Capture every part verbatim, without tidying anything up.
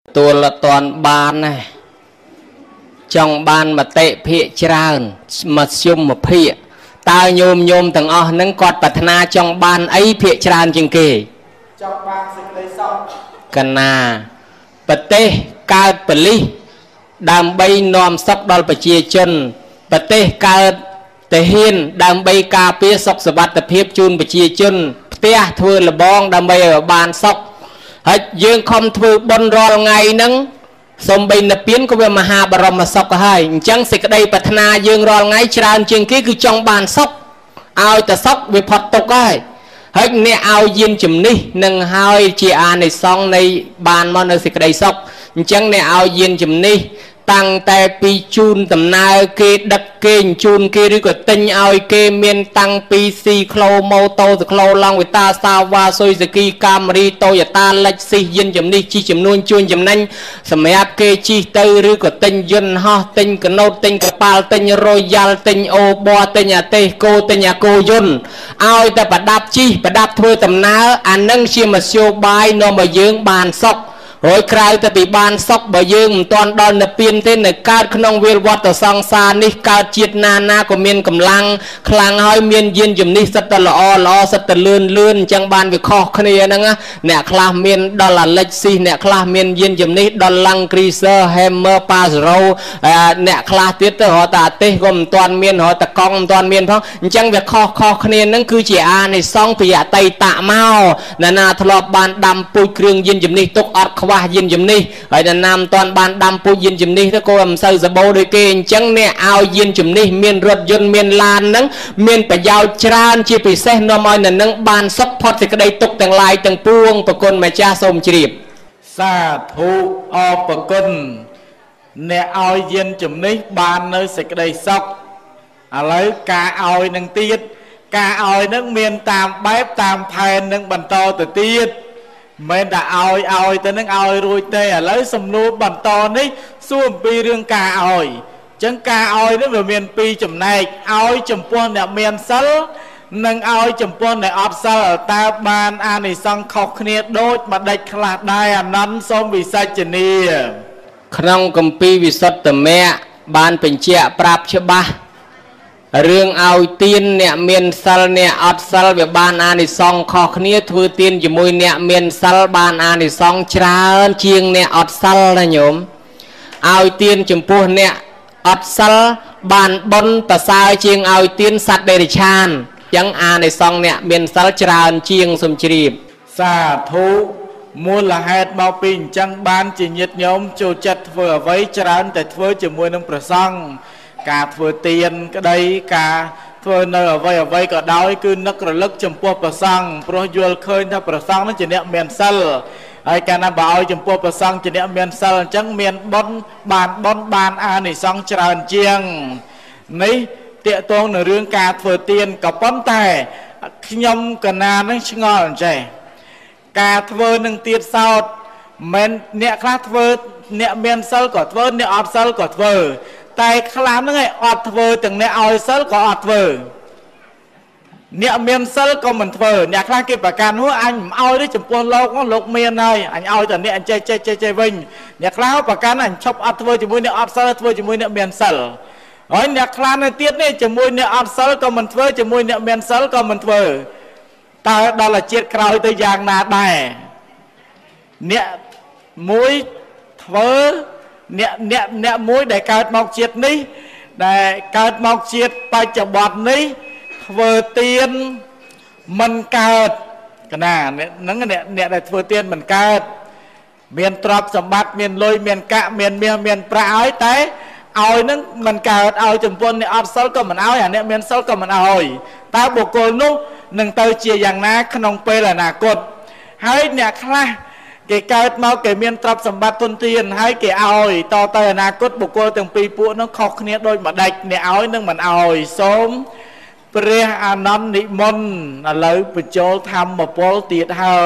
ตัวละตอนบานนะจังบานมาเตะเพียจราณมาชุมมาเพียตาโยมโยมต่างอ๋อนั่งกอดปัฒนาจังบานไอเพียจราณจริงเกจังบานสิ่งใดซ้ำกันนาปเตะกาปลิดามใบนอมซักดอลปเจียจนปเตะกาแต่เห็นดามใบกาเปียซอกสบัดแต่เพียบจูนปเจียจนเตี้ยทวละบองดามใบบานซอกให้ยืนคอมทวบนรอไงนังสมบัยนเปียนก็เป็นมหาบรมศกให้จังสิกได้ปัฒนายืนรอไงชราญเชียงกี้คือจงบานซอกเอาแต่ซอกวิพอดตกได้ให้เนี่ยเอายินจุ่มนี่นังให้เจียในซองในบานมันสิกได้ซอกจังเนี่ยเอายินจุ่มนี่ตั้งแต่ปีจูนตำนายเกดักเกนจูนเกหรือก็ติงเอาเกเมียนตั้งปีซีโคลโมโตสโคลลังวิตาซาวาโซยสกีกามรีโตยตาเล็กซียินจำนี้จีจำนวนจูนจำนั้นสมัยอับเกจีเตอหรือก็ติงยนห่อติงกโนติงกปาลติงโรยัลติงโอบอติงเตโกติงโกยนเอาแต่ประดับจีประดับถ้วยตำนายอันนั่งเชียมาโชบายนอมาเยืองบานซอกโอยใครแต่ปีบานซอกบ่ยืมตอนดอนเนเปียนเต้นในการขนมเวลวัตสังสารนี่การจีดนานาก็เมียนกำลังคลังให้เมียนยืนจุ่มนี่สัตว์ละอล้อสัตว์เลื่อนเลื่อนจังบานไปข้อคณีนั่งนะเนี่ยคลาเมียนดอลลาร์เล็กซีเนี่ยคลาเมียนยืนจุ่มนี่ดอลลังกรีเซอร์แฮมเมอร์ปาสโรเนี่ยคลาเตี้ยหัวตาเต้ก็มตอนเมียนหัวตะกองตอนเมียนเพราะจังไปข้อข้อคณีนั่นคือจีอาในซองปียไตตะเมานานาทลอบบานดำปุยเครื่องยืนจุ่มนี่ตกอัดขวายืนยิมนี่ไอ้นำตอนบานดำปูยินจิมนี่ถ้าโกมใส่สบู่โดยเกณฑ์จังเนี่ยเอายินจิมนี่เมียนรถยนต์เมียนลานนั้นเมียนไปยาวจรานจีปีเซนนอมอยนั่นนั้นบานซับพอดสิกระไดตกแต่งลายแต่งปวงประกนมาจ้าสมจีบสาธุอปกนเนี่ยเอายินจิมนี่บานเนยสิกระไดซักอะไรกาเอาหนึ่งตีดกาเอานั่งเมียนตามแบบตามแผนนั่งบรรโตแต่ตีดไม่ได้เอาเอาแต่นั่งเอารวยเตะแล้วสำนูบันตอนนี้ส่วนปีเรื่องกาเอาจังกาเอานี่แบบเมียนปีจำในเอาจำพวกเนี่ยเมียนซัลนั่งเอาจำพวกเนี่ยออฟซัลตาบานอานิสังขอกเนียดโดดมาได้ขลาดได้อันนั้นสมวิสัจนีครั้งกัมปีวิสัตแม่บานเป็นเจ้าปราบเชบะเรื่องเอาตีนเนี่ยเมียนซัลเนี่ยอัดซัลแบบบานอานิซองขอขณีถือตีนอยู่มวยเนี่ยเมียนซัลบานอานิซองชราเชียงเนี่ยอัดซัลนะโยมเอาตีนจมพูเนี่ยอัดซัลบานบนตะซายเชียงเอาตีนสัตว์เดริชานยังอานิซองเนี่ยเมียนซัลชราเชียงสมจรีบสาธุมูลเหตุมาปิงจังบานจิญญโยมโจจัดเฟื่อไว้ชราแต่เฟื่อจะมวยน้ำประซังกาเฟื่อเตียนก็ได้กาเฟื่อเนอไว้ไว้ก็ได้คือนักระลึกจำพวกประซังเพราะยัวเคยถ้าประซังนั่นจะเนี่ยเมียนซัลไอการนับเอาจำพวกประซังจะเนี่ยเมียนซัลจังเมียนบอนบานบอนบานอาในซังจราเจียงนี่เตะตรงในเรื่องกาเฟื่อเตียนกับป้อมแต่ขยมกันนานั่งชงอนใจกาเฟื่อหนึ่งเตียเศร้าเมียนเนี่ยคลาเฟื่อเนี่ยเมียนซัลก็เฟื่อเนี่ยออฟซัลก็เฟื่อแต่คลามนั่งไงอดเวอร์ถึงเนี่ยเอาซัลก็อดเวอร์เนี่ยเมียนซัลก็เหมือนเวอร์เนี่ยคลามเก็บประกันว่าอันเอาได้จำพวกโลกว่าโลกเมียนเลยอันเอาแต่เนี่ยอันใจใจใจใจวิ่งเนี่ยคลามประกันอันชอบอดเวอร์จมูกเนี่ยอดซัลเวอร์จมูกเนี่ยเมียนซัลอ๋อเนี่ยคลามในเตี้ยเนี่ยจมูกเนี่ยอดซัลก็เหมือนเวอร์จมูกเนี่ยเมียนซัลก็เหมือนเวอร์แต่ดอลลาร์เจ็ดคราวตัวอย่างนาได้เนี่ยมวยเวอร์เนี่ยเนี่ยเนี่ยมวยได้การมองเฉียดนี้ได้การมองเฉียดไปจับบอดนี้เวอร์เตียนมันเกิดกันนะเนี่ยนั่งเนี่ยเนี่ยได้เวอร์เตียนมันเกิดเมียนตรอบสมบัติเมียนลอยเมียนกะเมียนเมียนเมียนปลาอ้อยแต่เอานั่งมันเกิดเอาจำพวกเนี่ยอัพซัลก็มันเอาอย่างเนี่ยเมียนซัลก็มันเอาแต่บุคคลนู้นหนึ่งเตยเจียอย่างน้าขนมเปล่าหนากดให้เนี่ยคลาเกี่ยการเมาเกี่ยเมียนตรับสมบัติทนเตียนให้เกี่ยเอาต่อเตยอนาคตบุคคลตั้งปีปุ่นน้องขอกเนี่ยโดยมาได้เนี่ยเอานึ่งมันเอาสมเปรียอานันนิมนอะไรไปโจลทำมาโปลตีดให้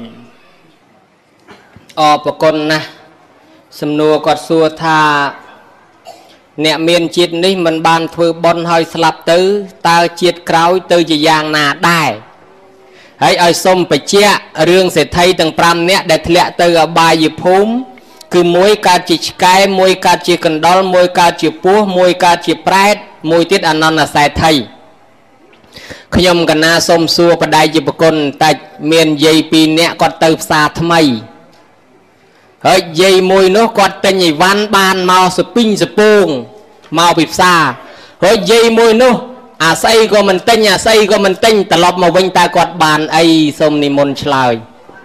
อปกนนะสำนัวกอดสัวทาเนี่ยเมียนจิตนี่มันบานถือบอลให้สลับตื้อตาจิตกราวตื้อจะยางนาได้ให้ไอ้ส้มไปเชี่ยเรื่องเศรษฐีต่างปรำเนี่ยได้ทะเลตื้อบายยิภูมิគឺមួយកើតជាឆ្កែមួយកើតជាកណ្ដុរមួយកើតជាពស់មួយកើតជាប្រែតមួយទៀតអនន្តសេដ្ឋីខ្ញុំកណាសូមសួរបដិជាប្រគុណតែមានយាយពីរនាក់គាត់ទៅផ្សារថ្មីហើយយាយមួយនោះគាត់ទិញអីវ៉ាន់បានមកសពីងសពងមកពីផ្សារហើយយាយមួយនោះអាស្អីក៏មិនទិញអាស្អីក៏មិនទិញត្រឡប់មកវិញតើគាត់បានអីសូមនិមន្តឆ្លើយ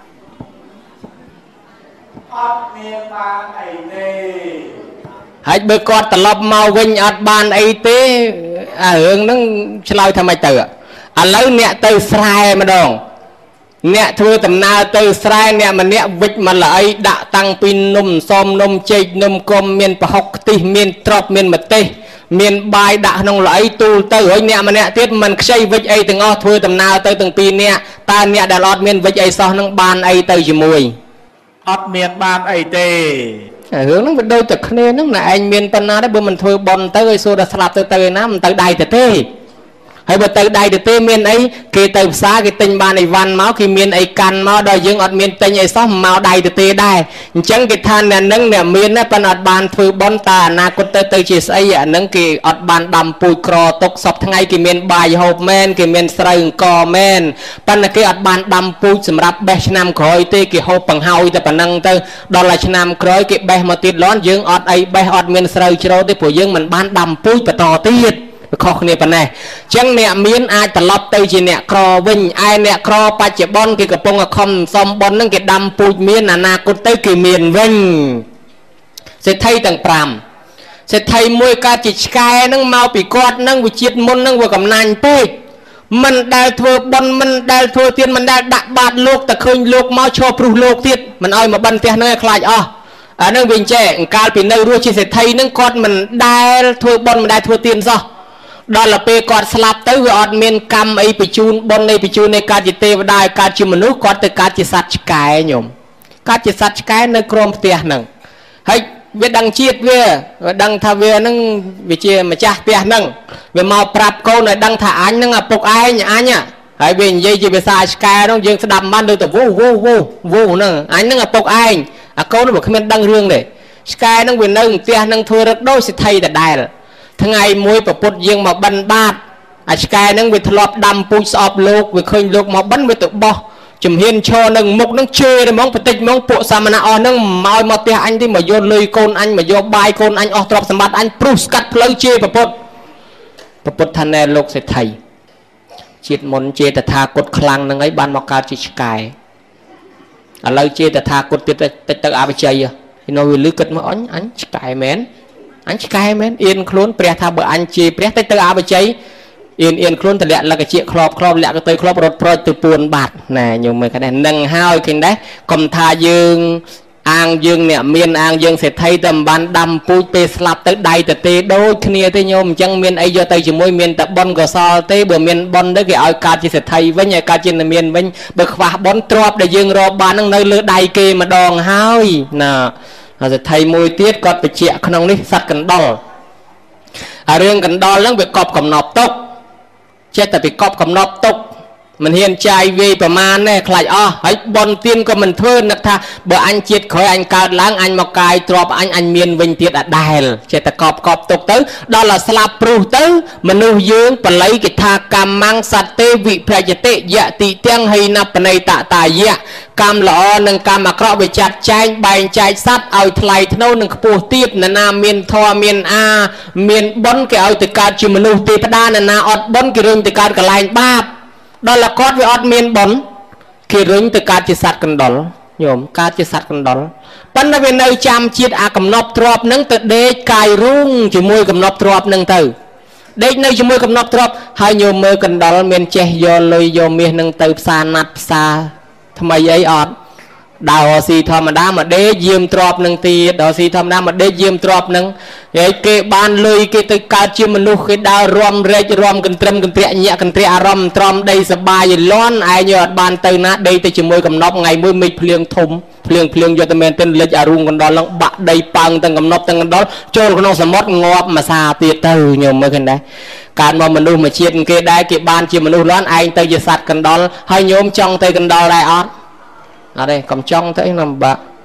អត់មានបានអីទេហើយបើគាត់ត្រឡប់មកវិញអត់បានអីទេអារឿងហ្នឹងឆ្លើយថាម៉េចទៅឥឡូវអ្នកទៅស្រែម្ដងអ្នកធ្វើដំណើរទៅស្រែអ្នកម្នាក់វិចមកល្អីដាក់តាំងពីនំសមនំចេកនំកុំមានប្រហុកខ្ទិះមានត្រប់មានម្ទេសមានបាយដាក់ក្នុងល្អីទូលទៅហើយអ្នកម្នាក់ទៀតមិនខ្ចីវិចអីទាំងអស់ធ្វើដំណើរទៅទាំងពីរនាក់តើអ្នកដែលអត់មានវិចអីសោះនឹងបានអីទៅជាមួយអត់មានបានអីទេរឿងហ្នឹងវាដូចតែគ្នាហ្នឹងណាឯងមានប៉ុណ្ណាដែរបើមិនធ្វើបន់ទៅឲ្យសួរដល់ស្លាប់ទៅទៅឯណាមិនទៅដៃទៅទេហើយបើទៅដៃទៅទេមានអីគេទៅផ្សារគេទិញបានអីវ៉ាន់មកគេមានអីកាន់មកដល់យើងអត់មានទិញអីសោះមកដៃទៅទេដែរអញ្ចឹងគេថាអ្នកនឹងអ្នកមានណាប៉ុន្តែអត់បានធ្វើបន់តាអនាគតទៅទៅជាស្អីអាហ្នឹងគេអត់បានដាំពូជក្រទុកសពថ្ងៃគេមានបាយហូបមែនគេមានស្រូវអង្គមែនប៉ុន្តែគេអត់បានដាំពូជសម្រាប់បេះឆ្នាំក្រោយទេគេហូបបង្ហើយតែប៉ុណ្ណឹងទៅដល់តែឆ្នាំក្រោយគេបេះមកទៀតលន់យើងអត់អីបេះអត់មានស្រូវច្រូតទេព្រោះយើងមិនបានដាំពូជបន្តទៀតខុសគ្នាប៉ុណ្ណេះអញ្ចឹងអ្នកមានអាចត្រឡប់ទៅជាអ្នកក្រវិញឯអ្នកក្របច្ចុប្បន្នគេកំពុងខំសំបនហ្នឹងគេដាំពូជមានអនាគតទៅគេមានវិញសេដ្ឋីទាំងប្រាំសេដ្ឋីមួយកើតជាឆ្កែហ្នឹងមកពីគាត់ហ្នឹងវិជាតិមុនហ្នឹងវាកំណាញ់ពេកមិនដែលធ្វើបន់មិនដែលធ្វើទៀនមិនដែលដាក់បាតលោកតែឃើញលោកមកឈរព្រោះលោកទៀតមិនឲ្យមកបិណ្ឌផ្ទះហ្នឹងឲ្យខ្លាចអស់អាហ្នឹងវិញចេះអង្កាលពីនៅរស់ជាសេដ្ឋីហ្នឹងគាត់មិនដែលធ្វើបន់មិនដែលធ្វើទៀនសោះដល់ទៅពេលគាត់ស្លាប់ទៅវាអត់មានកម្មអីបញ្ជូនបុណ្យនៃបញ្ជូននៃកើតជាទេវតាកើតជាមនុស្សគាត់ទៅកើតជាសត្វឆ្កែញោមកើតជាសត្វឆ្កែនៅក្រោមផ្ទះហ្នឹងហើយវាដឹងជាតិវាវាដឹងថាវាហ្នឹងវាជាម្ចាស់ផ្ទះហ្នឹងវាមកប្រាប់កូនឲ្យដឹងថាអញហ្នឹងឪពុកឯងអញហើយវានិយាយជាភាសាឆ្កែហ្នឹងយើងស្ដាប់មិនបានដូចទៅវូវូវូវូហ្នឹងអញហ្នឹងឪពុកឯងអាកូនវាគ្មានដឹងរឿងទេឆ្កែហ្នឹងវានៅផ្ទះហ្នឹងធ្វើរឹកដូចសិទ្ធិដដែលថ្ងៃមួយប្រពុតយើងមកបិណ្ឌបាតអាឆ្កែហ្នឹងវាធ្លាប់ដាំពូជស្អប់លោកវាឃើញលោកមកបិណ្ឌវាទៅបោះជំហានឈរនឹងមុខហ្នឹងជេរហ្មងបន្តិចហ្មងពួកសាមណៈអស់ហ្នឹងមកមកផ្ទះអញទីមកយកលុយកូនអញមកយកបាយកូនអញអស់ទ្រព្យសម្បត្តិអញព្រុសស្កាត់ផ្លូវជេរប្រពុតប្រពុតថាណែលោកសេដ្ឋីជាតិមុនជេរតថាគតខ្លាំងហ្នឹងឯងបានមកកើតជាឆ្កែឥឡូវជេរតថាគតទៀតតិចទៅអបជ័យឯនោះវាលឺគិតមកអញអញឆ្កែមែនអញឆ្កែមែនអៀនខ្លួនព្រះថាបើអញជេរព្រះទៅទៅអបជ័យអៀនអៀនខ្លួនតម្លាក់លកជាក្របក្របលាក់ទៅក្របរត់ប្រូចទៅពួនបាត់ណែញោមមើលឃើញដែរនឹងហើយឃើញដែរកុំថាយើងអាងយើងអ្នកមានអាងយើងសេដ្ឋីតែមិនបានដាំពូជពេលស្លាប់ទៅដៃទៅទេដូចគ្នាទេញោមអញ្ចឹងមានអីយកទៅជាមួយមានតែបុណ្យកុសលទេបើមានបុណ្យទៅគេឲ្យកើតជាសេដ្ឋីវិញឲ្យកើតជាមានវិញបើខ្វះបុណ្យទ្រព្យដែលយើងរកបាននឹងនៅលើដៃគេម្ដងហើយណាហើយសេដ្ឋីមួយទៀតគាត់បញ្ជាក់ក្នុងនេះសត្វកណ្ដុរអារឿងកណ្ដុរហ្នឹងវាកប់កំណប់ទុកចេះតែពីកប់កំណប់ទុកមិនហ៊ានចាយវាយប្រមាណទេខ្លាចអស់ហើយបនទៀនក៏មិនធ្វើនឹកថាបើអញជាតិក្រោយអញកើតឡើងអញមកកាយទ្របអញអញមានវិញទៀតអដែលចេះតែកប់កប់ទុកទៅដល់តែស្លាប់ព្រោះទៅមនុស្សយើងបល័យគេថាកម្មੰសត្វទេវិប្រយតិយតិទាំងហីណបណៃតតាយៈកម្មល្អនិងកម្មអាក្រក់វាចាត់ចែងបែងចែកសត្វឲ្យថ្លៃថ្នូរនិងខ្ពស់ទៀតនរណាមានធម៌មានអាមានបុណ្យគេឲ្យទៅកើតជាមនុស្សទេវតានរណាអត់បុណ្យគេរុញទៅកើតកន្លែងបាបដល់តែគាត់វាអត់មានបុណ្យគេរុញទៅកើតជាសត្វកណ្ដុរញោមកើតជាសត្វកណ្ដុរប៉ុន្តែវានៅចាំជាតិអាកំណប់ទ្របនឹងទៅដេកកាយរុងជាមួយកំណប់ទ្របនឹងទៅដេកនៅជាមួយកំណប់ទ្របហើយញោមមើលកណ្ដុរមានចេះយកលុយយកមាសនឹងទៅផ្សារណាត់ផ្សារថ្មីអីអត់ដើរស៊ីធម្មតាមកដេកយាមទ្របនឹងទៀតដល់ស៊ីធម្មតាមកដេកយាមទ្របនឹងហើយគេបានលុយគេទៅកើតជាមនុស្សគេដើររំរែករំកន្ត្រឹមកន្ត្រាក់ញាក់កន្ត្រាក់អារម្មណ៍ទ្រាំដីសបាយលន់ឯងយកអត់បានទៅណាដេកទៅជាមួយកំណប់ថ្ងៃមួយមេឃភ្លៀងធំភ្លៀងភ្លៀងយកតែមែនទិនលិចអារូងកណ្ដុរឡើងបាក់ដីប៉ើងទាំងកំណប់ទាំងកណ្ដុរចូលក្នុងសមុទ្រងាប់មួយសាទៀតទៅញោមមើលឃើញដែរកើតមកមនុស្សមួយជាតិគេដែរគេបានជាមនុស្សលន់ឯងទៅជាសត្វកណ្ដុរហើយញោមចង់ទៅកណ្ដុរដែរអត់អត់ទេកុំចង់ទៅណាបាក់ហ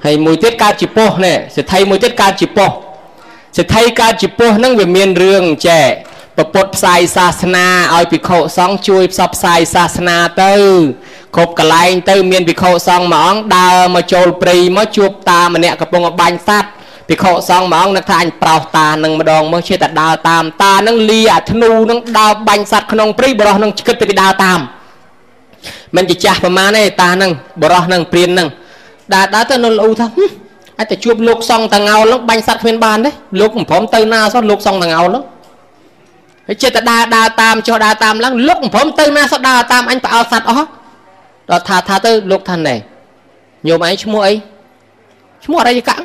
thầy mùi tiết cao chỉ po nè sẽ thầy mùi tiết cao chỉ po sẽ thầy cao chỉ po nâng về miền rương trẻ bậc bột sai sa na ao bị khổ song chui sập sai sa na tư khộp cả lại tư miền bị khổ song mà ông đào mà trôi prì mà chuột ta mà nè cặp bông bánh sát bị khổ song mà ông nó thành bảo ta nâng mà đòn mới chơi ta đào tam ta nâng lia thnu nâng đào bánh sát không prì bờ nâng kết bị đào tam mình chỉ chặt vào má này ta nâng bờ nâng priên nâng đã đã tới nó lâu thôi anh ta chuột lục xong thằng ngào lúc bánh sát phiên bàn đấy lúc phóng tây na xót lục xong thằng ngào lúc chơi ta đa đa tam cho đa tam lắm lúc phóng tây na xót đa tam anh phải ao sạch ó đó thà thà tới lúc thằng này nhiều máy mua ấy mua ở đây cả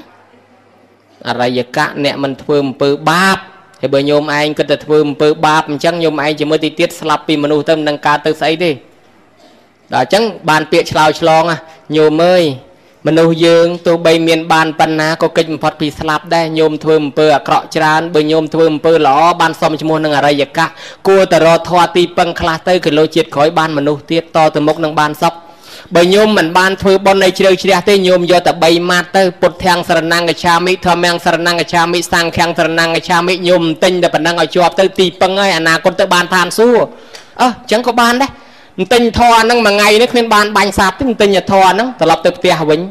ở đây cả nè mình phơm bự bạp thì bởi nhôm anh cứ tự phơm bự bạp chẳng nhôm anh chỉ mới tí tiết slap pin mình tâm nâng ca từ sấy đi đó chẳng bàn tiệc chào chlong à nhôm ơi mình nuôi dương tôi bay miền bàn pan ná có kinh phật phi slap đây nhôm phơm bự cọ tràn bởi nhôm phơm bự lỏ bàn xóm chỉ mua nâng ở đây cả cua tờ rò thoa ti băng khla tới cái lô chết khỏi bàn mình nuôi tiết to từ mốc nâng bàn sóc bởi nhôm mình ban thôi bon này chơi chơi thế nhôm do tập bay mát tới bột thang sờ năng cái cha mỹ thơm mang sờ năng cái cha mỹ sang khang sờ năng cái cha mỹ nhôm tinh để bản năng ở chùa tới tì băng ơi anh à con tới ban than xua ơ chẳng có ban đấy tinh thò năng mà ngày nó khuyên ban bánh sạp tinh tinh nhật thò nó tập lập tập tia vĩnh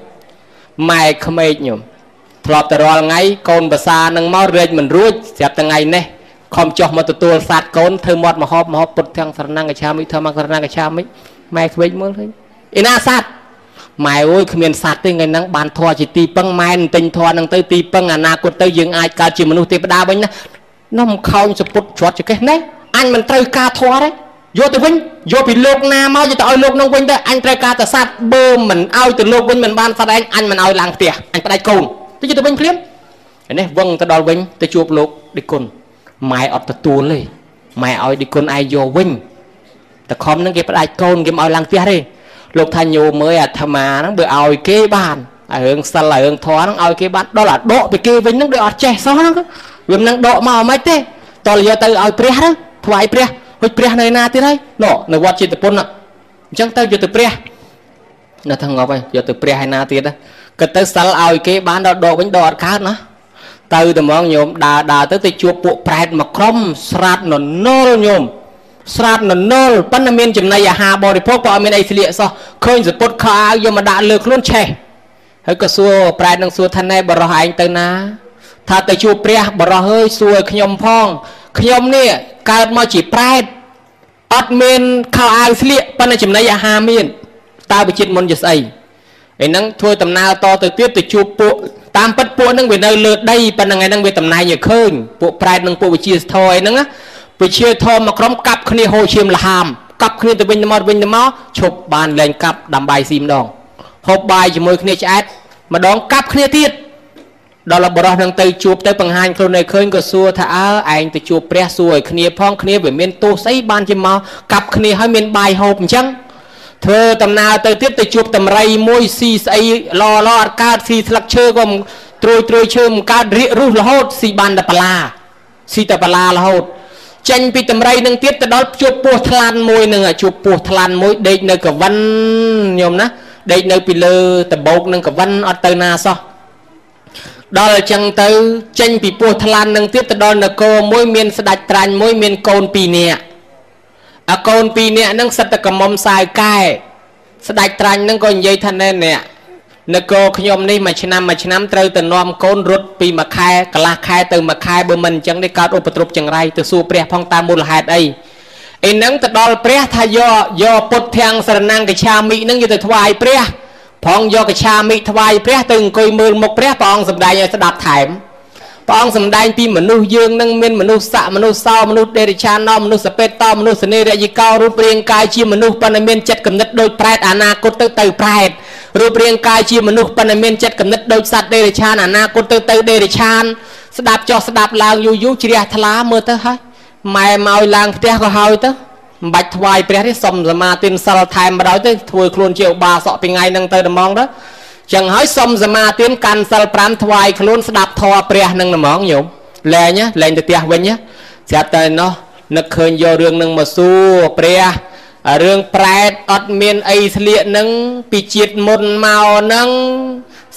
mai không ai nhôm tập tập rồi ngày con bà sa năng máu rơi mình ruột xẹp từng ngày này không cho một tụi sạt con thơm mọt mà họp mà họp bột thang sờ năng cái cha mỹ thơm mang sờ năng cái cha mỹ mai không ai muốn thôi ina sát mày ơi khi miền sát tới ngày nắng bàn thò chỉ tì băng mai tình thò năng tới tì băng à na con tới dừng ai cả chỉ mình tì đa bánh nó không sẽ bút chót cho cái này anh mình tới ca thò đấy vô từ vinh vô bị lục na mau cho tao lục nông vinh tới anh tới ca từ sát bơ mình ao từ lục vinh mình ban sát anh anh mình ao làng tiệt anh phải cồn tới cho từ vinh phím cái này vâng tới đòi vinh tới chụp lục đi cồn mày ở từ tuônเลยmày ao đi cồn ai vô vinhแต่คอมนั่งเก็บได้โกนเก็บเอาลังเตียดิลูกทันยูเมื่อธรรมานั่งเบื่อเอาเก็บบ้านไอ้เรื่องสลายเรื่องท้อนั่งเอาเก็บบ้านđó là độไปเก็บวิ่งนั่งเดือดแฉะซ้อนนั่งวิ่งนั่งđộมาเอาไม่เต้ตอนเลี้ยตื่นเอาเปรี้ยนั่งถวายเปรี้ยเฮ้ยเปรี้ยในนาที่ไรเนาะในวัดจิตปุ่นอ่ะจังตื่นอยู่ตื่นเปรี้ยน่ะทางงอไปอยู่ตื่นเปรี้ยให้นาที่นั่นก็ตื่นสลายเอาเก็บบ้านđộ độวิ่งđộขาดนะตื่นแต่มองโยมด่าด่าตื่นติดชัวปุแปรดมาคร่อมสลัดหนอนโนโยมสลัดหนอนโนปั้นน้ำมันจุ่มในยาหาบริโภคก็เอาเมนไอซิเลียซอเคยจะปดขาโยมมาด่าเลือกล้วนแช่เฮ้ยก็ซัวแปรดนังซัวท่านในบรอหายตื่นนะถ้าแต่ชัวเปรี้ยบรอเฮ้ยซัวขยมพองขยมเนี่ยการมาจีแปรดอัดเมนข้าวไอซิเลียปั้นในจุ่มในยาหาเมนตาไปจิตมันจะใส่ไอ้นั่งถ้วยตำนาต่อตัวเตี้ยติดชัวปุตามปัดปุนั่งเวนัยเลือดได้ปั้นยังไงนั่งเวตำนายอย่าเคยปุแปรดนั่งปุไปจีสทอยนั่งนะไปเชื่อทอมาครบกับคณีโฮเชียมละหามกับคณีตะวินตะมอตะวินตะมอฉบบานแรงกับดำใบซีมดองหกใบจะมวยคณีจะแอดมาดองกับคณีตีดดอลลาร์บอลนังเตยจูบเตยปังหันคนในเคยก็ซัวถ้าอ้าไอ้เตยจูบเปรี้ยสวยคณีพองคณีแบบเมียนโตไซบานจะมอกับคณีให้เมียนใบหอบจังเธอตำนาเตยเทียบเตยจูบตำไรมวยซีไอรอรอดการซีสลักเชื่อก็ตรวยตรวยเชื่อมการเรียรูละโหดซีบานตะปลาซีตะปลาละโหดจังปีตำไรนึงเทียบแต่ดอลจูบปูทลานมวยหนึ่งอ่ะจูบปูทลานมวยเด็กในกับวันโยมนะเด็กในปีเลอแต่โบกนึงกับวันอัตเตอร์นาซอดอลจังเตอจังปีปูทลานนึงเทียบแต่ดอลเนโกมวยเมียนสดัดตรันมวยเมียนโกนปีเนี่ยอะโกนปีเนี่ยนั่งสัตว์กระมอมสายใกล้สดัดตรันนั่งก็ยัยทันแน่เนี่ยนโกขยมนี่มาชนะมาชนะเตอแต่นอมโกนรถปีมาคายกลาคายเติมมาคายเบอร์มันจังได้การอุปตรบจังไรตัวสู้เปรี้ยพองตามมูลหายไอไอ้นั่งแต่ดอลเปรี้ยทายอยอปดแทงสรนังกับชามินั่งอยู่แต่ถวายเปรี้ยพองยอกับชามิถวายเปรี้ยตึงกุยมือมกเปรี้ยปองสำได้ยังสดับถ่ายปองสำได้ปีมนุษย์ยืงนั่งเมียนมนุษย์สะมนุษย์เศร้ามนุษย์เดริชานอมมนุษย์สเปตตอมนุษย์เสน่ห์ยิการูปเรียงกายชีมนุษย์ปนเมียนจัดกำเนิดโดยแปรอนาคตเตยเตยแปรรูปเรียงกายชีมนุษย์ปนเมียนจัดกำเนิดโดยสัตว์เดริชานอนาคตเตยเตยเดริชานสดับจอสดับลางยูยูเชียทลาเมื่อเตยให้ไม่เมาลางเตยก็หายเตยบัดถวายเปรี้ยที่สมสมาตินสารไทยมาได้เตยถวยครูนเจียวบาสอเป็นไงนั่งเตยมองเด้อจังให้สมสมาตินกันสารพรำถวายครูนสดับทอเปรี้ยนั่งมองอยู่แรงเนี่ยแรงจะเตี้ยเว้นเนี่ยจัดเตยเนาะนักเคยโยเรื่องนึงมาสู้เปรี้ยเรื่องแปรดอดเมียนไอเสลียนึงปีจิตมนเมานึงส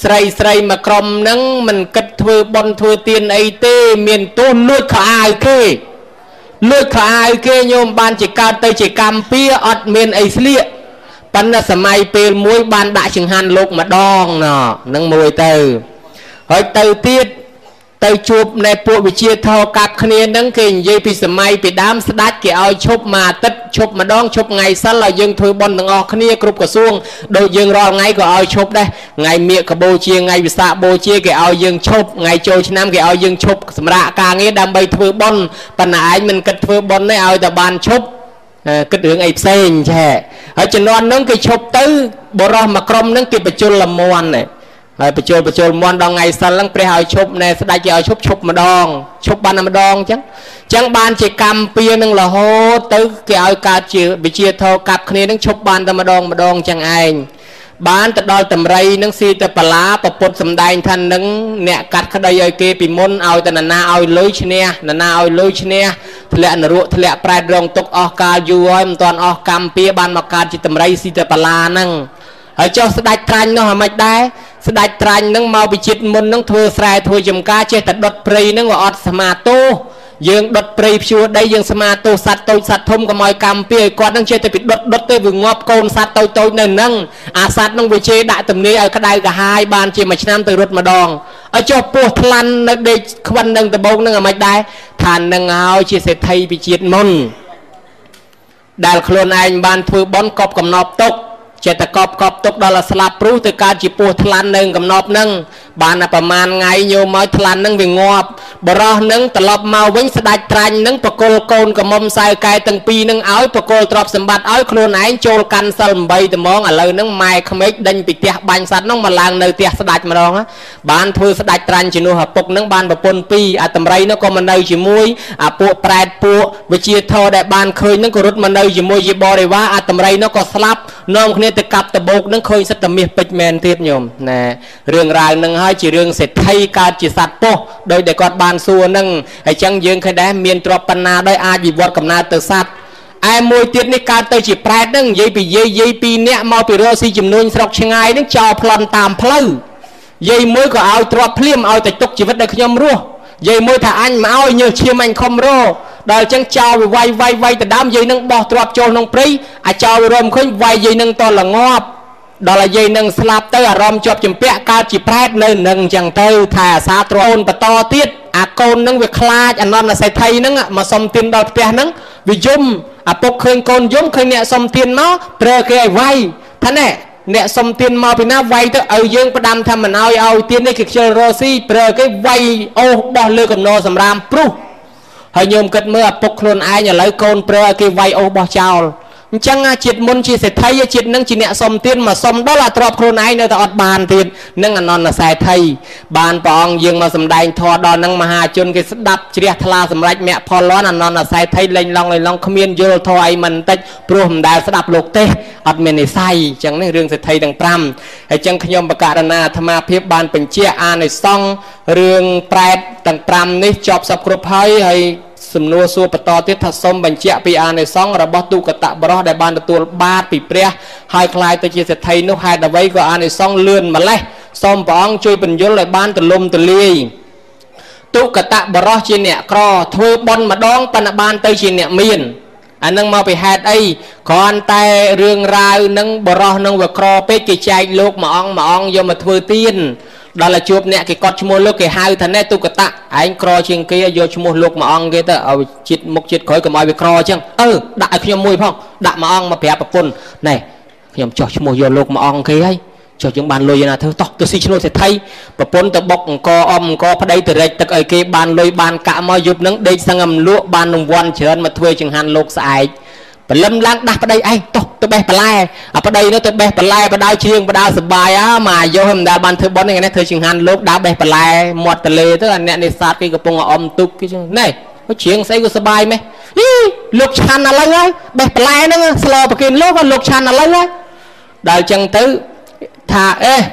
ស្រីស្រីមកក្រុមហ្នឹងមិនគិតធ្វើបន់ធ្វើទៀនអីទេមានទោសលួចខោអាវគេលួចខោអាវគេញោមបានជាកើតទៅជាកម្មពៀអត់មានអីស្លៀកប៉ុន្តែសម័យពេលមួយបានដាក់ចង្ហាន់លោកម្ដងណ៎នឹងមួយទៅហើយទៅទៀតទៅជួបនៅពួកវិជាធរកាប់គ្នាហ្នឹងគេនិយាយពីសម័យពីដើមស្ដេចគេឲ្យឈប់មួយអាទិត្យឈប់ម្ដងឈប់ថ្ងៃសិលឲ្យយើងធ្វើបុណ្យទាំងអស់គ្នាគ្រប់ក្រសួងដូចយើងរាល់ថ្ងៃក៏ឲ្យឈប់ដែរថ្ងៃមាឃកបូជាថ្ងៃវិសាខបូជាគេឲ្យយើងឈប់ថ្ងៃចូលឆ្នាំគេឲ្យយើងឈប់សម្រាប់ការងារដើម្បីធ្វើបុណ្យប៉ុន្តែឯងមិនគិតធ្វើបុណ្យទេឲ្យតែបានឈប់គិតរឿងអីផ្សេងចេះហើយជំនាន់ហ្នឹងគេឈប់ទៅបរោះមួយក្រុមហ្នឹងគេបញ្ជុលលមន់ហ្នឹងហើយបញ្ជុលបញ្ជុលមន់ដល់ថ្ងៃសិលហ្នឹងព្រះឲ្យឈប់ណែស្ដេចគេឲ្យឈប់ឈប់ម្ដងឈប់បានតែម្ដងអញ្ចឹងអញ្ចឹងបានជាកម្មពៀនឹងរហូតទៅគេឲ្យកើតជាវិជាធរកាប់គ្នានឹងឈប់បានតែម្ដងម្ដងអញ្ចឹងឯងបានទៅដល់តម្រៃនឹងស៊ីទៅបលាប្រពុតសំដែងថានឹងអ្នកកាត់ក្តីឲ្យគេពីមុនឲ្យតែណាឲ្យលុយឈ្នះណាឲ្យលុយឈ្នះធ្លាក់នរកធ្លាក់ប្រែតរងទុកអស់កាលយូរហើយមិនទាន់អស់កម្មពៀបានមកកើតជាតម្រៃស៊ីទៅបលាហ្នឹងហើយចុះស្ដេចត្រាញ់នោះអាម៉េចដែរស្ដេចត្រាញ់ហ្នឹងមកពីជាតិមុនហ្នឹងធ្វើស្រែធ្វើចំការចេះតែដុតព្រៃហ្នឹងក៏អត់ស្មាទោសយើងដុតព្រៃភ្ជួរដីយើងស្មាទោសសត្វតូចសត្វធំក៏មកកម្មពៀឲ្យគាត់ហ្នឹងចេះតែពីដុតដុតទៅវាងាប់កូនសត្វតូចតូចនៅហ្នឹងអាសត្វហ្នឹងវាជេរដាក់ទំនាយឲ្យក្តៅកាហាយបានជាមួយឆ្នាំទៅរត់ម្ដងឲ្យចុះពោះថ្លាន់នៅដេកខ្វិននឹងដបងហ្នឹងអាម៉េចដែរថានឹងឲ្យជាសេដ្ឋីពីជាតិមុនដែលខ្លួនឯងបានធ្វើបន់កប់កំណប់ទុកចេះតែកប់កប់ទុកដល់ស្លាប់ព្រោះទៅកើតជាពោះថ្លាន់នៅកំណប់ហ្នឹងបានតែប្រមាណថ្ងៃញោមមកថ្លាន់ហ្នឹងវាងាប់បរោះហ្នឹងត្រឡប់មកវិញស្ដេចត្រាញ់ហ្នឹងបកលកូនកំមុំសៅកែទាំងពីរហ្នឹងឲ្យបកលទ្រព្យសម្បត្តិឲ្យខ្លួនឯងចូលកាន់សិល八ត្មងឥឡូវហ្នឹងម៉ែក្មេកដេញពីផ្ទះបាញ់សัตว์ហ្នឹងមកឡើងនៅផ្ទះស្ដេចម្ដងបានធ្វើស្ដេចត្រាញ់ជំនួសឪពុកហ្នឹងបានប្រពន្ធពីរអាតម្រៃហ្នឹងក៏មកនៅជាមួយអាពួកប្រែតពួកវិជាធរដែលបានឃើញហ្នឹងក៏រត់មកនៅជាមួយជាបរិវារអាតម្រៃហ្នឹងក៏ស្លាប់នាំគ្នាទៅកាប់តបោកហ្នឹងឃើញសិតតែមាសពេជ្រមែនទៀតញោមណែរឿងរ៉ាវហ្នឹងហើយជារឿងសេដ្ឋីកើតជាសត្វពោះដោយតែគាត់បានសួរហ្នឹងហើយចឹងយើងឃើញដែរមានទ្រព្យបណ្ណាដោយអាចវិវត្តកំណើតទៅសត្វឯមួយទៀតនេះកើតទៅជាប្រែតហ្នឹងនិយាយពីយាយយាយពីរនាក់មកពីរកស៊ីចំនួនស្រុកឆ្ងាយហ្នឹងចោលប្លន់តាមផ្លូវយាយមួយក៏ឲ្យទ្រព្យភ្លាមឲ្យតែទុកជីវិតឲ្យខ្ញុំរស់យាយមួយថាអញមកឲ្យញើសឈាមអញខំរដល់ចឹងចោលវាយវាយវាយទៅដើមយាយនឹងបោះទ្រព្យចូលក្នុងព្រៃអាចោលវារំឃើញវាយយាយនឹងតល្ងាប់ដល់យាយនឹងស្លាប់ទៅអារម្មណ៍ជាប់ចម្ពាក់កើតជាប្រែតនៅនឹងចឹងទៅថាអាសាទ្រអូនបន្តទៀតអាកូននឹងវាខ្លាចអនន្តសេដ្ឋីនឹងមកសុំទានដល់ផ្ទះនឹងវាយំអាពុកឃើញកូនយំឃើញអ្នកសុំទានមកប្រើគេឲ្យវាយថាណែអ្នកសុំទានមកពីណាវាយទៅឲ្យយើងផ្ដាំថាមិនឲ្យឲ្យទាននេះគេខ្ជិលរស់ស៊ីប្រើគេវាយអូសបោះលើកំណរសម្រាមព្រុសហើយញោមគិតមើលអាពុកខ្លួនឯងឥឡូវកូនប្រើឲ្យគេវាយអូសបោះចោលអញ្ចឹងជាតិមុនជាសេដ្ឋីជាតិនឹងជាអ្នកសុំទានមកសុំដល់អាទ្រព្យខ្លួនឯងនៅតែអត់បានទៀតនឹងអនន្តសេដ្ឋីបានព្រះអង្គយើងមកសម្ដែងធម៌ដល់នឹងមហាជនគេស្ដាប់ជ្រះថ្លាសម្រេចមគ្គផលលាន់អនន្តសេដ្ឋីលេងឡងលេងឡងគ្មានយល់ធម៌អីមិនតិចព្រោះមិនដែលស្ដាប់លោកទេអត់មាននិស័យអញ្ចឹងនេះរឿងសេដ្ឋីទាំងប្រាំហើយអញ្ចឹងខ្ញុំបកករណាអាត្មាភាពបានបញ្ជាក់អានិសង្ឃរឿងប្រែតទាំងប្រាំនេះចប់សពគ្រប់ហើយហើយសំណួរសួរបន្តទៀតថាសូមបញ្ជាក់ពីអានិសង្ឃរបស់ទុគតបរោះដែលបានទទួលបាតពីព្រះហើយคล้ายទៅជាសេដ្ឋីនោះហេតុអ្វីក៏អានិសង្ឃលឿនម្លេះសូមព្រះអង្គជួយបញ្យល់ឲ្យបានទលំទលាយទុគតបរោះជាអ្នកក្រធ្វើបុណ្យម្ដងប៉ុន្តែបានទៅជាអ្នកមានអានឹងមកពីហេតុអីគ្រាន់តែរឿងរ៉ាវនឹងបរោះនឹងវាក្រពេកគេចែកលោកមួយអង្គមួយអង្គយកមកធ្វើទានដល់តែជួបអ្នកគេកត់ឈ្មោះលោកគេហៅថាណែទុគតៈឯងក្រជាងគេយកឈ្មោះលោកមួយអង្គគេទៅឲ្យចិត្តមុខចិត្តក្រោយកុំឲ្យវាក្រអញ្ចឹងអឺដាក់ឲ្យខ្ញុំមួយផងដាក់មួយអង្គមកប្រាប់ប្រពន្ធណែខ្ញុំចោះឈ្មោះយកលោកមួយអង្គគេហើយចុះយើងបានលុយណាធ្វើតោះទៅស៊ីឈ្នួលសេដ្ឋីប្រពន្ធទៅបុកអង្គអមអង្គប្តីទៅរែកទឹកឲ្យគេបានលុយបានកាក់មកយប់នឹងដេកសឹងអំលក់បានរង្វាន់ច្រើនមកធ្វើចង្ហាន់លោកស្អែកព្រលឹមឡើងដាស់ប្តីឯងតោះទៅបេះបន្លែអាប្តីនោះទៅបេះបន្លែបដៅជ្រៀងបដៅសបាយអាមកអាយុមិនដែលបានធ្វើបុណ្យនេះធ្វើចង្ហាន់លោកដើរបេះបន្លែមាត់ទលេទៅអាអ្នកនេសាទគេកំពុងអមទុកគេណែជ្រៀងស្អីក៏សបាយម៉េះអីលោកឆាន់ឥឡូវហើយបេះបន្លែហ្នឹងស្លប្រគិនលោកក៏លោកឆាន់ឥឡូវហើយដល់ចឹងទៅថាអេ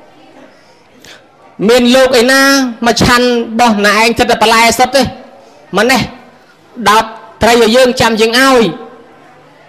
មានលោកឯណាមកឆាន់បោះណែឯងចិត្តតែបន្លែសុទ្ធទេមិនទេដោតត្រីឲ្យយើងចាំយើងឲ្យ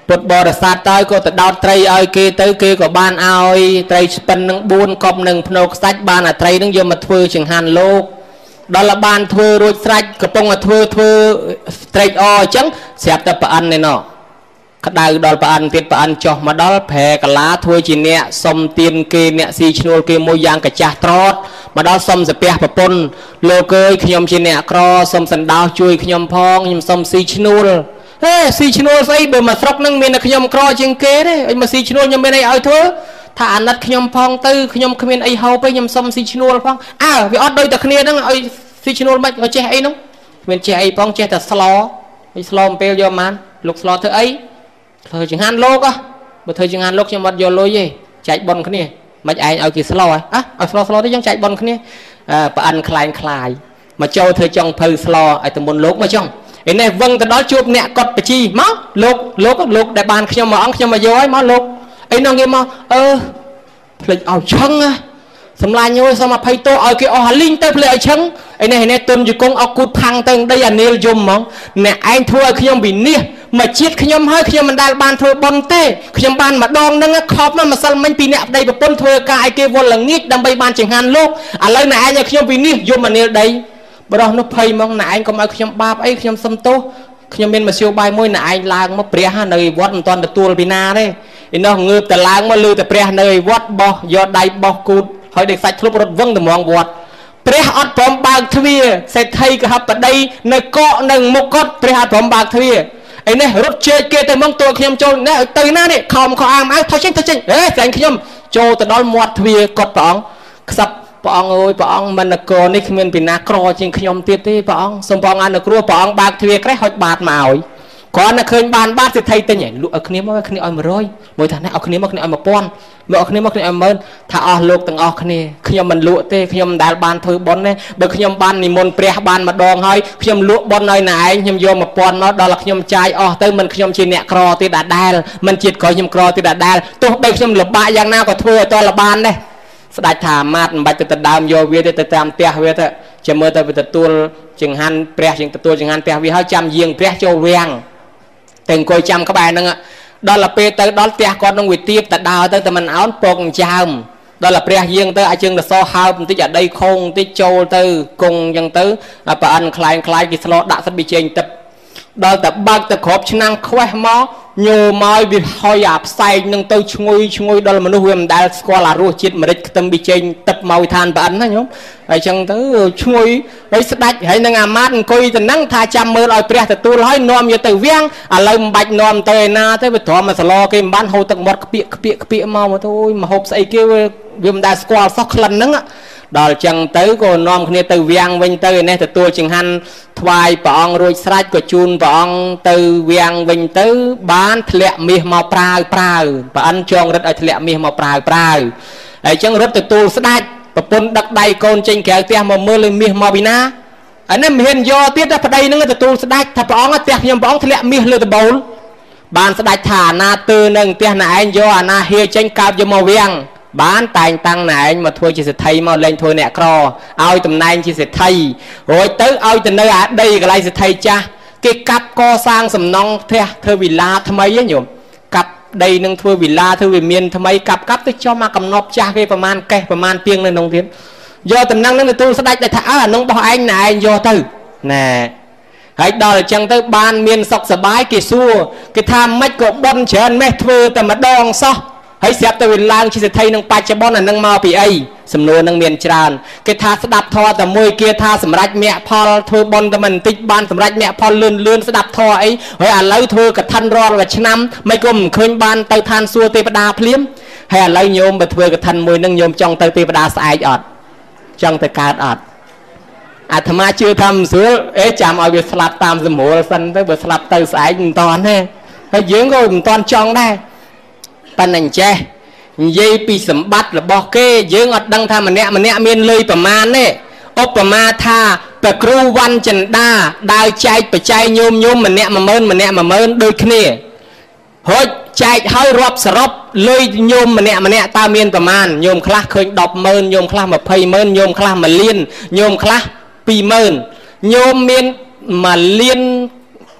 ពុតបរិស័ទតើក៏ទៅដោតត្រីឲ្យគេទៅគេក៏បានឲ្យត្រីស្ពិននឹងបួនកប់នឹងភ្នោខ្សាច់បានអាត្រីនឹងយកមកធ្វើចង្ហាន់លោកដល់បានធ្វើរួចស្រេចកំពុងតែធ្វើធ្វើត្រេកអរអញ្ចឹងស្រាប់តែប្រអិនឯណោះក្តៅដល់ប្រអិនទៀតប្រអិនចុះមកដល់ប្រែកាឡាធ្វើជាអ្នកសុំទៀនគេអ្នកស៊ីឈ្នួលគេមួយយ៉ាងកាចាស់ត្រតមកដល់សុំសាពះប្រពន្ធលោកអើយខ្ញុំជាអ្នកក្រសុំសណ្ដោសជួយខ្ញុំផងខ្ញុំសុំស៊ីឈ្នួលហេស៊ីឈ្នួលស្អីបើមកស្រុកនឹងមានតែខ្ញុំក្រជាងគេទេអីមកស៊ីឈ្នួលខ្ញុំមានអីឲ្យធ្វើថាអាណិតខ្ញុំផងទៅខ្ញុំគ្មានអីហូបទេខ្ញុំសុំស៊ីឈ្នួលផងអើវាអត់ដូចតែគ្នាហ្នឹងឲ្យស៊ីឈ្នួលមិនឲ្យចេះអីហ្នឹងគ្មានចេះអីផងចេះតែស្លឲ្យស្លអំពេលយកបានលោកស្លធ្វើអីធ្វើចង្ហាន់លោកហ៎បើធ្វើចង្ហាន់លោកខ្ញុំអត់យកលុយទេចែកប៉ុនគ្នាមិនឯងឲ្យគេស្លហ៎អើឲ្យស្លស្លទៅយើងចែកប៉ុនគ្នាប្រអិនខ្លែងខ្លាយមកចូលធ្វើចង់ភៅស្លឲ្យតំមុនលោកមកចង់ឯនេះវឹងទៅដល់ជួបអ្នកកត់បជីមកលោកលោកលោកដែលបានខ្ញុំមកអង្គខ្ញុំមកយកឲ្យមកលោកអីនោះគេមកអឺភ្លេចឲ្យឆឹងសម្លាញ់យសុំអភ័យទោសឲ្យគេអស់លីងទៅភ្លេចឲ្យឆឹងឯនេះនេះទុនជង្គង់អគូតផាំងទៅដីអានីលយំហ្មងអ្នកឯងធ្វើឲ្យខ្ញុំវិនិច្ឆ័យមកជាតិខ្ញុំហើយខ្ញុំមិនដែលបានធ្វើបន់ទេខ្ញុំបានម្ដងហ្នឹងខប់មកម្សិលមិញពីអ្នកប្តីប្រពន្ធធ្វើការឲ្យគេវល់ល្ងាចដើម្បីបានចង្ហាន់លោកឥឡូវអ្នកឯងឲ្យខ្ញុំវិនិច្ឆ័យយំអានីលដីបរោះនោះភ័យហ្មងអ្នកឯងកុំឲ្យខ្ញុំបាបអីខ្ញុំសុំទោសខ្ញុំមានមធ្យោបាយមួយអ្នកឯងឡើងមកព្រះនៅវត្តមិនទាន់ទទួលពីណាទេឯនោះងើបតែឡើងមកលឺតែព្រះនៅវត្តបោះយកដៃបោះគូតហើយដេកសាច់ធ្លុបរត់វឹងទៅហ្មងវត្តព្រះអត់ព្រមបើកទ្វារសេដ្ឋីកហបតីនៅកកនៅមុខគាត់ព្រះអត់ព្រមបើកទ្វារឯនេះរត់ជែកគេទៅហ្មងតួខ្ញុំចូលនេះទៅណានេះខំខំអាមអើថយចេញថយចេញហេស្ដែងខ្ញុំចូលទៅដល់មាត់ទ្វារគាត់ព្រះអង្គខ្សឹបព្រះអង្គអើយព្រះអង្គមនកោនេះគ្មានពីណាក្រជាងខ្ញុំទៀតទេព្រះអង្គសូមព្រះអង្គអនុគ្រោះព្រះអង្គបើកទ្វារក្រេះហុចបាតមកឲ្យគ្រាន់តែឃើញបានបាតសេដ្ឋីទិញលក់ឲ្យគ្នាមកគ្នាឲ្យមួយរយមួយថានេះឲ្យគ្នាមកគ្នាឲ្យមួយពាន់មកឲ្យគ្នាមកគ្នាឲ្យម៉ឺនថាអស់លោកទាំងអស់គ្នាខ្ញុំមិនលក់ទេខ្ញុំមិនដែលបានធ្វើបុណ្យទេបើខ្ញុំបាននិមន្តព្រះបានម្ដងហើយខ្ញុំលក់បុណ្យឲ្យណែឯងខ្ញុំយកមួយពាន់មកដល់ខ្ញុំចាយអស់ទៅមិនខ្ញុំជាអ្នកក្រទៀតដដែលមិនជាតិក្រខ្ញុំក្រទៀតដដែលទោះបីខ្ញុំលំបាកយ៉ាងណាក៏ធ្វើឲ្យតលបានដែរស្ដេចថាអាមាត្យមិនបាច់ទៅទៅដើមយកវាទេទៅតាមផ្ទះវាទៅចាំមើលទៅវាទទួលចង្ហាន់ព្រះជាងទទួលចង្ហាន់ព្រះវាហើយចាំយាងព្រះចូលវាំងតែអង្គុយចាំក្បែរហ្នឹងដល់ទៅពេលទៅដល់ផ្ទះគាត់នឹងវាទៀបតែដើរទៅតែមិនអោនពកចាមដល់ទៅព្រះយាងទៅអាចជើងទៅសហើបបន្តិចអាដីខងបន្តិចចូលទៅគង់អញ្ចឹងទៅប្រអិនខ្លែងខ្លាយគេស្លោដាក់សិតប៊ីចេងទឹកដល់តែបើកទៅគ្របឆ្នាំងខ្វេះមកញោមឲ្យវាហុយអាផ្សែងនឹងទៅឈ្ងុយឈ្ងុយដល់មនុស្សវាមិនដែលស្គាល់អារសជាតិម្រេចខ្ទឹមប៊ីចេងទឹកមកឋានប្រអិនណាញោមហើយអញ្ចឹងទៅឈ្ងុយហើយស្ដាច់ហើយនឹងអាម៉ាតអង្គុយទៅហ្នឹងថាចាំមើលឲ្យព្រះទទួលហើយនាំយកទៅវាំងឥឡូវមិនបាច់នាំទៅឯណាទេវាទ្រាំមកសឡគេមិនបានហូរទឹកមាត់ខ្ពាកខ្ពាកខ្ពាកមកមកទៅអូយមកហូបស្អីគេវាមិនដែលស្គាល់សោះក្លិនហ្នឹងដល់ចឹងទៅក៏នាំគ្នាទៅវាំងវិញទៅឯនេះទទួលចង្ហាន់ថ្វាយព្រះអង្គរួចស្រេចក៏ជូនព្រះអង្គទៅវាំងវិញទៅបានធ្លាក់មាសមកប្រាវប្រាវព្រះអិនចងរឹតឲ្យធ្លាក់មាសមកប្រាវប្រាវហើយចឹងរត់ទទួលស្ដេចប្រពន្ធដឹកដៃកូនចេញក្រៅផ្ទះមកមើលលើមាសមកពីណាអានេះមិនហ៊ានយកទៀតតែប្តីនឹងទទួលស្ដេចថាព្រះអង្គផ្ទះខ្ញុំព្រះអង្គធ្លាក់មាសលើដបូលបានស្ដេចថាអាណាទើនឹងផ្ទះណែឯងយកអាណាហៀចេញកើបយកមកវាំងបានតែងតាំងណែឯងមកធ្វើជាសេដ្ឋីមកលេងធ្វើអ្នកក្រឲ្យតំណែងជាសេដ្ឋីរួចទៅឲ្យទៅនៅអាដីកន្លែងសេដ្ឋីចាស់គេកាប់កសាងសំណង់ផ្ទះធ្វើវិឡាថ្មីហ្នឹងញោមកាប់ដីនឹងធ្វើវិឡាធ្វើវិមានថ្មីកាប់កាប់ទៅចំមកកំណប់ចាស់គេប្រមាណកេះប្រមាណទៀងនៅក្នុងទៀតយកតំណែងនឹងទទួលស្ដេចតែថាអើអានោះរបស់ឯងណែឯងយកទៅណែហើយដល់អញ្ចឹងទៅបានមានសុខសប្បាយគេសួរគេថាមិនក៏បន់ច្រើនម៉េះធ្វើតែម្ដងសោះហើយស្រាប់តែវាឡើងជាសេដ្ឋីនឹងបច្ចុប្បន្នអានឹងមកពីអីសំណួរនឹងមានច្រើនគេថាស្ដាប់ធម៌តែមួយគេថាសម្រាប់មគ្គផលធ្វើបុណ្យតែមិនបន្តិចបានសម្រាប់មគ្គផលលឿនលឿនស្ដាប់ធម៌អីហើយឥឡូវធ្វើកឋិនរាល់ឆ្នាំមិនក៏មិនឃើញបានទៅឋានសួគ៌ទេវតាភ្លាមហើយឥឡូវញោមបើធ្វើកឋិនមួយនឹងញោមចង់ទៅទេវតាស្អែកអត់ចង់ទៅកើតអត់អាត្មាជឿថាមិនស្រួលអេចាំឲ្យវាស្លាប់តាមសម្រួលសិនទៅបើស្លាប់ទៅស្អែកមិនតាន់ទេហើយយើងក៏មិនតាន់ចង់ដែរប៉ុន្តែអញ្ចេះនិយាយពីសម្បត្តិរបស់គេយើងអត់ដឹងថាម្នាក់ម្នាក់មានលុយប្រមាណទេឧបមាថាព្រះគ្រូវ៉ាន់ចិន្តាដើរចែកបច្ច័យញោមញោមម្នាក់មួយម៉ឺនម្នាក់មួយម៉ឺនដូចគ្នាហូចចែកឲ្យរាប់សរុបលុយញោមម្នាក់ម្នាក់តើមានប្រមាណញោមខ្លះឃើញដប់ម៉ឺនញោមខ្លះម្ភៃម៉ឺនញោមខ្លះមួយលានញោមខ្លះពីរម៉ឺនញោមមានមួយលាន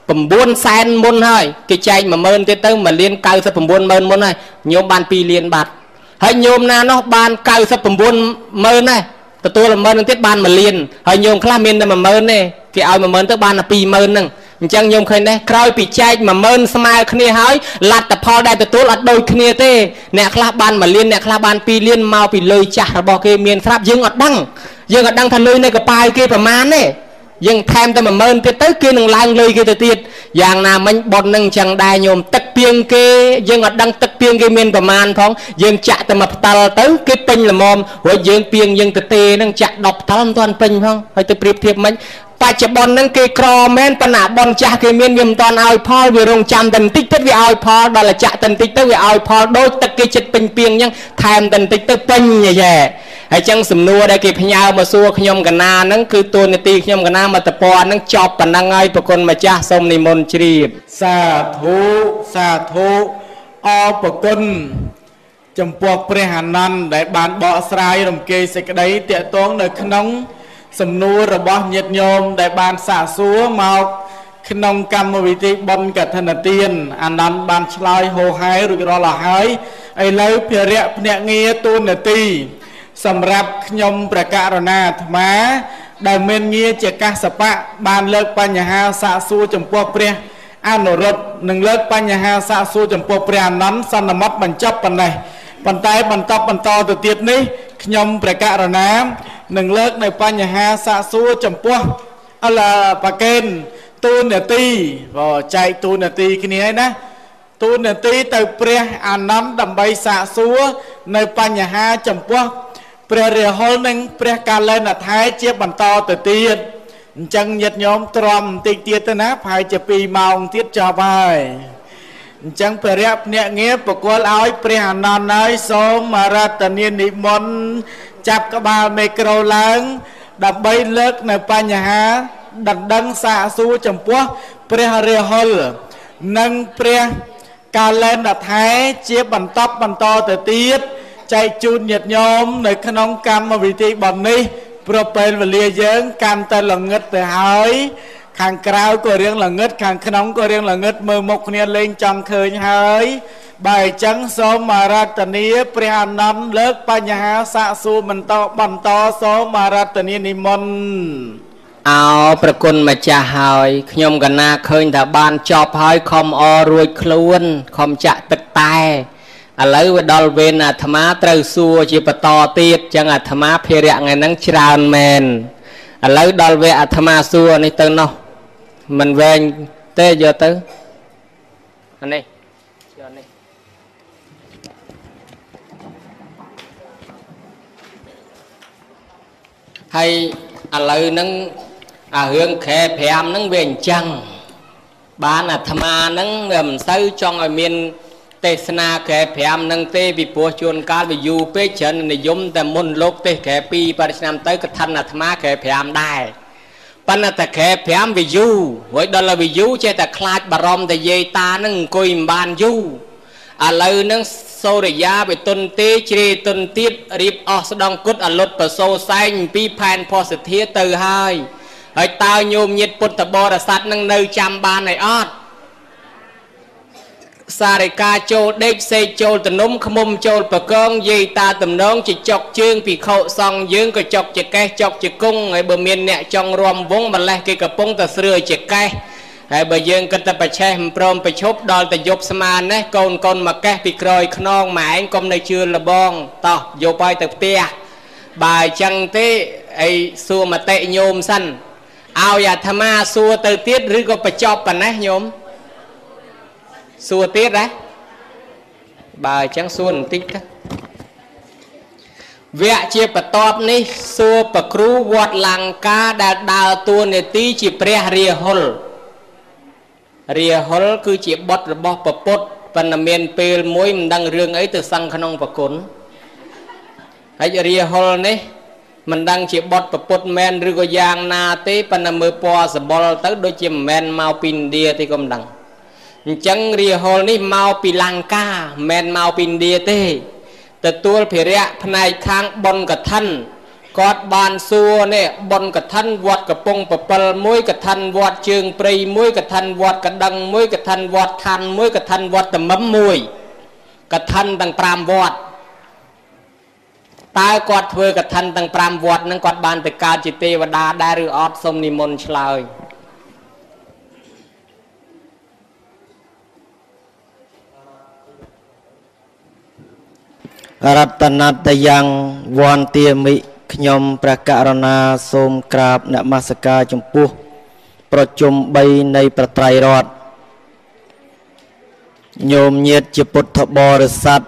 bầm buôn sen môn hơi cái chạy mà mơn tới tới mà liên cao sắp bầm buôn mơn môn này nhôm ban pi liên bạt hay nhôm na nó ban cao sắp bầm buôn mơn này từ tôi là mơn tiết ban mà liên hay nhôm khá miên mà mơn này cái ao mà mơn tới ban là pi mơn nè chẳng nhôm khơi này coi bị chạy mà mơn smile khné hói lạt tập phò đây từ tôi lạt đôi khné tê nè khá ban mà liên nè khá ban pi liên mau bị lơi chả bỏ cái miền sáp dương ọt đăng dương ọt đăng thành lơi này cái bài kiaประมาณ này nhưng thêm tới mà mơn tới tới kia đừng lang lơi kia từ tiệtอย่างnào mình bọt nâng chẳng đai nhôm tắc piêng kia dương ọt đăng tắc piêng kia miền ประมาณ phong dương chạ tới mà tao tới cái pin là mồm rồi dương piêng dương từ tê nâng chạ đọc thằng toàn pin phong hay từ priệp thiệp mình tại chợ bòn nâng cây cò men pan nã bòn cha cây miên viêm toàn ao phò về rong chăm tần tích tích về ao phò đó là chạ tần tích tích về ao phò đôi tắc cây chật pin piêng nhưng thêm tần tích tích pin như vậy hay chăng sầm nua đây cây phi nhau mà xua nhom cả na nâng cứ tuôn ti nhom cả na mà tập bò nâng chọp pan nâng ai bậc con mà cha sông ni môn chì sa thú sa thú o bậc con chấm buộc pre hàn nan để bàn bọ sài đồng kê sẽ cái đấy tiệt toán nơi khăn nóng sầm nua rồi bỏ nhiệt nhôm để bàn xả xúa màu khăn nóng cam mà vị trí bон cả thân là tiền anh nan bàn slide hồ hái rồi đó là hái ai lấy phía rẽ nhẹ nghe tuôn là tiสำหรับขยมประกาศนาธรรมะได้เมียนเงียเจกาสปะบานเลิกปัญญาสะสูจมพวกเปรียอนุรสหนึ่งเลิกปัญญาสะสูจมพวกเปรียนั้นสันมัดบรรจับปันใดปันไตบรรทับบรรทอตัวเตียดนี้ขยมประกาศนาหนึ่งเลิกในปัญญาสะสูจมพวกอะไรปะเกนตูนเนตีพอใจตูนเนตีขี้นี้นะตูนเนตีแต่เปรียอันนั้นดำใบสะสูในปัญญาจมพวกเปรียเรียหอนึงเปรียการเล่นอัดท้ายเจี๊ยบบันตอตัวเตียนจังยัดย้อมตรอมติเตียตนะภายจะปีเมาเทียดจอไปจังเปรียบเนี่ยเงี้ยปกวลเอาเปรียนอนน้อยโสมารัตเนียนิมนจับกบาเมกโรลังดับใบเลิกในปัญหาดังดังสะสู้จำพวกเปรียเรียหอลนังเปรียการเล่นอัดท้ายเจี๊ยบบันตอบบันตอตัวเตียนใจจูนหยัดยอมในขนมกรรมวิธีบอนนี้โปรเป็นวลีเยอะการแต่หลังเงิดแต่หายข้างกราวก็เรียงหลังเงิดข้างขนมก็เรียงหลังเงิดมือมกเนี่ยเล่งจังเคยหายใบจังโสมารัตเนียเปรียนันเลิกปัญหาสะสูมันต่อบันต่อโสมารัตเนียนิมนเอาประกุลมาจ่าหายขยมกันนาเคยแต่บานจอบหายคอมอรวยคล้วนคอมจะตึกตายอะไรว่าดอลเวนอาธรรมะเตาซัวจีปตอตีดจังอาธรรมะเพรียงไงนั่งชรานแมนอะไรดอลเวอาธรรมะซัวนี่เติมเนาะมันเวงเตยเยอะเติมอันนี้ให้อะไรนั่งอาเฮืองแค่แผ่มนั่งเวงจังบ้านอาธรรมะนั่งเริ่มซื้อจองไอเมียนเตสนาแก่แผมนังเตวิปัวชวนการวิยูเปเชนในยมแต่มนโลกเตแก่ปีปริศนามเตกทันอัตมาแก่แผมได้ปัญหาแต่แก่แผมวิยูไว้ดอลวิยูเจแต่คลาดบารมแต่เยตานังกุยบานยูอะไรนังโซริยาไปตนเตจรีตนติดรีบออกสดองกุดอลดประโซไซน์ปีแพนพอสิทธิเตอร์ไฮไอตาโยมยิดปุตตบรสัตนังเนยจำบานในออดสาริกาโจเด็กเซโจตนุ่มขมุมโจประกองยีตาตำน้องจิจกเชื่องปีเขาซองยืงก็จกจะแก่จกจะกุ้งไอ้เบอร์เมียนเนี่ยจองรวมวงมันแลกกับปงตะเสือจะแก่ไอ้เบอร์ยืงก็ตะไปแช่มพร้อมไปชบดอลแต่ยบสมานนะกอนกอนมาแก่ปีกรอยขนองหมายกอมในเชื่อละบองต่อโยไปตะเตียบ่ายจังเตไอ้ซัวมาเตะโยมสั้นเอาอย่าธรรมะซัวเตอเตี้ยหรือก็ไปจอบกันนะโยมสัวเตี้ยนะบ่ายจังส่วนติ๊กนะเวะเจียปตอบนี่สัวปครูวัดลังกาดาดาวตัวเนตีจีเปรียเรียฮอลเรียฮอลคือจีบดระบอบปปดปนเมียนเปลมวยมันดังเรื่องไอ้ตัวสังขนองปะกุนไอ้เรียฮอลนี่มันดังจีบดปปดแมนหรือก็ยางนาเตปนมือปอสบอลตั้งโดยจีแมนมาปินเดียที่กำลังจังเรียฮอลนี่เมาปีลังกาแมนเมาปินเดียเต้แต่ตัวเพรียพนายค้างบนกับท่านគាត់បានសួរនេះបុណ្យកឋិនវត្តកំពង់ពពិលមួយកឋិនវត្តជើងព្រៃមួយកឋិនវត្តកណ្ដឹងមួយកឋិនវត្តឋានមួយកឋិនវត្តតមឹមមួយកឋិនទាំងប្រាំវត្តតើគាត់ធ្វើកឋិនទាំងប្រាំវត្តហ្នឹងគាត់បានទៅកើតជាទេវតាដែរឬអត់សូមនិមន្តឆ្លើយរតនតយ៉ាងវន្តាមិខ្ញុំព្រះករុណាសូមក្រាបនមស្ការចំពោះប្រជុំបីនៃប្រត្រៃរតន៍ញោមញាតិជាពុទ្ធបរិស័ទ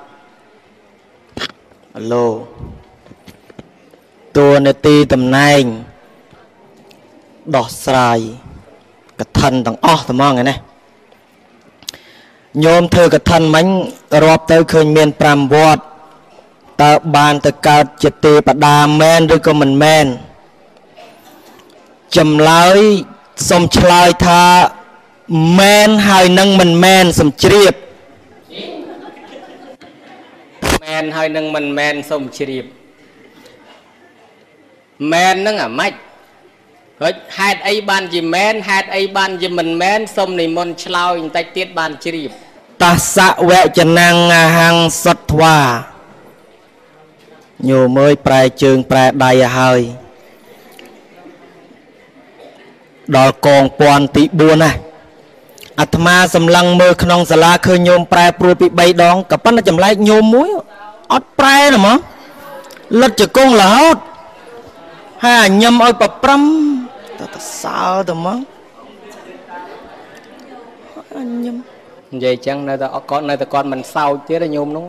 ឡូតួនាទីតំណែងដោះស្រាយកឋិនទាំងអស់ត្មងឯណាញោមធ្វើកឋិនមិញរាប់ទៅឃើញមានប្រាំវត្តតើបានទៅកើតជាទេវតាមែនឬក៏មិនមែនចម្លើយសូមឆ្លើយថាមែនហើយនឹងមិនមែនសូមជ្រាបមែនហើយនឹងមិនមែនសូមជ្រាបមែននឹងអាម៉េចហើយហេតុអីបានជាមែនហេតុអីបានជាមិនមែនសូមនិមន្តឆ្លើយបន្តិចទៀតបានជ្រាបតស្សវចនំអហង្សត្វាញោមអើយប្រែជើងប្រែដៃឲ្យហើយដល់កងពាន់ទីបួនណាអាត្មាសម្លឹងមើលក្នុងសាលាឃើញញោមប្រែព្រួយពីបីដងក៏ប៉ុន្តែចម្លែកញោមមួយអត់ប្រែទេហ្មងលិតជង្គង់រហូតហើយញឹមឲ្យប្រព្រំតើតសើទៅហ្មងញឹមនិយាយចឹងនៅតែគាត់នៅតែគាត់មិនសោចទៀតញោមនោះ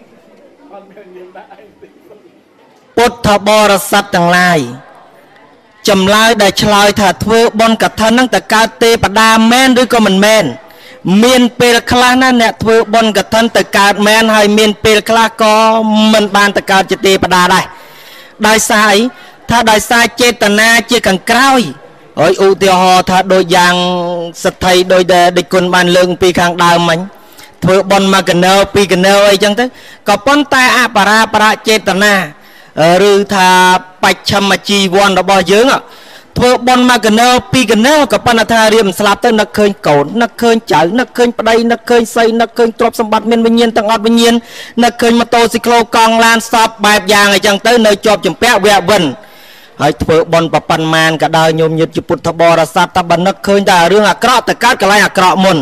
ពុទ្ធបរិស័ទទាំងឡាយចម្លើយដែលឆ្លើយថាធ្វើបុណ្យកឋិនហ្នឹងតើកើតទេវតាមែនឬក៏មិនមែនមានពេលខ្លះណាអ្នកធ្វើបុណ្យកឋិនទៅកើតមែនហើយមានពេលខ្លះក៏មិនបានទៅកើតជាទេវតាដែរដោយសារអីថាដោយសារចេតនាជាខាងក្រោយហើយឧទាហរណ៍ថាដូចយ៉ាងសទ្ធិដូចដែលដេចគុណបានលើកពីខាងដើមមិញធ្វើបុណ្យមួយកណោពីរកណោអីចឹងទៅក៏ប៉ុន្តែអបរាបរចេតនាឬថាបច្ឆមជីវ័នរបស់យើងធ្វើបុណ្យមួយកណោពីរកណោក៏ប៉ុន្តែថារៀបស្លាប់ទៅនឹកឃើញកូននឹកឃើញចៅនឹកឃើញប្តីនឹកឃើញស្រីនឹកឃើញទ្រព្យសម្បត្តិមានវិញ្ញាណទាំងអត់វិញ្ញាណនឹកឃើញម៉ូតូស៊ីក្លូកង់ឡានសពបែបយ៉ាងអីចឹងទៅនៅជាប់ចម្ពាក់វៈវិនហើយធ្វើបុណ្យប្រប៉ុន្មានក៏ដោយញោមញាតិជាពុទ្ធបរិស័ទតែបើនឹកឃើញតែរឿងអាក្រក់ទៅកើតកន្លែងអាក្រក់មុន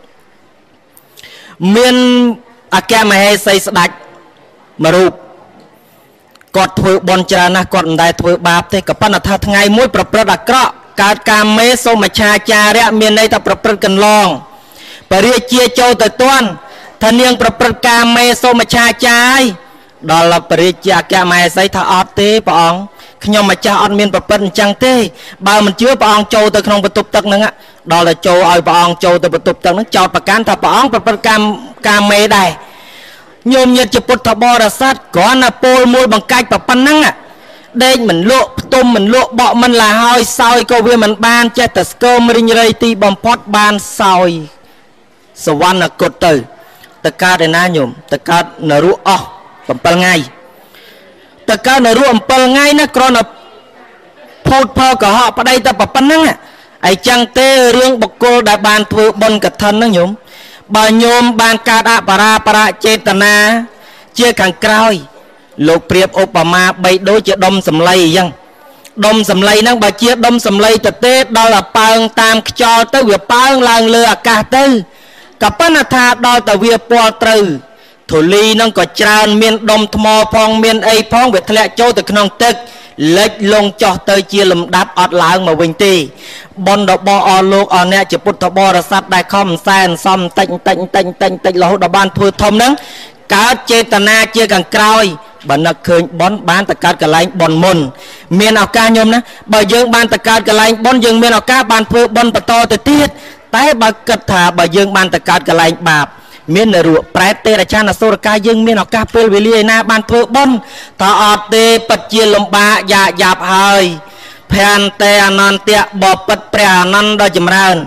មានអគ្គមហេសីស្ដេចមួយរូបគាត់ធ្វើបុណ្យច្រើនណាស់គាត់មិនដែលធ្វើបាបទេក៏ប៉ុន្តែថាថ្ងៃមួយប្រព្រឹត្តអាក្រក់កើតកាមេសូមច្ឆាចារៈមានន័យថាប្រព្រឹត្តកន្លងបរិជាចូលទៅទាន់ថានាងប្រព្រឹត្តកាមេសូមច្ឆាចាយដល់បរិជាអគ្គមហេសីថាអត់ទេព្រះអង្គខ្ញុំម្ចាស់អត់មានប្រព្រឹត្តអញ្ចឹងទេបើមិនជឿព្រះអង្គចូលទៅក្នុងបន្ទប់ទឹកហ្នឹងដល់តែចូលឲ្យព្រះអង្គចូលទៅបន្ទប់ទឹកហ្នឹងចោទប្រកាន់ថាព្រះអង្គប្រព្រឹត្តកម្មកាមេដែរញោមញាតិជាពុទ្ធបរិស័ទគ្រាន់តែពោលមួយបង្កាច់ប៉ុណ្ណឹងដេកមិនលក់ផ្ទុំមិនលក់បក់មិនឡាហើយសោយក៏វាមិនបានចេះតែស្គមរិញរៃទីបំផុតបានសោយសវណ្ណគតទៅតើកើតឯណាញោមតើកើតនរោអស់bảyថ្ងៃតើកើតនរោbảyថ្ងៃណាគ្រាន់តែភូតផលកុហកប្តីតែប៉ុណ្ណឹងអីចឹងទេរឿងបុគ្គលដែលបានធ្វើបុណ្យកឋិនហ្នឹងញោមបើញោមបានកើតអបរាបរចេតនាជាខាងក្រោយលោកប្រៀបឧបមាបីដូចជាដុំសម្លៃអញ្ចឹងដុំសម្លៃហ្នឹងបើជាដុំសម្លៃទៅទេដល់តែប៉ើងតាមខ្យល់ទៅវាប៉ើងឡើងលើអាកាសទៅក៏ប៉ុន្តែថាដល់តែវាពាល់ត្រូវធូលីហ្នឹងក៏ច្រើនមានដុំថ្មផងមានអីផងវាធ្លាក់ចូលទៅក្នុងទឹកលិចលងចោះទៅជាលំដាប់អត់ឡើងមកវិញទេបុណ្យរបស់អស់លោកអស់អ្នកជាពុទ្ធបរិស័ទដែលខំសែនសំតិចតិចតិចតិចតិចរហូតដល់បានធ្វើធំហ្នឹងកើតចេតនាជាខាងក្រោយបើនឹកឃើញបុណ្យបានតែកើតកន្លែងបុណ្យមុនមានឱកាសញោមណាបើយើងបានតែកើតកន្លែងបុណ្យយើងមានឱកាសបានធ្វើបុណ្យបន្តទៅទៀតតែបើគិតថាបើយើងបានតែកើតកន្លែងបាបមាននរោប្រែតទេរចានអសុរកាយយើងមានឱកាសពេលវេលាឯណាបានធ្វើបុណ្យតើអត់ទេពិតជាលំបាកយ៉ាយ៉ាប់ហើយភ័ន្តេអនន្តៈបពិតព្រះអនន្តដ៏ចម្រើន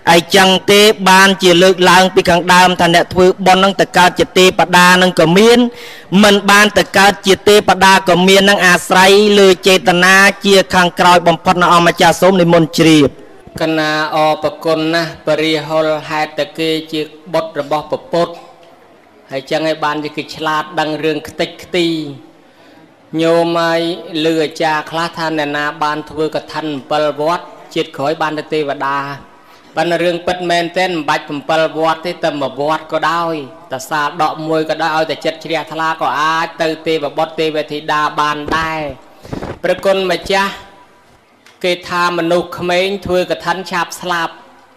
ai chẳng tế ban chỉ lực lang bị càng đam thành nẹt thưa bon năng tất cả chỉ tế bát đa năng cầm miên mình ban tất cả chỉ tế bát đa cầm miên năng à say lừa chế tana chia khang còi bom phật nó mà cha sớmในมนต์ជ្រាបកណាអបគុណណាបរិហុលហេតុតែគេជាបុត្ររបស់ពពុទ្ធហើយចឹងឲ្យបានជាគេឆ្លាតដឹងរឿងខ្ទេចខ្ទីញោមឲ្យលឺអាចារ្យខ្លះថាអ្នកណាបានធ្វើកឋិនbảyវត្តជាតិក្រោយបានទៅទេវតាបានរឿងពិតមែនទេមិនបាច់bảyវត្តទេតែមួយវត្តក៏ដោយតែសាលដកមួយក៏ដោយឲ្យតែចិត្តជ្រះថ្លាក៏អាចទៅទេវបុត្រទេវធីតាបានដែរព្រះគុណម្ចាស់គេថាមនុស្សក្មេងធ្វើកឋិនឆាប់ស្លាប់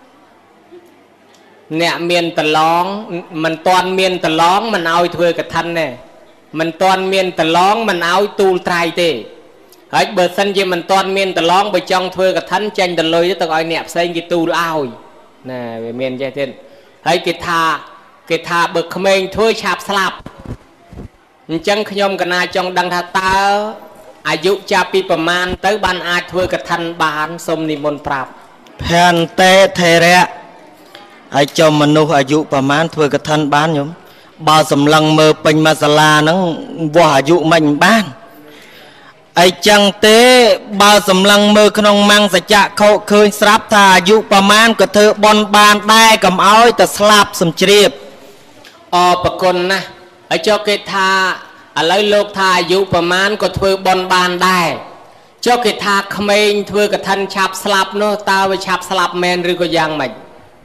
អ្នកមានតឡងមិនតាន់មានតឡងមិនឲ្យធ្វើកឋិនទេមិនតាន់មានតឡងមិនឲ្យទូលត្រៃទេហើយបើសិនជាមិនតាន់មានតឡងបើចង់ធ្វើកឋិនចេញទៅលុយទៅឲ្យអ្នកផ្សេងគេទូលឲ្យណាវាមានចេះទៀតហើយគេថាគេថាបើក្មេងធ្វើឆាប់ស្លាប់អញ្ចឹងខ្ញុំកណាចង់ដឹងថាតើអាយុចាប់ពីប្រមាណទៅបានអាចធ្វើកឋិនបានសូមនិមន្តប្រាប់ផានតេថេរៈឲ្យចំមនុស្សអាយុប្រមាណធ្វើកឋិនបានញោមបើសម្លឹងមើលពេញមួយសាលាហ្នឹងវាស់អាយុមិនបានអីចឹងទេបើសម្លឹងមើលក្នុងម៉ាំងសច្ចៈខោឃើញស្រាប់ថាអាយុប្រមាណក៏ធ្វើបន់បានដែរកុំឲ្យតែស្លាប់សំជ្រាបអរប្រគុណណាស់ហើយចុះគេថាឥឡូវលោកថាអាយុប្រមាណក៏ធ្វើបន់បានដែរចុះគេថាក្មេងធ្វើកឋិនឆាប់ស្លាប់នោះតើវាឆាប់ស្លាប់មែនឬក៏យ៉ាងម៉េច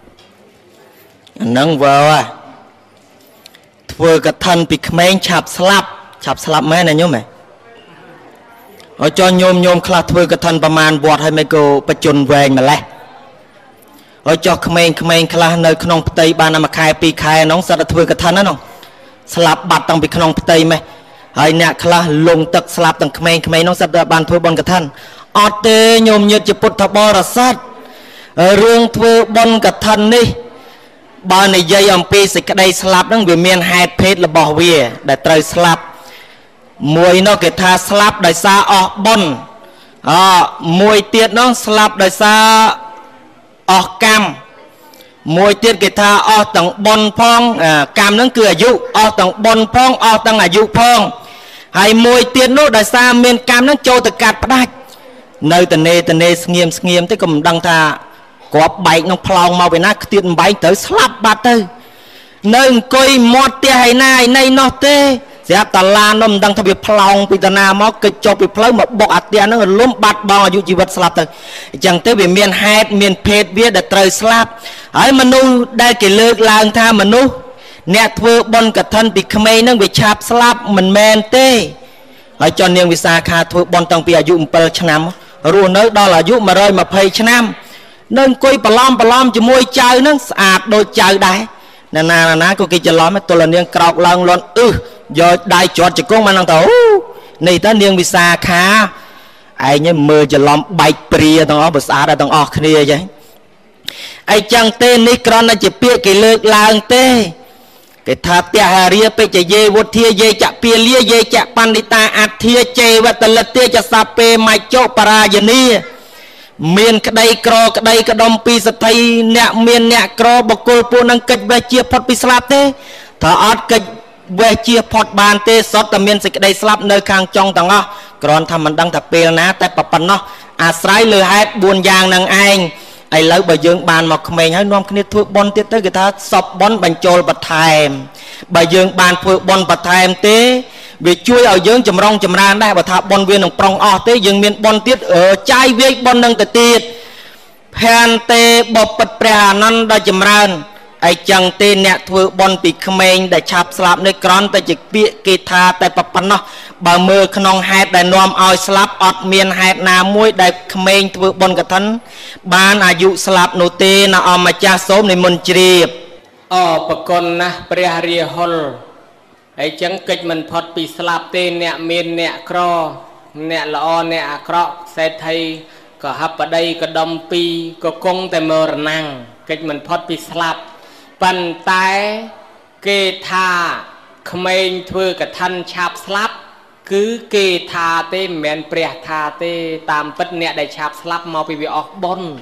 ហ្នឹងវ៉ាធ្វើកឋិនពីក្មេងឆាប់ស្លាប់ឆាប់ស្លាប់មែនណាញោមហ៎ឲ្យចោះញោមញោមខ្លះធ្វើកឋិនប្រមាណវត្តហើយមិនក៏បច្ចុនវែងម្លេះឲ្យចោះក្មេងក្មេងខ្លះនៅក្នុងផ្ទៃបានមួយខែពីរខែហ្នឹងសិតតែធ្វើកឋិនហ្នឹងស្លាប់បាត់តាំងពីក្នុងផ្ទៃម៉េះហើយអ្នកខ្លះលងទឹកស្លាប់ទាំងក្មេងក្មេងហ្នឹងសិតតែបានធ្វើបុណ្យកឋិនអត់ទេញោមញាតិជាពុទ្ធបរិស័ទរឿងធ្វើបុណ្យកឋិននេះបើនិយាយអំពីសេចក្តីស្លាប់ហ្នឹងវាមានហេតុភេទរបស់វាដែលត្រូវស្លាប់មួយនោះគេថាស្លាប់ដោយសារអស់បុណ្យអមួយទៀតនោះស្លាប់ដោយសារអស់កម្មមួយទៀតគេថាអស់ទាំងបុណ្យផងកម្មហ្នឹងគឺអាយុអស់ទាំងបុណ្យផងអស់ទាំងអាយុផងហើយមួយទៀតនោះដោយសារមានកម្មហ្នឹងចូលទៅកាត់ផ្ដាច់នៅតនេតនេស្ងៀមស្ងៀមទេក៏មិនដឹងថាគ្រាប់បែកក្នុងផ្លោងមកពីណាខ្ទាតបែកទៅស្លាប់បាត់ទៅនៅអង្គុយមាត់ផ្ទះឯណាឯណីនោះទេស្រាប់តាឡាននោះមិនដឹងថាវាផ្លោងពីតាណាមកគេចុះពីផ្លូវមកបុកអាផ្ទះហ្នឹងលំបាត់បងអាយុជីវិតស្លាប់ទៅអញ្ចឹងទៅវាមានហេតុមានភេទវាដែលត្រូវស្លាប់ហើយមនុស្សដែលគេលើកឡើងថាមនុស្សអ្នកធ្វើបុណ្យកឋិនពីក្មេងហ្នឹងវាឆាប់ស្លាប់មិនមែនទេហើយចុះនាងវិសាខាធ្វើបុណ្យតាំងពីអាយុbảyឆ្នាំរស់នៅដល់អាយុmột trăm hai mươiឆ្នាំនៅអង្គុយប្រឡំប្រឡំជាមួយចៅហ្នឹងស្អាតដូចចៅដែរណាណាណាក៏គេច្រឡំទល់នាងក្រោកឡើងលន់អឺយកដៃជាប់ជង្គង់មកហ្នឹងទៅនេះតើនាងវិសាខាឯងមើលច្រឡំបែកព្រាទាំងអស់បើស្អាតដល់ទាំងអស់គ្នាចឹងអីចឹងទេនេះគ្រាន់តែជាពាក្យគេលើកឡើងទេគេថាទះរាពេជ្ជយេវុធាយេចពាលាយេចបណ្ឌិតាអធិជេវតលតិចសាពេមច្ចុបរាយនីមានក្តីក្រក្តីក្ដុំពីសទ្ធិអ្នកមានអ្នកក្របុគ្គលពួកនឹងកិច្ចវេះជាផុតពីស្លាប់ទេថាអត់កិច្ចវេះជាផុតបានទេសុទ្ធតែមានសេចក្តីស្លាប់នៅខាងចុងទាំងអស់គ្រាន់ថាមិនដឹងថាពេលណាតែប៉ុណ្ណោះអាស្រ័យលើហេតុបួនយ៉ាងនឹងឯងឥឡូវបើយើងបានមកក្មេងហើយនាំគ្នាធ្វើបុណ្យទៀតទៅគេថាសពបុណ្យបញ្ចូលបន្ថែមបើយើងបានធ្វើបុណ្យបន្ថែមទេវាជួយឲ្យយើងចម្រុងចម្រើនដែរបើថាបុណ្យវានឹងប្រុងអស់ទេយើងមានបុណ្យទៀតចាយវាយបុណ្យនឹងទៅទៀតផានទេបបិទ្ធព្រះអានន្ទដ៏ចម្រើនអីចឹងទេអ្នកធ្វើបុណ្យពីក្មេងដែលឆាប់ស្លាប់នេះក្រន់តែជាពាក្យគេថាតែប៉ុណ្ណោះបើមើលក្នុងហេតុដែលនាំឲ្យស្លាប់អត់មានហេតុណាមួយដែលក្មេងធ្វើបុណ្យកឋិនបានអាយុស្លាប់នោះទេណាអម្ចាស់សូមនិមន្តជ្រាបអរប្រគុណណាស់ព្រះរាហុលអីចឹងកិច្ចមិនផុតពីស្លាប់ទេអ្នកមានអ្នកក្រអ្នកល្អអ្នកអាក្រក់សេដ្ឋីក៏ហបដីក៏ដុំពីរក៏គង់តែមរណាំងកិច្ចមិនផុតពីស្លាប់ប៉ុន្តែគេថាក្មេងធ្វើកឋិនឆាប់ស្លាប់គឺគេថាទេមិនមែនព្រះថាទេតាមពិតអ្នកដែលឆាប់ស្លាប់មកពីវាអស់បុណ្យ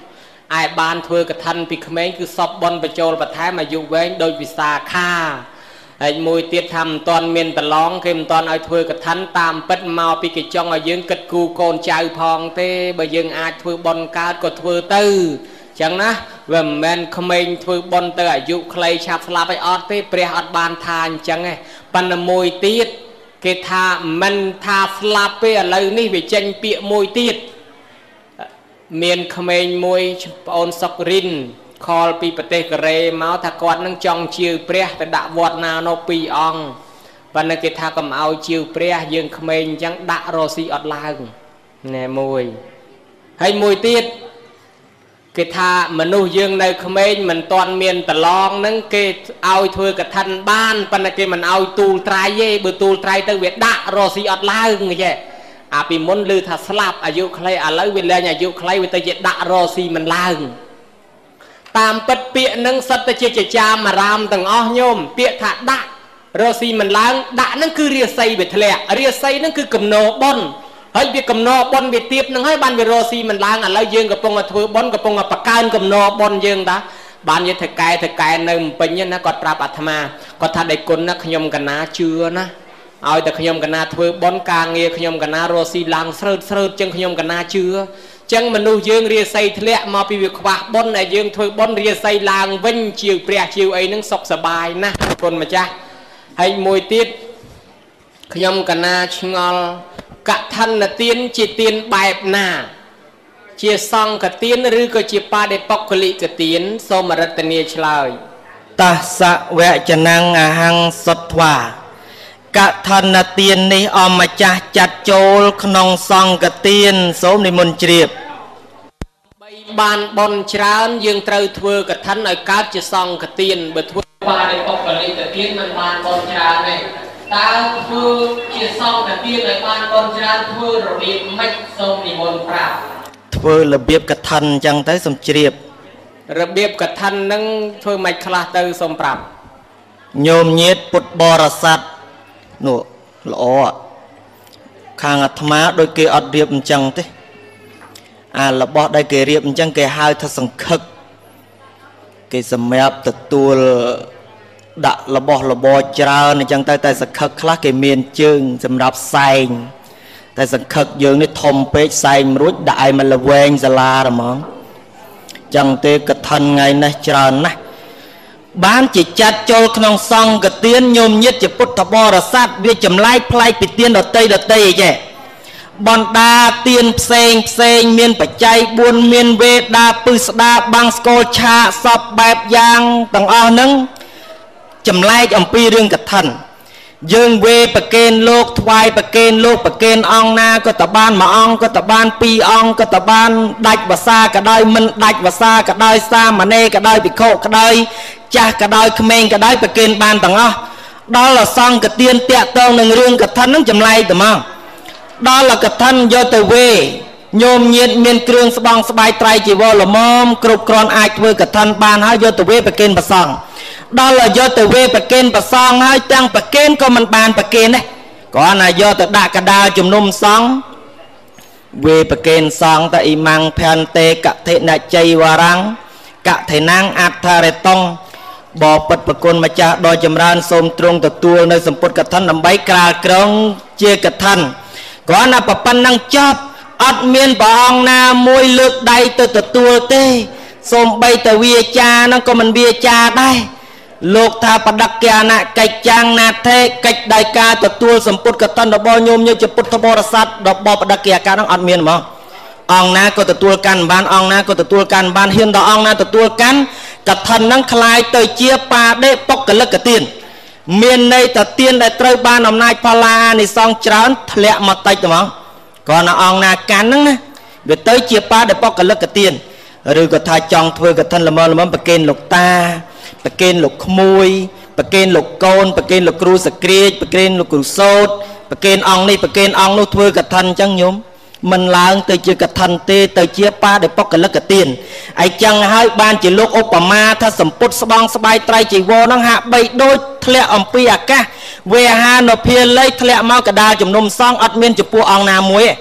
ai ban thưa cái thân bị khmeng cứ sập bon bạch châu bạch thái mà dụ với đôi vì xa kha anh mùi tiết thầm toàn miền tờ lóng kìm toàn ai thưa cái thân tam bất mau bị cái trong ở dương cất cu con trai phong thế bởi dương ai thưa bon cao có thưa tư chẳng ná và men khmeng thưa bon tờ dụ clay chạp slap ai ọt thế pre ọt ban than chẳng ấy pan mùi tiết cái tha men tha slap pe lời ní về tranh bịa mùi tiết miền khmeng mùi on sọc rin call pi pate kare máu thà quạt nâng trong chiều preแต่ ដាក់វត្តណានៅពីអង្គប៉ុន្តែគេថាកុំឲ្យchiều preយើងក្មេងអញ្ចឹងដាក់រស៊ីអត់ឡើងណែមួយហើយមួយទៀតគេថាមនុស្សយើងនៅក្មេងមិនតាន់មានប្រឡងហ្នឹងគេឲ្យធ្វើកឋិនបានប៉ុន្តែគេមិនឲ្យទូលត្រៃទេបើទូលត្រៃទៅវាដាក់រស៊ីអត់ឡើងទេអាពីមុនឮថាស្លាប់អាយុខ្លីឥឡូវវាលែងអាយុខ្លីវាទៅជាដាក់រស៊ីមិនឡើងតាមពិតពាក្យនឹងសិតតែជាចចាមអារាមទាំងអស់ញោមពាក្យថាដាក់រស់ស៊ីមិនឡើងដាក់នឹងគឺរាសីវាធ្លាក់រាសីនឹងគឺកំណោប៉ុនហើយវាកំណោប៉ុនវាទៀបនឹងហើយបានវារស់ស៊ីមិនឡើងឥឡូវយើងកំពុងតែធ្វើប៉ុនកំពុងតែបកើនកំណោប៉ុនយើងតាបានយថាកែថាកែនៅពេញណាគាត់ប្រាប់អាត្មាគាត់ថាដៃគុណណាខ្ញុំកណាជឿណាឲ្យតែខ្ញុំកណាធ្វើប៉ុនការងារខ្ញុំកណារស់ស៊ីឡើងស្រើតស្រើតចឹងខ្ញុំកណាជឿចឹងមនុស្សយើងរាសីធ្លាក់មកពីវាខ្វះបុណ្យដែលយើងធ្វើបុណ្យរាសីឡើងវិញជាព្រះជាអីហ្នឹងសុខសប្បាយណាស់គុណម្ចាស់ហើយមួយទៀតខ្ញុំកណាឆ្ងល់កឋិនទានជាទានបែបណាជាសង្ឃទានឬក៏ជាបដិបកលិកទានសូមរតនាឆ្លើយតសវចនងអហង្សុទ្វាកឋិនទាននេះអមម្ចាស់ចាត់ចូលក្នុងសង្ឃទានសូមនិមន្តជ្រាបបីបានបនច្រើនយើងត្រូវធ្វើកឋិនឲ្យកើតជាសង្ឃទានបើធ្វើបរិបកលិកទានមិនបានបនច្រើនទេតើធ្វើជាសង្ឃទានឲ្យបានបនច្រើនធ្វើរបៀបម៉េចសូមនិមន្តប្រាប់ធ្វើរបៀបកឋិនអញ្ចឹងទៅសូមជ្រាបរបៀបកឋិននឹងធ្វើម៉េចខ្លះទៅសូមប្រាប់ញោមញាតិពុទ្ធបរិស័ទនោះល្អខាងអាត្មាដូចគេអត់រៀបអញ្ចឹងទេអារបស់ដែលគេរៀបអញ្ចឹងគេហៅថាសង្ឃឹកគេសម្រាប់ទទួលដាក់របស់របរច្រើនអញ្ចឹងទៅតែសង្ឃឹកខ្លះគេមានជើងសម្រាប់សែងតែសង្ឃឹកយើងនេះធំពេកសែងមិនរួចដាក់ឲ្យមកល្វែងសាលាហ្មងអញ្ចឹងទេកឋិនថ្ងៃនេះច្រើនណាស់បានជាចាត់ចូលក្នុងសង្ឃទានញោមញាតិជាពុទ្ធបរិស័ទវាចម្លែកប្លែកពីទានដតីដតីអីចេះបណ្ដាទានផ្សេងផ្សេងមានបច្ច័យបួនមានវេដាពឹស្ដាបាំងស្គលឆាសពបែបយ៉ាងទាំងអស់ហ្នឹងចម្លែកអំពីរឿងកឋិនយើងវេប្រកេនលោកថ្វាយប្រកេនលោកប្រកេនអង្គណាក៏តបានមួយអង្គក៏តបានពីរអង្គក៏តបានដាច់វសាក៏ដោយមិនដាច់វសាក៏ដោយសាមណេរក៏ដោយភិក្ខុក៏ដោយចាស់ក៏ដោយក្មេងក៏ដោយប្រកេនបានទាំងអស់ដល់សង្ឃទានតាក់ទងនឹងរឿងកឋិនហ្នឹងចម្លែកតែមកដល់កឋិនយកទៅវេញោមញាតិមានគ្រឿងស្បង់ស្បែកត្រៃជីវរល្មមគ្រប់គ្រាន់អាចធ្វើកឋិនបានហើយយកទៅវេប្រកេនប្រសងដល់យកទៅវេប្រកេនប្រសងហើយទាំងប្រកេនក៏មិនបានប្រកេនដែរគ្រាន់តែយកទៅដាក់កដាលជំនុំសង្ឃវេប្រកេនសង្ឃតអ៊ីម៉ាំងផាន់តេកថេនជ័យវរាំងកថេណាំងអដ្ឋរេតុងបបិទ្ធប្រគុណម្ចាស់ដ៏ចម្រើនសូមទ្រង់ទទួលនៅសម្ពុតកឋិនដើម្បីក្រាលក្រងជាកឋិនគ្រាន់តែប៉ុណ្ណឹងចប់អត់មានព្រះអង្គណាមួយលើកដៃទៅទទួលទេសូម្បីតែវាចាហ្នឹងក៏មិនវាចាដែរលោកថាបដកអនកិច្ចចាំងណាថេកិច្ចដោយការទទួលសម្ពុតកឋិនរបស់ញោមញាតិពុទ្ធបរិស័ទរបស់បដកអាការហ្នឹងអត់មានហ្មងអង្គណាក៏ទទួលកាន់បានអង្គណាក៏ទទួលកាន់បានហ៊ានដល់អង្គណាទទួលកាន់កឋិនហ្នឹងคล้ายទៅជាបាដេបុគ្គលិកទានមានន័យថាទានដែលត្រូវបានអំណាចផល្លានិសង្ឃច្រើនធ្លាក់មកតិចហ្មងគ្រាន់តែអង្គណាកាន់ហ្នឹងណាវាទៅជាបាដេបុគ្គលិកទានឬក៏ថាចង់ធ្វើកឋិនល្មមល្មមប្រកេនលោកតាប្រកេនលោកក្មួយប្រកេនលោកកូនប្រកេនលោកគ្រូសក្រាចប្រកេនលោកគ្រូសោតប្រកេនអង្គនេះប្រកេនអង្គនោះធ្វើកឋិនអញ្ចឹងញោមមិនឡើងទៅជាកឋិនទេទៅជាបាដិបុគ្គលិកទានអីចឹងហើយបានជាលោកឧបមាថាសម្ពុតស្បង់ស្បែកត្រៃជីវរហ្នឹងហាក់បីដូចធ្លាក់អំពីអាកាសវេហានុភាល័យធ្លាក់មកកដាលជំនុំសង្ឃអត់មានចំពោះអង្គណាមួយទេ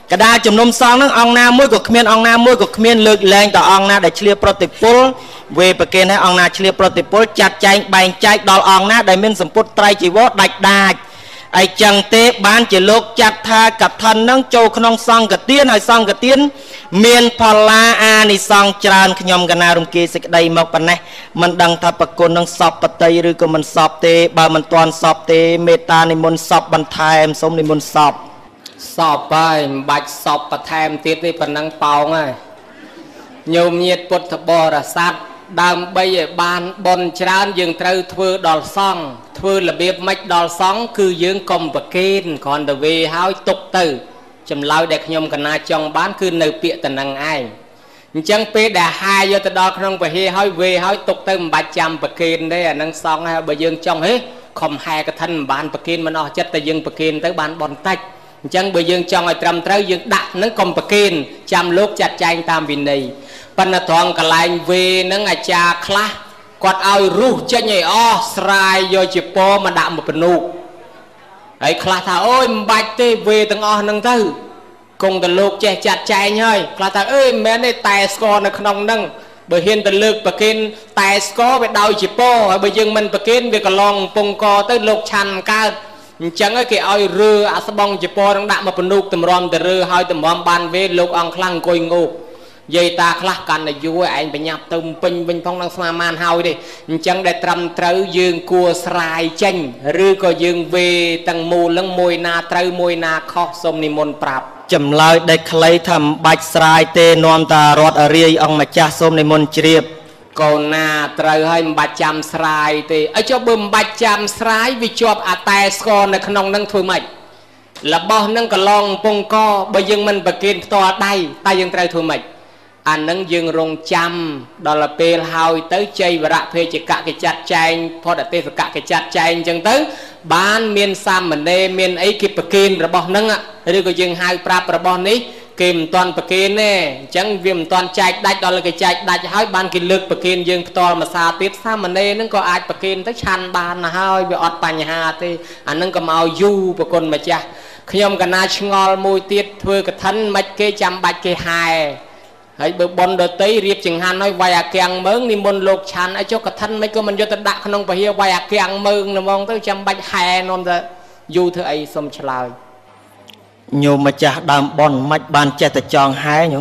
กระดาจุ่มนมซองนั่งองนามุ้ยกับเมียนองนามุ้ยกับเมียนเลือกแรงต่อองนาได้เฉลี่ยปฏิปุลเวปเกณฑ์ให้องนาเฉลี่ยปฏิปุลจัดใจแบ่งใจดอลองนาได้เมียนสมพุทธไตรจีวรได้ได้ไอจังเตะบ้านจะโลกจัดทากับทันนั่งโจขนองซองกับเตี้ยนไอซองกับเตี้ยนเมียนพลาอานิซองจานขยมกันนารุมเกสิกได้มาปนเนมันดังทับปกุลนั่งสอบปฏิหรือก็มันสอบเตะบามันตอนสอบเตะเมตาในมนสอบบันทายสมในมนสอบสอบไปบัดสอบประแทมติดในปนังเปล่าไงโยมเงียดปุถบรสัตดามใบบานบนจานยังเตาเถื่อดอลซองเถื่อระเบียบไม่ดอลซองคือยังกลมประเกณฑ์ก่อนเดวีหายตกตื่จำเล่าเด็กโยมกันนาจองบ้านคือในเปียตนังไอจังเปดหายยตดอขนมประเฮหายเวหายตกตื่บัดจำประเกณฑ์ได้นังซองให้ใบยังจองเฮ้คอมแฮกระทันบ้านประเกณฑ์มันออกจัดแต่ยังประเกณฑ์แต่บ้านบอลตักจังเบยังจองไอ้ตรำเต้ายังดักนั่งกลมประเกณฑ์จำโลกจัดใจตามวินัยปนทองกลายเวนั่งอาจารย์คลากอดเอารูเจาใหญ่อ้อสลายโยจิโปมาด่ามาปนุกไอ้คลาท่าโอ้ยบัดเตเวตั้งอ้อนั่งเต้ากงแต่โลกแจจัดใจเงยคลาท่าเอ้ยแม่ได้แต่สกอร์ในขนมนั่งเบอร์เห็นแต่เลือกประเกณฑ์แต่สกอร์ไปดาวจิโปเบอร์ยังมันประเกณฑ์เบอร์กลองปงกอเต้โลกชันก้าจังไอ้เกี่ยเอาเรืออาสบองจิโปตั้งด่ามาปนุกตำรอมแต่เรือหายตำรอมบานเวโลกอังคลังกอยงูยัยตาคลากันในยุ้ยไอ้เป็นยับตึมเป็นเป็นพองนังสมามานเฮาดิจังได้ตรำเตยยืงกัวสลายจังหรือก็ยืงเวตังมูลังมวยนาเตยมวยนาคอกสมนิมนต์ปรับจำเลยได้ใครทำบัดสลายเตนอมตารอดอริยองมาจ้าสมนิมนต์เจียบก็นาเตยให้บัดจำสลายเตไอ้เจ้าบึมบัดจำสลายวิจอบอาแต่สกอในขนมนั่งถุยใหม่ละบ่อนั่งก็ลองปงก็ใบยังมันประเกินต่อได้ตายังเตยถุยใหม่อันนั้นยังรงจำดอลเปลหายเต้ใจวระเพจกะกิจัดใจพอดัดเตสกะกิจัดใจจังเต้บ้านเมียนซ้ำเหมือนเดเมียนไอ้กิปเกนระบอบนั่งอ่ะหรือก็ยังหายปราบระบอบนี้เกมตอนปเกนเนี่ยจังเวียมตอนใจได้ดอลกิจัดได้จะให้บ้านกินเลือกปเกนยังตอนมาซาติดซ้ำเหมือนเดนั่นก็อาจปเกนตั้งชันบ้านนะฮะไปอดปัญหาตีอันนั้นก็มาเอายูปกลมาจ้ะขยมกันนาชงอลมวยติดเพื่อกระทันมัดเกจำบัดเกหายไอ้เบบอนเดอร์ตีเรียบจิงฮันน้อยวัยเกียงเมืองนี่มนโลกชันไอ้เจ้ากระทันไม่ก็มันยศดักขนมไปเฮียวัยเกียงเมืองนะมองต้องจำใบแห่นนจะอยู่เธอไอ้สมชลายโยมมาจากดามบอนมัดบานเจตจองหายโยม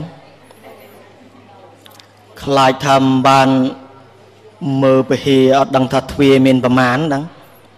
คลายทำบานมือไปเฮียดังทัดเวียเมนประมาณดัง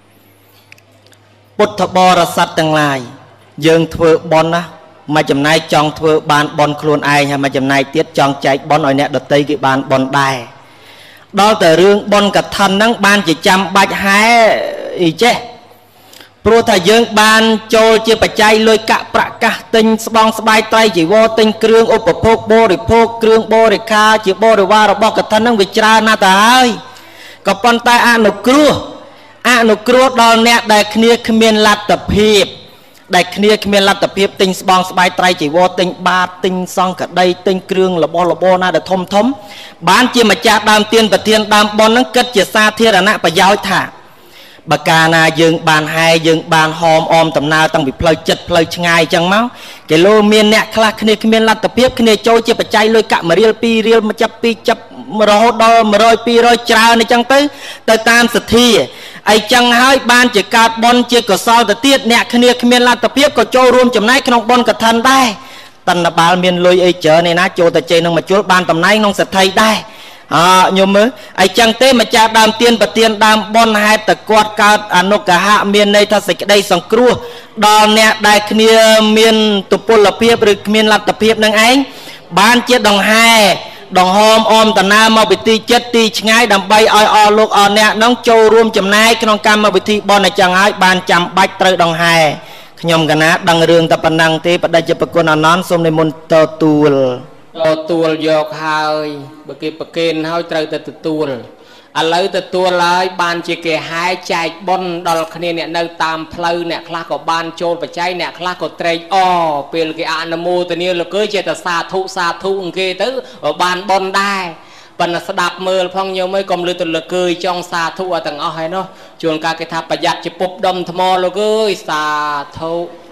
ปุถบรสัตต่างหลายยิงเถื่อบอลนะมาจำนายจองเถื่อบานบอลโคลนไอฮะมาจำนายเตี้ยจองใจบอลอ่อยเนี่ยดดตีกี่บานบอลได้ดอแต่เรื่องบอลกับทันนั่งบานจะจำใบหายอีเจ้โปรถ้ายิงบานโจเจียปัจจัยลอยกะประกาศติงสบองสบายใจจีวติงเครื่องอุปโภคบริโภคเครื่องบริคาจีบริวารบอกกับทันนั่งวิจารณาตายกับปนตายอนุกรัวอนุกรัวดอเนี่ยได้เคลียร์ขมิ้นลัดตะเพียบได้เคลียร์ขมิ้นลัดตะเพียบติงสบองสบายใจจีวติงบาติงซองกับได้ติงเครื่องระบอระบอน่าได้ทมทมบ้านเจียมาจากดามเตียนประเทียนดามบอลนั่งเกิดเจียซาเทียระนะประยาวถ่าบกานายึงบานไฮยึงบานหอมอมตำนาตั้งบิเพลย์จัดเพลย์ง่ายจังเมาเกโลเมียนเนี่ยคลาคเนคเมียนลัดตะเพียบคเนโจเจ็บปัจจัยลอยกะมาเรียลปีเรียลมาจับปีจับมารอดอมารอยปีรอยจราในจังเต้แต่ตามสัตทีไอจังหายบานเจกาดบอลเจกซอลตะเตียดเนี่ยคเนคเมียนลัดตะเพียบก็โจรวมจำนายขนมบอลกับทันได้ตันบาลเมียนลอยไอเจอในนะโจตะเจนงมาจุลบานตำนายน้องสัตไทยได้อ่าโยมมือไอจังเต้มาจากดามเตียนปะเตียนดามบอลหายตะกอดกาดอนุกะหะเมียนในทัศน์ได้สังครัวดอนเนี่ยได้เคลียเมียนตุปลเพียบหรือเมียนลัดตะเพียบนั่งเองบ้านเจ็ดดองไฮดองหอมอมตะนามาบิตีเจ็ดตีง่ายดำใบออยอลูกออนเนี่ยน้องโจรวมจำนายขนมกรรมมาบิตีบอลในจังไห้บ้านจำใบเตยดองไฮขยมกันนะดังเรื่องตะปนังเตปได้จะประกวนอนสมในมณฑลตูลตัวโยกหายบกิปเกนหายเตยแต่ตัวอะไรแต่ตัวลายบานจีเกหายใจบนดอลคเนเนี่ยในตามเพลย์เนี่ยคลากับบานโจลปัจจัยเนี่ยคลากับเตยอ้อเปลือกอานโมตัวนี้เราเกิดเจตสาธุสาธุองเกตื้อบานบนได้ปนสดับมือพองโยไม่กลมเลยตัวเราเกยจ้องสาธุต่างอ้อยเนาะจวนการกระทำประหยัดจะปุบดมธมเราเกยสาธุ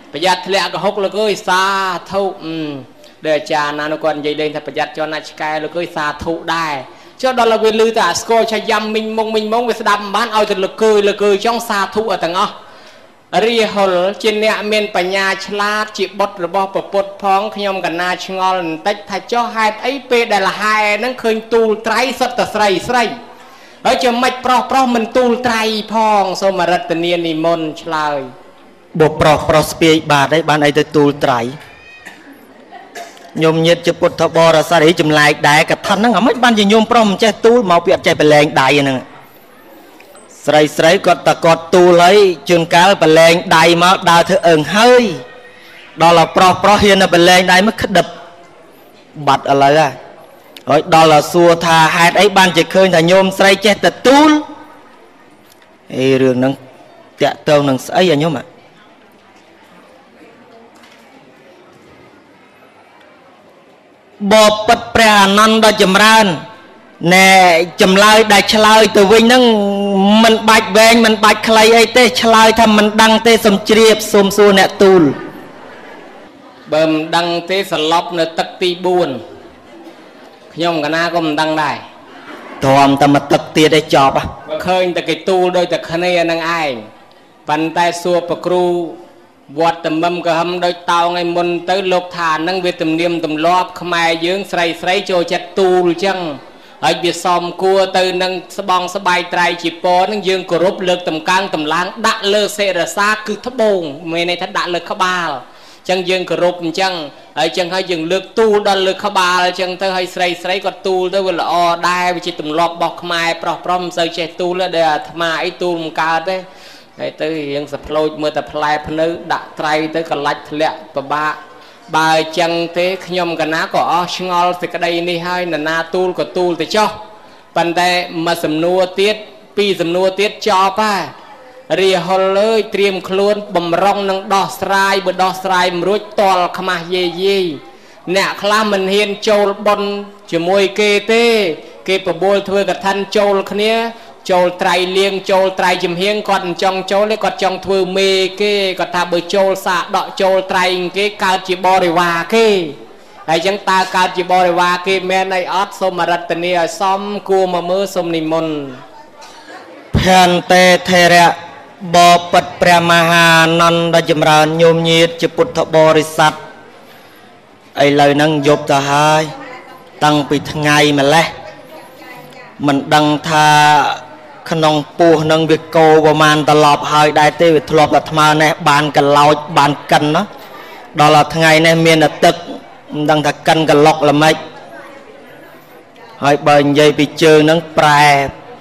ประหยัดធ្លាក់ក៏ហុកលើកអើយសាធុដែលអាចារ្យណានោះគាត់និយាយលេងថាប្រយ័ត្នចុះណាឆ្កែលើកអើយសាធុដែរចុះដល់វាលឺតែអាស្គរឆាយ៉ាំមីងមុងមីងមុងវាស្ដាប់មិនបានឲ្យទៅលើកអើយលើកអើយចង់សាធុឲ្យទាំងអស់រាហុលជាអ្នកមានបញ្ញាឆ្លាតជាបុត្ររបស់ព្រះពុទ្ធផងខ្ញុំកណាឆ្ងល់បន្តិចថាចុះហេតុអីពេលដែលលហែហ្នឹងឃើញទូលត្រៃសុទ្ធតែស្រីស្រីហើយជាមិនប្រុសប្រុសមិនទូលត្រៃផងសូមរតនានិមន្តឆ្លើយបុប្រុសប្រុសស្ពាយបាទហើយបានអីទៅទូលត្រៃញោមញាតជាពុទ្ធបរិស័ទឯចម្លែកដែរកថាហ្នឹងអាមិនបានជាញោមប្រុសមិនចេះទូលមកពីអត់ចេះប្រឡែងដៃហ្នឹងស្រីស្រីគាត់តែគាត់ទូលហើយជួនកាលប្រឡែងដៃមកដើរធ្វើអឹងហើយដល់ប្រុសប្រុសហ៊ានតែប្រឡែងដៃមកក្តឹបបាត់ឥឡូវហើយហើយដល់សួរថាហេតុអីបានជាឃើញថាញោមស្រីចេះតែទូលអេរឿងហ្នឹងតាក់ទងនឹងស្អីអាញោមអាបបិទ្ធព្រះអានន្ទដ៏ចម្រើនណែចម្លើយដែលឆ្លើយទៅវិញហ្នឹងមិនបាច់វែងមិនបាច់ខ្លីអីទេឆ្លើយថាមិនដឹងទេសំជ្រាបសូមសួរអ្នកទូលបើមិនដឹងទេសឡប់នៅទឹកទីបួនខ្ញុំកណាក៏មិនដឹងដែរទ្រាំតែមកទឹកទៀតឯចប់ឃើញតែគេទូលដោយតែគ្នានឹងឯងប៉ុន្តែសួរប្រគ្រូវត្តតមឹមក៏ហឹមដូចតោងឯមុនទៅលោកថានឹងវាទំនៀមទម្លាប់ខ្មែរយើងស្រីស្រីចូលចិត្តទូលអញ្ចឹងហើយវាសមគួរទៅនឹងស្បងស្បាយត្រៃជាពរនឹងយើងគោរពលើកតម្កើងតម្លើងដាក់លើសេរសាគឺត្បូងមានន័យថាដាក់លើក្បាលអញ្ចឹងយើងគោរពអញ្ចឹងហើយអញ្ចឹងហើយយើងលើកទូលដល់លើក្បាលអញ្ចឹងទៅហើយស្រីស្រីគាត់ទូលទៅវាល្អដែរវាជាទម្លាប់របស់ខ្មែរប្រុសប្រុសមិនសូវចេះទូលដែរអាត្មាអីទូលមិនកើតទេហើយទៅរៀងសផ្លោចមើលតែផ្លែភ្នៅដាក់ត្រៃទៅកលាច់ធ្លាក់ពិបាកបើអញ្ចឹងទេខ្ញុំកណាក៏អស់ឆ្ងល់សេចក្តីនេះហើយនរណាទូលក៏ទូលទៅចុះប៉ុន្តែមួយសំណួរទៀតពីរសំណួរទៀតចប់ហើយរាហុលអើយត្រៀមខ្លួនបំរុងនឹងដោះស្រាយបើដោះស្រាយមិនរួចតល់ខ្មាស់យាយយាយអ្នកខ្លះមិនហ៊ានចូលបន់ជាមួយគេទេគេបបួលធ្វើកថាចូលគ្នាចូលត្រៃលៀងចូលត្រៃចំហៀងគាត់មិនចង់ចូលទេគាត់ចង់ធ្វើមេគេគាត់ថាបើចូលសាកដកចូលត្រៃគេកើតជាបរិវារគេហើយចឹងតើកើតជាបរិវារគេមែនអីអត់សូមរតនាឲ្យសមគួរមកមើលសូមនិមន្តភន្តេថេរៈបបិទ្ធព្រះមហាអានន្ទដ៏ចម្រើនញោមញាតជាពុទ្ធបរិស័ទឥឡូវហ្នឹងយប់ទៅហើយតាំងពីថ្ងៃម្លេះមិនដឹងថាក្នុងពោះនឹងវាកោប្រមាណត្រឡប់ហើយដែរទេវាធ្លាប់តែថ្មនេះបានកឡោចបានកិនណាដល់ថ្ងៃនេះមានតែទឹកមិនដឹងថាកិនកឡុកល្មិចហើយបើនិយាយពីជើងនឹងប្រែ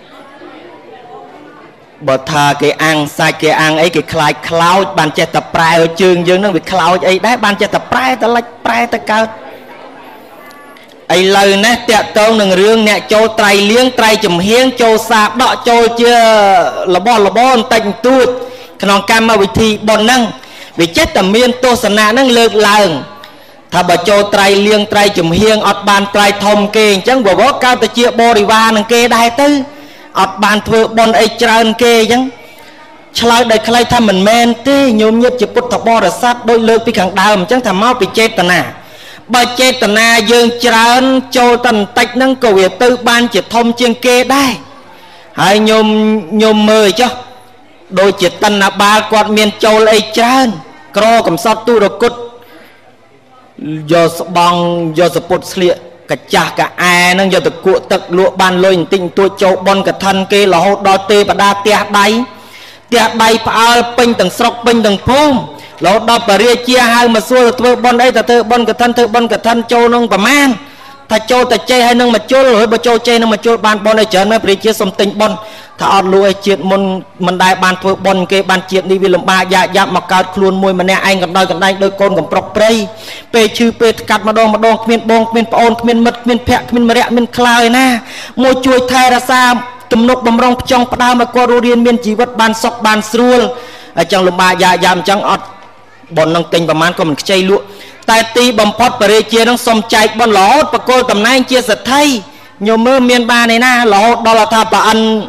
បើថាគេអាំងសាច់គេអាំងអីគេខ្លាចខ្លោចបានចេះតែប្រែជើងយើងនឹងវាខ្លោចអីដែរបានចេះតែប្រែតែលិចប្រែទៅកើតឥឡូវនេះតាក់ទងនឹងរឿងអ្នកចូលត្រៃលៀងត្រៃចំហៀងចូលសាដកចូលជារបស់របរបន្តិចបន្តួចក្នុងកម្មវិធីបុណ្យហ្នឹងវាចិត្តតែមានទស្សនៈហ្នឹងលើកឡើងថាបើចូលត្រៃលៀងត្រៃចំហៀងអត់បានត្រៃធំគេអញ្ចឹងវវកើតទៅជាបរិវារនឹងគេដែរទៅអត់បានធ្វើបុណ្យអីច្រើនគេអញ្ចឹងឆ្លើយដោយខ្លីថាមិនមែនទេញោមញាតជាពុទ្ធបរិស័ទដោយលើកពីខាងដើមអញ្ចឹងថាមកពីចេតនាបើចេតនាយើងច្រើនចូលតន្តិចហ្នឹងក៏វាទៅបានជាធំជាងគេដែរហើយញោមញោមមើលចុះដូចជាតណ្ណបាលគាត់មានចូលអីច្រើនក្រកំសត់ទុរគុតយកស្បង់យកសពុតស្លៀកកចាស់កអែហ្នឹងយកទៅគក់ទឹកលក់បានលុយបន្តិចបន្តួចចូលបនកឋិនគេរហូតដល់ទេវតាផ្ទះដៃផ្ទះដៃផ្អើលពេញទាំងស្រុកពេញទាំងភូមិរហូតដល់បរិជាហៅមកសួរទៅធ្វើបន់អីទៅធ្វើបនកឋិនធ្វើបនកឋិនចូលនឹងប្រមាណថាចូលតែចេះហើយនឹងមកជុលហើយបើចូលចេះនឹងមកជុលបានបន់អីច្រើនណាស់បរិជាសុំទិញបន់ថាអត់លួអីជាតិមុនមិនដែលបានធ្វើបន់គេបានជាតិនេះវាលំបាកយ៉ាយ៉ាប់មកកើតខ្លួនមួយម្នាក់ឯងកណ្ដោយកណ្ដែងដោយកូនកំប្រុកព្រៃពេលឈឺពេលកាត់ម្ដងម្ដងគ្មានបងគ្មានប្អូនគ្មានមិត្តគ្មានភ័ក្រគ្មានម្រាក់មានខ្លោយណាមួយជួយថែរក្សាទំនុកបំរុងផ្ចង់ផ្ដើមឲ្យគាត់រស់រានមានជីវិតបានសុខបានស្រួលអញ្ចឹងលំបាកយ៉ាយ៉ាប់អញ្ចឹងអត់បននឹងទិញប្រមាណក៏មិនខ្ចីលក់តែទីបំផុតបរិជានឹងសុំចែកបនរហូតបកគលតំណែងជាសទ្ធិញោមមើលមានបានឯណារហូតដល់ថាប្រអិន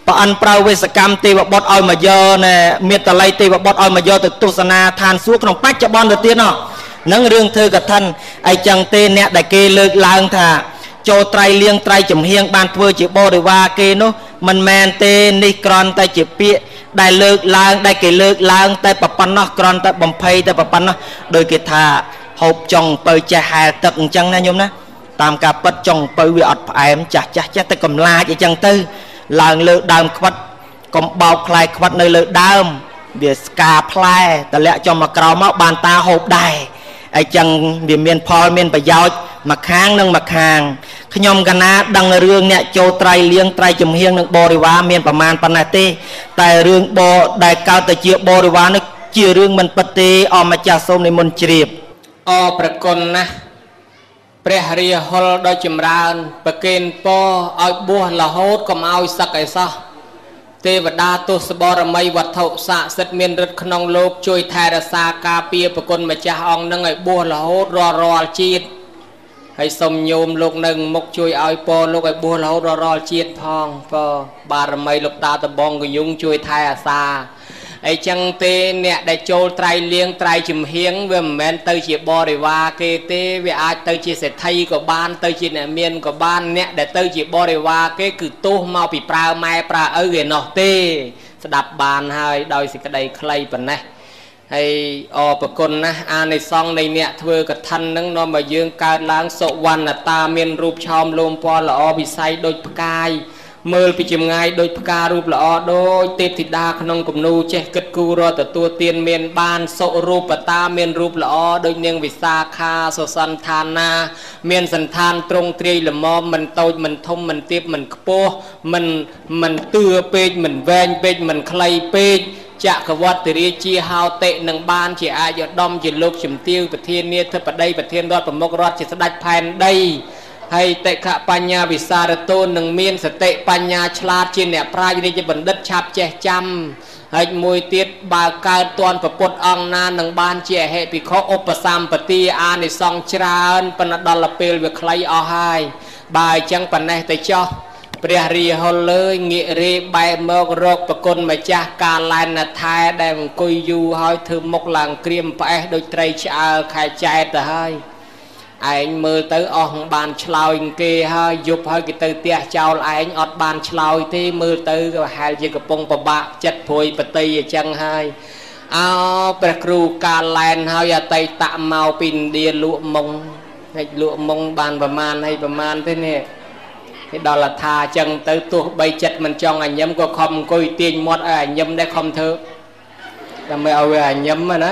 ប្រអិនប្រើវេសកម្មទេវបុត្រឲ្យមកយកណែមេតល័យទេវបុត្រឲ្យមកយកទៅទស្សនាឋានសួគ៌ក្នុងបច្ចុប្បន្នទៅទៀតណោះនឹងរឿងធ្វើកឋិនអីចឹងទេអ្នកដែលគេលើកឡើងថាចូលត្រៃលៀងត្រៃចំហៀងបានធ្វើជាបរិវារគេនោះមិនមែនទេនេះគ្រាន់តែជាពាក្យដែលលើកឡើងដែលគេលើកឡើងតែប៉ុណ្ណោះគ្រាន់តែបំភ័យតែប៉ុណ្ណោះដោយគេថាហូបចុងបើចេះហែលទឹកអញ្ចឹងណាញោមណាតាមការពិតចុងបើវាអត់ផ្អែមចាស់ចាស់ចេះតែកំឡាចអញ្ចឹងទៅឡើងលើដើមខ្វិតកុំបោកផ្លែខ្វិតនៅលើដើមវាស្កាផ្លែតម្លាក់ចំមកក្រោមមកបានតាហូបដែរអញ្ចឹងវាមានផលមានប្រយោជន៍មកខាងនិងមកខាងខ្ញុំកណាដឹងរឿងអ្នកចូលត្រៃលៀងត្រៃចំហៀងនិងបរិវារមានប្រមាណប៉ុណ្ណាទេតែរឿងបរដែលកើតទៅជាបរិវារនេះជារឿងមិនពិតទេអម្ចាស់សូមនិមន្តជ្រាបអរប្រគុណណាស់ព្រះរាហុលដ៏ចម្រើនប្រគេនពរឲ្យបួសរហូតកុំឲ្យសឹកឯសោះទេវតាទស្សបរមីវត្ថុស័ក្តិសិទ្ធិមានฤទ្ធិក្នុងលោកជួយថែរក្សាការពារប្រគុណម្ចាស់អង្គនឹងឲ្យបួសរហូតរាល់រាល់ជាតិហើយសូមញោមលោកនៅមុខជួយឲ្យពរលោកឲ្យបួសរហូតរាល់រាល់ជាតិផងពរបារមីលោកតាតបងកយុងជួយថែអាសាអីចឹងទេអ្នកដែលចូលត្រៃលៀងត្រៃចំហៀងវាមិនមែនទៅជាបរិវារគេទេវាអាចទៅជាសេដ្ឋីក៏បានទៅជាអ្នកមានក៏បានអ្នកដែលទៅជាបរិវារគេគឺទោសមកពីប្រើម៉ែប្រើឪឯណោះទេស្ដាប់បានហើយដោយសេចក្តីខ្លីប៉ុណ្ណេះហើយអរប្រគុណណាស់អានិសង្ឃនៃអ្នកធ្វើកឋិននឹងនាំឲ្យយើងកើតឡើងសុវណ្ណតាមានរូបឆោមលោមពណ៌ល្អវិស័យដូចផ្កាយមើលពីចម្ងាយដូចផ្ការូបល្អដូចទេពធីតាក្នុងគំនូចេះគិតគូររទទួលទានមានបានសុរូបតាមានរូបល្អដូចនាងវិសាខាសុសន្តានាមានសន្តានត្រង់ទ្រាយល្មមមិនតូចមិនធំមិនទាបមិនខ្ពស់មិនមិនទឿពេកមិនវែងពេកមិនខ្លីពេកចក្រវត្តិរាជាហោតិនឹងបានជាអាយុដំជាលោកជំទាវប្រធានាធិបតីប្រធានរដ្ឋប្រមុខរដ្ឋជាស្ដេចផែនដីហើយតិខៈបញ្ញាវិសារតូននឹងមានសតិបញ្ញាឆ្លាតជាអ្នកប្រាជ្ញរាជបណ្ឌិតឆាប់ចេះចាំហើយមួយទៀតបើកើតទាន់ប្រពុតអង្គណានឹងបានជាអហិភិក្ខុឧបសម្បទាអានិសង្ឃច្រើនប៉ុន្តែដល់ពេលវាខ្លីអស់ហើយបើអញ្ចឹងប៉ុណ្ណេះទៅចោះព្រះរាហុលលើយងាករេបែបមករកប្រគុណម្ចាស់កាលែនថែដែលអង្គុយយូរហើយធ្វើមុខឡើងក្រៀមផ្អេសដូចត្រីឆ្អើរខែចែកទៅហើយឯងមើលទៅអស់បានឆ្លោយគេហើយយប់ហើយគេទៅផ្ទះចោលឯងអត់បានឆ្លោយទេមើលទៅក៏ហែលជាកំពុងពិបាកចិត្តព្រួយបតីអញ្ចឹងហើយអោព្រះគ្រូកាលែនហើយអតីតមកពីឥណ្ឌាលក់មុងហើយលក់មុងបានប្រមាណហើយប្រមាណទេនេះគេដល់ថាអញ្ចឹងទៅទោះបីចិត្តមិនចង់អញញឹមក៏ខំអង្គុយទាញមាត់ឲ្យអញញឹមដែរខំធ្វើដើម្បីឲ្យវាអញញឹមណា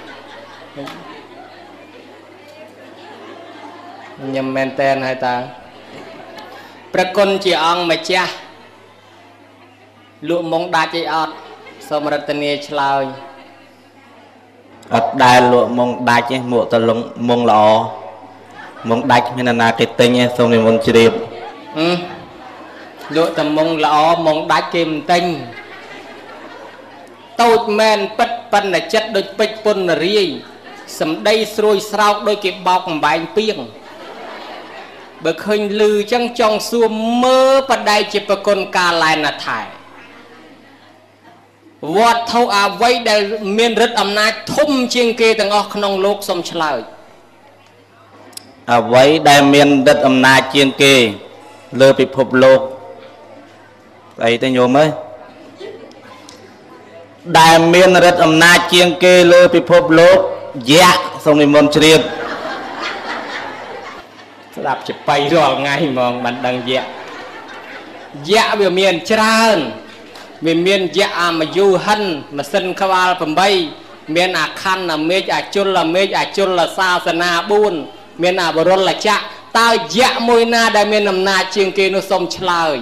ញឹមមែនតែនហើយតើប្រគុណជាអង្គម្ចាស់លក់មុងដាច់អីអត់សូមរតនាឆ្លើយអត់ដែលលក់មុងដាច់ទេមួកតលងមុងល្អមុងដាច់មានណាគេទិញទេសូមនិមន្តជ្រាបហឹមលក់តែមុងល្អមុងដាច់គេមិនទិញតូចមែនពិតប៉ុន្តែចិត្តដូចពេជ្រពុនរាយសម្ដីស្រួយស្រោកដូចគេបោកកំបែងពីងបើឃើញលឺចឹងចង់សួរមើលបដិជាប្រគុណកាលែនថែវត្ថុអ្វីដែលមានฤទ្ធិអំណាចធំជាងគេទាំងអស់ក្នុងលោកសូមឆ្លើយអ្វីដែលមានฤទ្ធិអំណាចជាងគេលើពិភពលោកស្អីទេញោមអើយដែលមានฤទ្ធិអំណាចជាងគេលើពិភពលោកយៈសូមនិមន្តជ្រាបស្ដាប់ចបៃរាល់ថ្ងៃហ្មងបានដឹងយៈយៈវាមានច្រើនវាមានយៈអាមយុហិនម៉ាស៊ីនក្បាលeightមានអាខណ្ឌអាមេឃអាជុលអាមេឃអាជុលសាសនាfourមានអាបរុលចៈតើយៈមួយណាដែលមានអំណាចជាងគេនោះសូមឆ្លើយ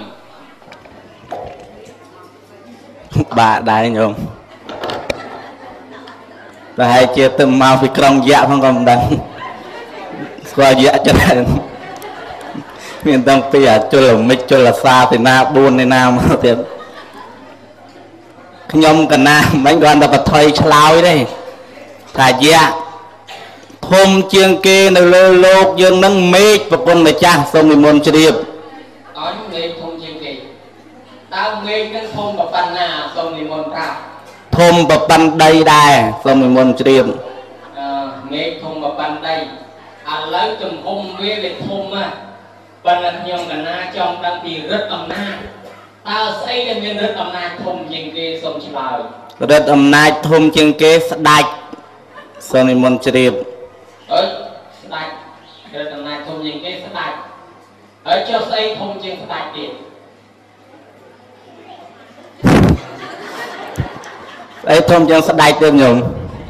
បាក់ដែរញោមប្រហែលជាទៅមកពីក្រុងយៈផងក៏មិនដឹងស្គាល់យៈច្រើនមានតាំងពីអាជុលមិចជុលសាទេណាfourទេណាមកទៀតខ្ញុំកណាមិនគាត់តែបថុយឆ្លោយទេថាយៈធំជាងគេនៅលើលោកយើងនឹងមេឃប្រពន្ធម្ចាស់សូមនិមន្តជ្រាបអញមេឃធំជាងគេតើ áo nghe cái thôm bập ban na xong thì môn ra thôm bập ban đây đài xong thì môn triềm nghe thôm bập ban đây à lấy chùm hôm với về thôm á ban là nhom cả na trong đang bị rất âm na tao xây lên miền rất âm na thôm chừng kia xong chỉ bảo rất âm na thôm chừng kia đạch xong thì môn triềm ở đạch rất âm na thôm chừng kia đạch ở cho xây thôm chừng đạch tiền ấy thôm chừng đạch tương nhung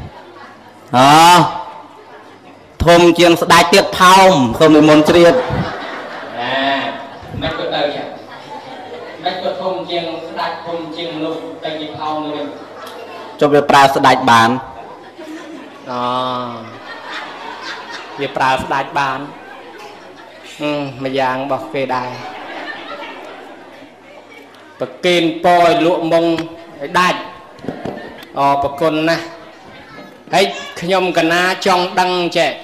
à thôm chừng đạch tiết thong xong thì môn triềm à mấy cái đời vậy mấy cái thôm chừng đạch thôm chừng lúc tay tiết thong rồi cho việc pra đạch bàn à việc pra đạch bàn ừ mà dạng bọc kê đài bậc kên poi lụa mông đạch ờ bậc con nè ấy nhom cả na trong đăng trẻ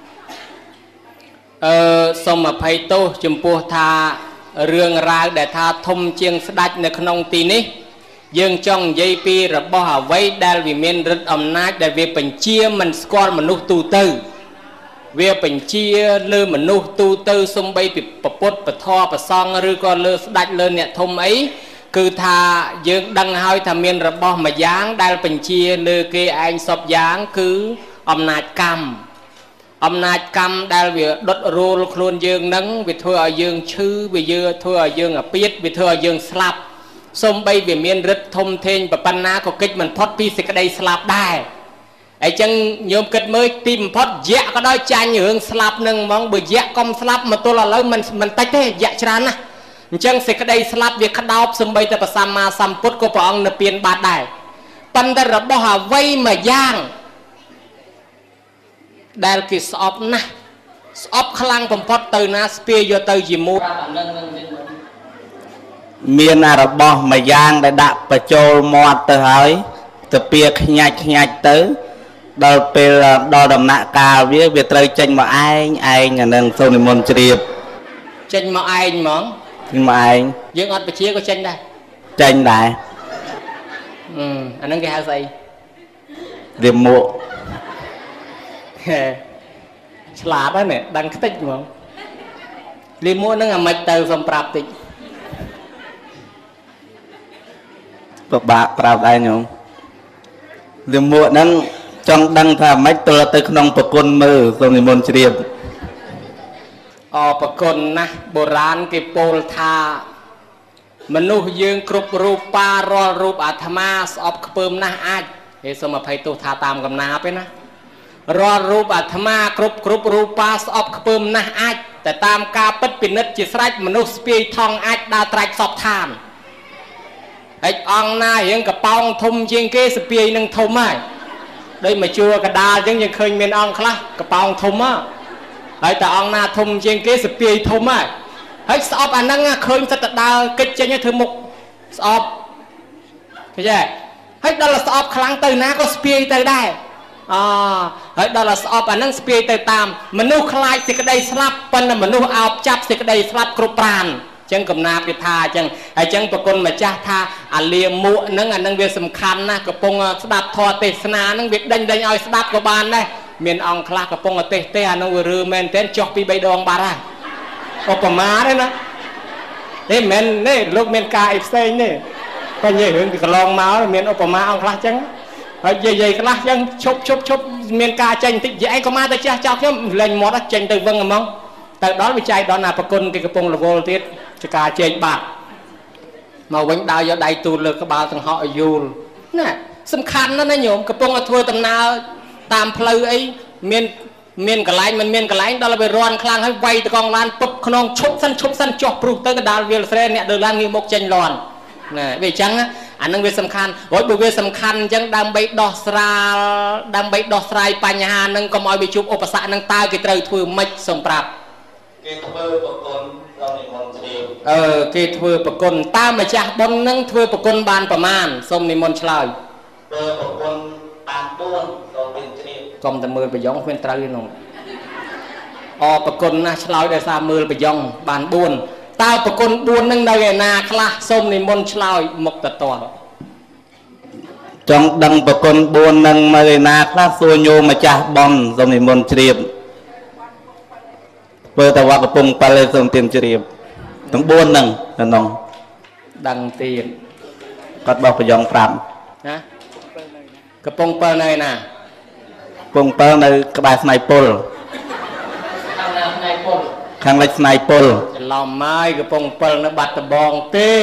ờ xong mà phải tô chùm pua tha rương ra để tha thông chiêng đạchในក្នុងទីនេះយើងចង់និយាយពីរបស់អ្វីដែលវាមានឫទ្ធិអំណាចដែលវាបញ្ជាមិនស្គាល់មនុស្សទូទៅវាបញ្ជាលើមនុស្សទូទៅសំបីពីពុទ្ធពធប្រសង្ឃឬក៏លើស្ដេចលើអ្នកធំអីគឺថាយើងដឹងហើយថាមានរបស់មួយយ៉ាងដែលបញ្ជាលើគេឯងសពយ៉ាងគឺអំណាចកម្មអំណាចកម្មដែលវាដុតរោលខ្លួនយើងនឹងវាធ្វើឲ្យយើងឈឺវាយើធ្វើឲ្យយើងអាពាធវាធ្វើឲ្យយើងស្លាប់សំបីវាមានឫទ្ធិធំធេងប៉ុណ្ណាក៏កិច្ចមិនផុតពីសេចក្តីស្លាប់ដែរអញ្ចឹងញោមគិតមើលទីបំផុតយៈក៏ដោយចាញ់រឿងស្លាប់នឹងហ្មងបើយៈកុំស្លាប់មកទល់ឥឡូវមិនមិនតិចទេយៈច្រើនណាស់អញ្ចឹងសេចក្តីស្លាប់វាក្តោបសំបីតែព្រះសម្មាសម្ពុទ្ធក៏ព្រះអង្គនិព្វានបាត់ដែរប៉ុន្តែរបស់អ្វីមួយយ៉ាងដែលគេស្អប់ណាស់ស្អប់ខ្លាំងបំផុតទៅណាស្ពាយយកទៅជាមួយមានរបស់មួយយ៉ាងដែលដាក់បញ្ចូលមាត់ទៅហើយទៅពៀខ្ញាច់ខ្ញាច់ទៅដល់ពេលដល់ដំណាក់កាលវាវាត្រូវចេញមកឯងឯងអានឹងសូមនិមន្តជ្រាបចេញមកឯងហ្មងចេញមកឯងយើងអត់បជាក៏ចេញដែរចេញដែរអឺអានឹងគេហៅស្អីរៀមមួកឆ្លាតហើយនេះដឹងខ្ទេចហ្មងរៀមមួកនឹងអាម៉េចទៅសូមប្រាប់តិចពិបាកប្រាប់ដែរញោមរៀមមួកហ្នឹងចង់ដឹងថាម៉េចទល់ទៅក្នុងប្រគុណមើលសូមនិមន្តជ្រាបអប្រគុណណាស់បុរាណគេពោលថាមនុស្សយើងគ្រប់រូបប៉ារាល់រូបអាត្មាស្អប់ខ្ពើមណាស់អាចហេសូមអភ័យទោសថាតាមកំណាប់ឯណារាល់រូបអាត្មាគ្រប់គ្រប់រូបប៉ាស្អប់ខ្ពើមណាស់អាចតែតាមការពិតពិនិត្យជាស្រេចមនុស្សស្ពាយថងអាចដើរត្រាច់សពឋានហើយអង្គណារៀងកប៉ោងធំជាងគេស្ពាយនឹងធំហើយដូចមកជួកដាលអញ្ចឹងយើងឃើញមានអង្គខ្លះកប៉ោងធំហ៎ហើយតែអង្គណាធំជាងគេស្ពាយធំហើយហើយស្អប់អាហ្នឹងឃើញសិតតែដើរកិច្ចចេញទៅធ្វើមុខស្អប់ឃើញទេហើយដល់ស្អប់ខ្លាំងទៅណាក៏ស្ពាយទៅដែរអហើយដល់ស្អប់អាហ្នឹងស្ពាយទៅតាមមនុស្សខ្លាចសេចក្តីស្លាប់ប៉ុន្តែមនុស្សអោបចាប់សេចក្តីស្លាប់គ្រប់ប្រាណអញ្ចឹងកំណាព្យគេថាអញ្ចឹងហើយអញ្ចឹងប្រគុណម្ចាស់ថាអាលាមួកហ្នឹងអាហ្នឹងវាសំខាន់ណាស់កំពុងស្ដាប់ធម៌ទេសនាហ្នឹងវាដេញដេញឲ្យស្ដាប់ក៏បានដែរមានអង្គខ្លះកំពុងទេសទេសអាហ្នឹងវារឿមែនទែនចុះពីបីដងបាត់ហើយឧបមាទេណាទេមិនទេលោកមានការអីផ្សេងទេបើនិយាយរឿងពីកន្លងមកមានឧបមាអង្គខ្លះអញ្ចឹងហើយយាយយាយខ្លះអញ្ចឹងឈប់ឈប់ឈប់មានការចេញបន្តិចយាយឯងក៏មកទៅចាស់ចោលខ្ញុំលេងមាត់ចេញទៅវឹងហ្មងទៅដល់វិច័យដល់ណាប្រគុណគេកំពុងរវល់ទៀតចការជែកបាត់មកវិញដើរយកដៃទូលលើក្បាលទាំងហក់ឲ្យយូលណាសំខាន់ណាស់ណាញោមកំពុងឲ្យធ្វើដំណើរតាមផ្លូវអីមានមានកន្លែងមិនមានកន្លែងដល់ទៅរាន់ខ្លាំងហើយវាយតកងឡានពុបក្នុងឈប់សិនឈប់សិនចុះព្រុសទៅកដាលវាលស្រែអ្នកដើរឡានងាកមកចេញលាន់ណាវាអញ្ចឹងអានឹងវាសំខាន់រួចបើវាសំខាន់អញ្ចឹងដើម្បីដោះស្រាយដើម្បីដោះស្រាយបញ្ហានឹងកុំឲ្យវាជួបឧបសគ្គនឹងតើគេត្រូវធ្វើម៉េចសូមប្រាប់គេធ្វើប្រគុណដល់និមន្តជ្រាបអឺគេធ្វើប្រគុណតើម្ចាស់បុណ្យនឹងធ្វើប្រគុណបានប្រមាណសូមនិមន្តឆ្លើយធ្វើប្រគុណបានបួនសូមនិមន្តជ្រាបកុំតែមើលប្រយ៉ងគ្មានត្រូវទេនោះអប្រគុណណាស់ឆ្លើយដោយសារមើលប្រយ៉ងបានបួនตาประคนบุญนั่งในนาคลาส้มในมนชลอยมกตะตัวจงดังประคนบุญนั่งมาในนาคลาส่วนโยมาจ่าบอลส้มในมนเฉียบเปิดแต่ว่ากระปงไปเลยส้มเตรียมเฉียบต้องบุญนั่งนั่นน้องดังเตียนก็บอกไปยองปรามนะกระปงเปิลในน่ะปงเปิลในกระบายสไนเปอร์ข้างเล็กสไนเปอร์ลอมไม้กระปงเปิลในบัตรบองเต้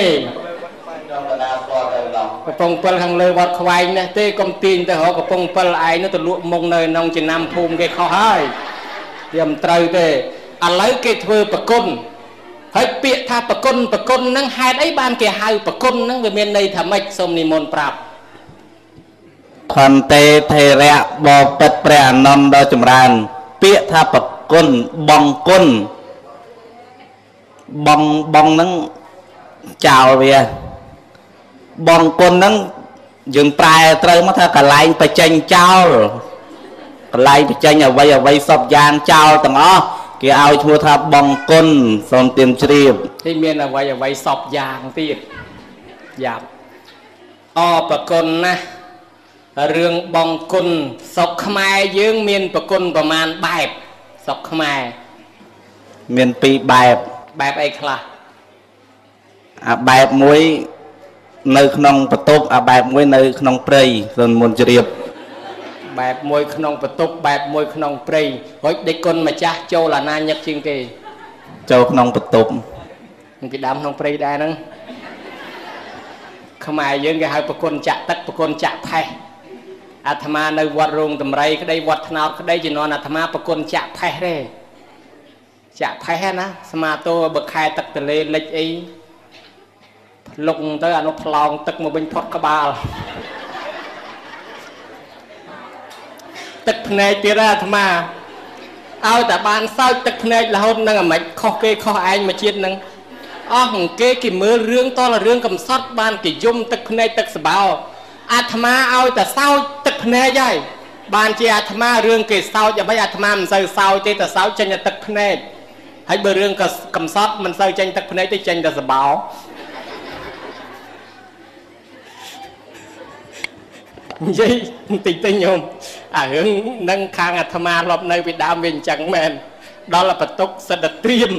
กระปงเปิลข้างเลยวัดควายเนี่ยเต้กลมตีนแต่หัวกระปงเปิลไอ้นั่นตัวลุมงเนยน้องจะนำภูมิแกเขาให้เตรียมเตยเต้อะไรแกเธอประกุนให้เปียท่าประกุนประกุนนั่งหายได้บ้านแกหายประกุนนั่งไปเมียนในทำไมสมนิมนต์ปราบคันเตเทระบอเป็ดแปรนนดอจมรานเปียท่าประกุนบองกุนบองบองนั่งเจ้าเวียบองกุนนั่งยืนปลายเตยมาถ้ากระไลไปเจงเจ้ากระไลไปเจงเอาไว้เอาไว้สอบยางเจ้าต่างอ๋อเกี่ยวเอาชัวท่าบองกุนสมเตรียมเฉียบที่เมียนเอาไว้เอาไว้สอบยางตีดหยาบอ้อประกุนนะเรื่องบองกุนศกขมายยืงเมียนประกุนประมาณแบบศกขมายเมียนปีแบบแบบไอ้คลาอ่ะแบบมวยในขนมประตูอ่ะแบบมวยในขนมเปรย์ส่วนมนจรีบแบบมวยขนมประตูแบบมวยขนมเปรย์เฮ้ยเด็กคนมาจ้าโจละนานยักจริงเกโจขนมประตูมันจะดำขนมเปรย์ได้นั่งขมายยืงก็ให้ประกุนจะตักประกุนจะไพ่อาตมาในวัดโรงตำไรก็ได้วัดธนาก็ได้จีนอนอาตมาประกุนจะไพ่เร่จะไพ่นะสมาโตบกไข่ตักทะเลเล็กไอลงเตออนุพลองตักมาเป็นพอดกบาลตักในตีราธรรมาเอาแต่บานเศร้าตักในละหนนั่งอ่ะข้อเกข้อไอมาเชียนนั่งอ๋อของเกกี่มือเรื่องต่อละเรื่องกำซัดบานกี่ยุ่มตักในตักสบายอาตมาเอาแต่เศร้าตักในใหญ่บานเจ้าอาตมาเรื่องเกี่ยวเศร้าจะไม่อาตมามันเศร้าเศร้าเจ้าแต่เศร้าจังจะตักในให้เบอร์เรื่องกับกำซัดมันเศร้าจังตักในได้จังแต่สบายยี่ติดติโยมอ่าเรื่องนั่งคางอาตมาหลบในไปดามเวียนจังแมนดอลลาร์ประตุกสะดัดเตรียม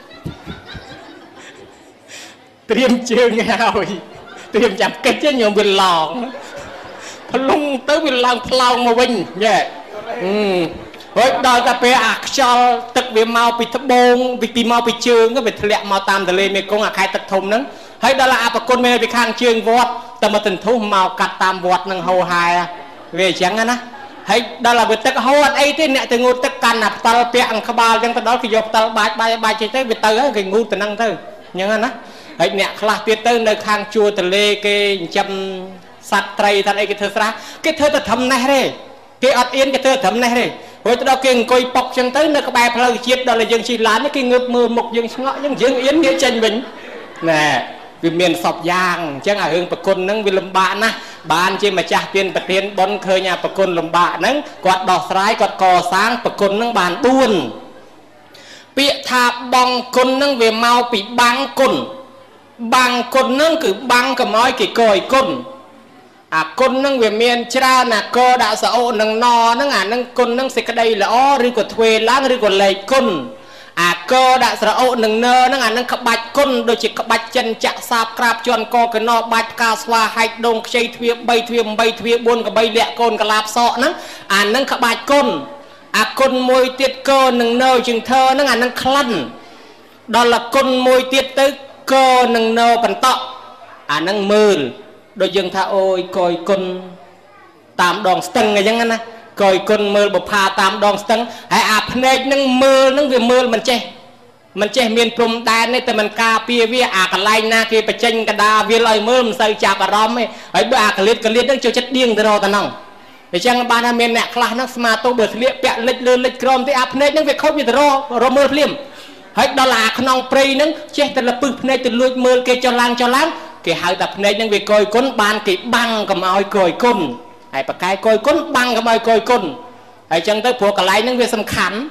เตรียมเชื่อเงาเตรียมจับกระเจี๊ยบโยมเป็นหลองพลุงเต้าเป็นหลองพลองมาวิ่งเนี่ยอืมเฮ้ยดอยกาแฟอักชอลตึกเวียมาไปทบงไปปีมาไปเชิงก็ไปทะเลมาตามทะเลเมกงอ่ะใครตึกทมนั้นให้ดอลลาร์ประคนเมย์ไปข้างเชิงวอดแต่มาถึงทุ่มมากัดตามวอดนั่งเฮาไฮเวียจังนะให้ดอลลาร์ไปตึกเฮาไอ้ที่เนี่ยตึกงูตึกกันอ่ะตลเปียงขบาลยังตลอดกี่ยบตลบายบายบายเฉยๆไปเตยก็งูตึกนั่งเตยยังไงนะไอ้เนี่ยคลาสเปียเตอร์ในข้างจัวทะเลเกยจำสัตว์ไตรทันไอ้เธอสระเกยเธอจะทำไงเร่เกยอัดเอ็นเกยเธอทำไงเร่เฮ้ยเราเก่งกอยปอกจังเตยในกระบายพลังเชียดเราเลยยังชีล้านนี่เกยเงือบมือหมกยังเงาะยังยังเอ็นเงี้ยจันบินน่ะวิเมียนสอบยางจังอ่ะเฮงประคนนั่งวิลำบากนะบ้านเจ้ามาจ่าเตียนประเทียนบนเคยเนี่ยประคนลำบากนั่งกอดดอกสายกอดกอสางประคนนั่งบานบุญเปียทาบองคนนั่งเวเมาปีบังคนบางคนนั่งคือบังกับม้อยกี่กอยคนอ่ะคนนั่งเวียนเมียนชราน่ะก็ด่าสะโอนั่งนอนั่งอ่ะนั่งคนนั่งสิกระไดละอ้อหรือกว่าทเวล้างหรือกว่าเลยคนอ่ะก็ด่าสะโอนั่งเนอนั่งอ่ะนั่งขบัดคนโดยจิขบัดจันจะสาบกราบจวนกอกนอบัดกาสวาให้ดงใจทเวียใบทเวียใบทเวียบนกับใบเละโกนกับลาบเสาะนั่งอ่ะนั่งขบัดคนอ่ะคนมวยเตียดก็นั่งเนอจึงเธอนั่งอ่ะนั่งคลั่นดอลละคนมวยเตียดตึกก็นั่งเนอปันตะอ่านั่งมือโดยยังท่าโอยกอยคนตามดองสตังไงยังงั้นนะกอยคนมือบุพาตามดองสตังให้อาพเนจนั่งมือนั่งเวียมือมันเจมันเจเมียนพรมแดนนี่แต่มันกาเปียเวียอากาไลนาเกปจังกระดาเวียลอยมือมันใส่จับอารมณ์ไอ้เบื่ออากาเลียดกาเลียดนั่งเจ้าจัดเดียงตลอดตะน้องไอ้จังบ้านเมียนเนี่ยคลานั่งสมาโตเบื่อเลี้ยเปียเล็ดเลือเล็ดกรมที่อาพเนจนั่งเวียเขาอยู่ตลอดรอมือเพลียมให้ดอลลาร์ขนองปรีนั้นเช่แต่ละปืนในตัวลุยมือเกจลังจลังเกหายแต่ในยังเวกอยก้นบานเกบังกับเอากอยก้นไอ้ปากกายกอยก้นบังกับเอากอยก้นไอ้จังเตอร์ผัวกับไรนั่งเวสำคัญเก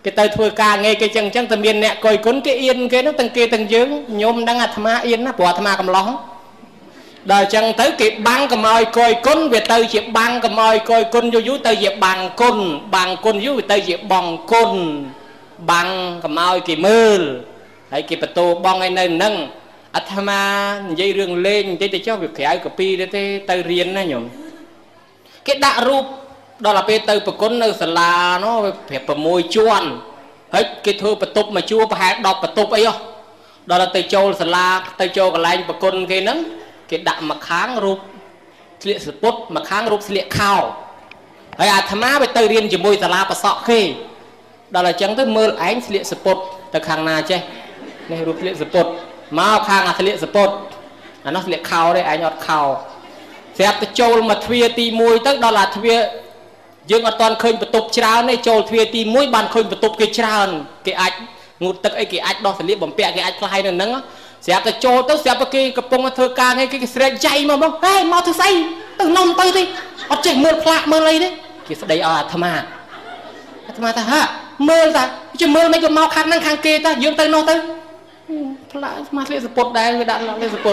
cái tay thưa ca nghe cái chân chân tầm yên nè coi cuốn cái yên cái nó từng kia từng dướng nhôm đang ăn tham yên nó bỏ tham cầm lóng đời chân tới kịp băng cầm oi coi cuốn về tay dẹp băng cầm oi coi cuốn vô dưới tay dẹp bằng côn bằng côn dưới tay dẹp bằng côn bằng cầm oi kì mưa hay kì bật tô bong ai nơi nâng à tham dây rừng lên dây để cho việc khải của pi để tay riêng nó nhổm cái đạ rụp đó là bê từ con nơi là nó phải bờ môi chuan hết cái thưa bật tục mà chua phải đọc bật tục ấy không đó là từ châu là từ châu cái lạnh bờ con cái nấm cái đạm mà kháng rụp liệt sport mà kháng rụp liệt khao ấy à tham á bê từ riêng chỉ môi là bờ sọ khi đó là chẳng tới mưa ánh liệt sport từ hàng nào chứ này rụp liệt sport mà khang là liệt sport là nó liệt khao đấy anh nhọt khao sẽ từ châu mà thuê ti môi tức đó là thuê dương ở toàn khơi bật tục trao này châu thuê ti mũi bàn khơi bật tục cái trao cái ạch ngụt tức ấy cái ạch đó phải liệp bẩm bẹ cái ạch khai nữa nắng sẽ cái châu tức sẽ cái cái bông thưa ca hay cái sợi dây mà bông hey mau thưa say từ nông tay đi ở trên mưa phạ mưa lấy đấy cái đây à tham à tham à ta ha mưa ta chứ mưa mấy cái mau khăn năng khăn kia ta dương tay nó tới lại mà lên sport đây người đã lên sport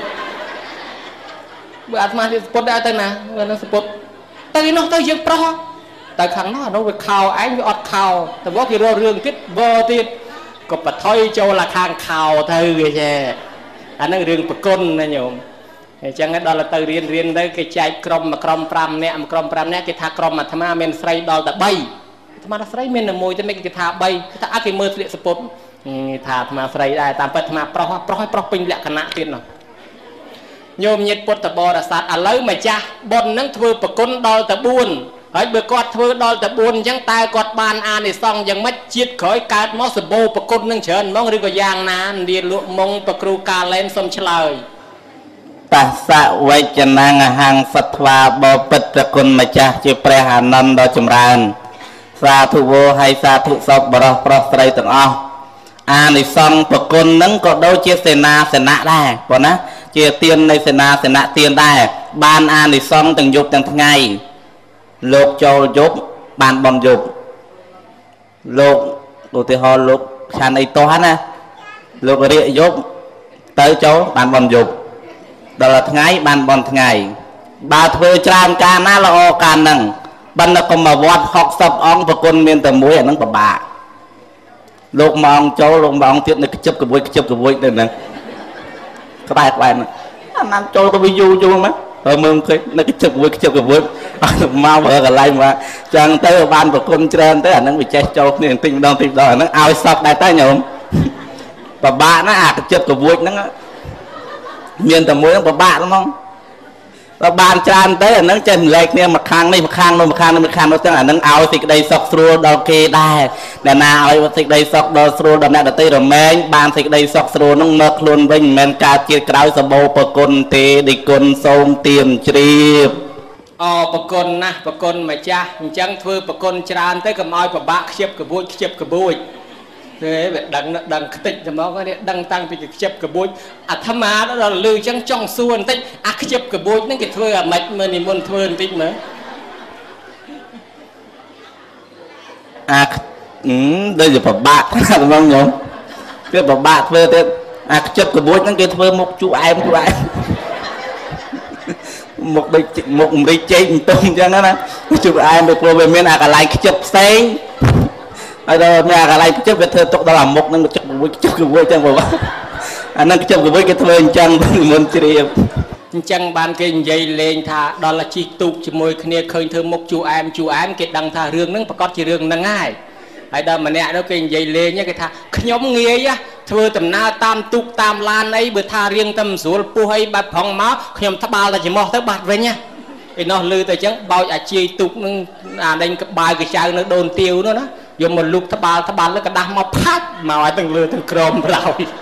bữa ăn mà lên sport đây tay nè người lên sport tay nó tay dương pro tại khẳng nó nó về khao anh với ọt khaoแต่ว่าcáiเรื่องคิดบ่ติดก็ปะถอยโจละข้างข่าวเธอแช่อันนั้นเรื่องประกุนนะโยมจังงั้นดอลเตอร์เรียนเรียนได้cáiใจกรมมากรมปรำเนี่ยมากรมปรำเนี่ยcáiท่ากรมมาธรรมะเมนไซดอลแต่ใบธรรมะไซเมนมวยจะไม่cáiท่าใบท่าอาเกเมอร์เสียสปอตท่าธรรมะไซได้ตามไปธรรมะปรอปรอให้ปรอเป็นลักษณะเปลี่ยนหน่อยโยมยึดปุตตะบอระสัตว์อะไรมาจ้าบนนั้นถือประกุนดอลแต่บุญไอ้เบกอดถือดอลแต่บุญยังตายกอดบานอาในซองยังไม่จิตขอยการมอสโบประกุนนั่งเชิญมองหรือก็ยางนานเรียนลุมงประครูกาเลนสมเฉลยตัสสะไวจนังหังสัทวาบปิตรกุลมาจ้าจิเปรหานันดอจมรานสาธุโวให้สาธุศพบรอปรอสไตรต่างอ้ออาในซองประกุลนั้นก็โดยเจเสนาเสนาได้ปะนะเจเตียนในเสนาเสนาเตียนได้บ้านอาในซองต่างยุบต่างไงโลกโจรยุบบานบอมยุบโลกดูที่หอโลกชันไอโตฮะนะโลกเรียยุบเตยโจบานบอมยุบดอลทั้งไงบานบอลทั้งไงบาเทอจามการน่าละออการนั่งบรรณกรรมวัดหอกซับอ่องประกุลเมียนแต่มวยอันนั้นปะบาโลกมองโจโลกมองเทียบในกระจับกระบวยกระจับกระบวยนั่นนะก็ไปไปนะนั่นโจตัววิวจูมั้ยเออมึงเคยนักจับกระบวยกระจับกระบวยมาเบอร์อะไรมาจังเตอร์บานประกุลเจริญเตอร์อันนั้นวิจัยโจเนี่ยติงดองติงดองนั่นเอาซับได้ใต้หยมปะบาน่ะอาจกระจับกระบวยนั่นเมียนแต่มวยต้องปะบาแล้วมั้งปะบานจานเตอร์อันนั้นจะเล็กเนี่ยมาค้างนี่มาค้างโน่นมาค้างนี่มาค้างโน่นจังอันนั้นเอาสิกได้ซอกสรูดอกเกได้แต่นาเอาสิกได้ซอกดอกสรูดอกนั่นดอกตีดอกแมงบานสิกได้ซอกสรูน้องเมื่อคลุนวิ่งแมนกาเจียกราวสบู่ปะกุลเตดิกุลทรงเตียมจรีบอ๋อปะกุลนะปะกุลมาจ้าจังถือปะกุลจานเตอร์กับอ้อยปะบะเขียบกระบุยเขียบกระบุยเลยแบบดังดังติดจะมองก็เนี่ยดังตั้งไปเขียบกระบุยอัฐมาแล้วเราลือจังจ้องส่วนติดอักเขียบกระบุยนั่นก็ถืออะมัดมันนี่มันถือติดเหมือนอักอืมเดี๋ยวจะปะบะถูกมั้งโยมเพื่อปะบะเพื่อเต้อักเขียบกระบุยนั่นก็ถือมุกจูไอ้มุกจูไอ้มุกได้มุกได้เจ๊งตุ้มจังนั้นนะจูไอ้ไปโปรเบมีนอักอะไรเขียบเซ็งไอ้เราแม่อะไรเจ็บไปเธอตกตลาดมกนั่นก็จับบุ้ยจับบุ้ยจังบอกว่าอันนั้นก็จับบุ้ยก็เธอจังมันเจียบจังบานเก่งใหญ่เลงท่าดอลลาร์จีตุกจมวยเคลียร์เคยเธอมกจูแอมจูแอมเกิดดังท่าเรื่องนั้นประกอบจีเรื่องนั้นง่ายไอ้ดอมมันเนี่ยเราเก่งใหญ่เลงเนี่ยก็ท่าขยมเงี้ยเธอตำนาตามตุกตามลานไอ้เบื่อท่าเรียงตำสวนปูให้บัดผ่องม้าขยมทับบาลแต่จะมองทับบาดไว้เนี่ยไอ้นอลือแต่จังเบาอาจีตุกนึงอ่าเด้งกับบายกับชายนึงโดนเตียวnữaนะโยมมันลุกทับบาลทับบาลแล้วก็ดังมาพัดมาไว้ตั้งเรือตั้งกรมเรา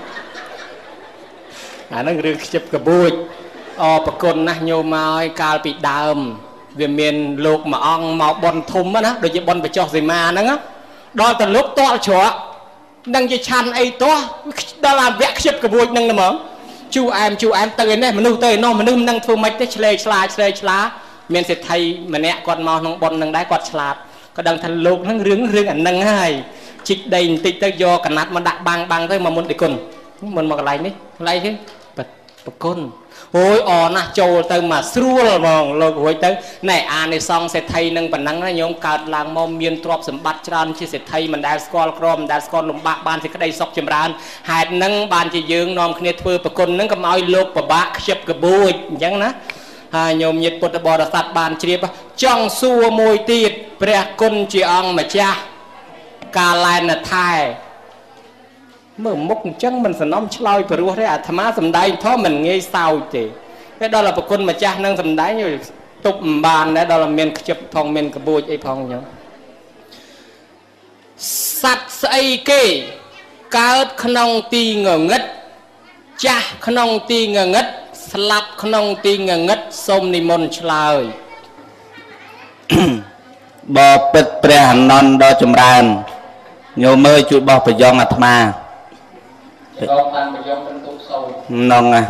อันนั้นเรื่องเจ็บกระบุยอ๋อปะกนนะโยมมาไอ้กาลปีดามเวียนเมียนโลกมาอ่องมาบอลทุ่มนะโดยเฉพาะบอลไปจ่อใส่มานั่งอ่ะดอแต่ลุกตัวเฉาะดังจะชันไอ้ตัวดาราแวะเจ็บกระบุยนั่งนะมั้งจูแอมจูแอมเตยเนี่ยมันนู่เตยน้องมันนู่นั่งทุ่มไม่ได้เฉลยฉลาดเฉลยฉลาดเมียนเสร็จไทยมันเนี่ยกอดมาน้องบอลนั่งได้กอดฉลาดก็ดังทันโลกนั่งเรื่องเรื่องอันนั่งให้ជីកដីបន្តិចទៅយកកណាត់មកដាក់បាំងបាំងទៅមកមុនដេគុណមុនមកកន្លែងនេះកន្លែងនេះប្រគុណអូយអណាស់ចូលទៅមកស្រួលហ្មងលោករួយទៅណែអានិសង្ឃសេដ្ឋីនឹងប៉ុណ្ណឹងណាញោមកើតឡើងមកមានទ្រព្យសម្បត្តិច្រើនជាសេដ្ឋីមិនដែលស្គាល់ក្រមិនដែលស្គាល់លំបាកបានសេចក្តីសុខចម្រើនហេតុហ្នឹងបានជាយើងនាំគ្នាធ្វើប្រគុណហ្នឹងកុំឲ្យលោកពិបាកខ្ជិបក្បួចអញ្ចឹងណាហើយញោមញាតិពុទ្ធបរិស័ទបានជ្រាបចង់សួរមួយទៀតព្រះគុណជាអង្គម្ចាស់កាលែនថែមើលមុខអញ្ចឹងមិនសំណំឆ្លើយព្រោះទេអាត្មាសំដែងធំមិនងាយសោចទេតែដល់ប្រគុណម្ចាស់នឹងសំដែងទប់មិនបានដែរដល់មានខ្ជិបផងមានក្បួចអីផងញោមសត្វស្អីគេកើតក្នុងទីងងឹតចាស់ក្នុងទីងងឹតស្លាប់ក្នុងទីងងឹតសូមនិមន្តឆ្លើយបពិតព្រះអនន្តដ៏ចម្រើនញោមមើលជួយបោះប្រយ៉ងអាត្មាចូលបានប្រយ៉ងបន្ទុកសោយហ្នឹងណា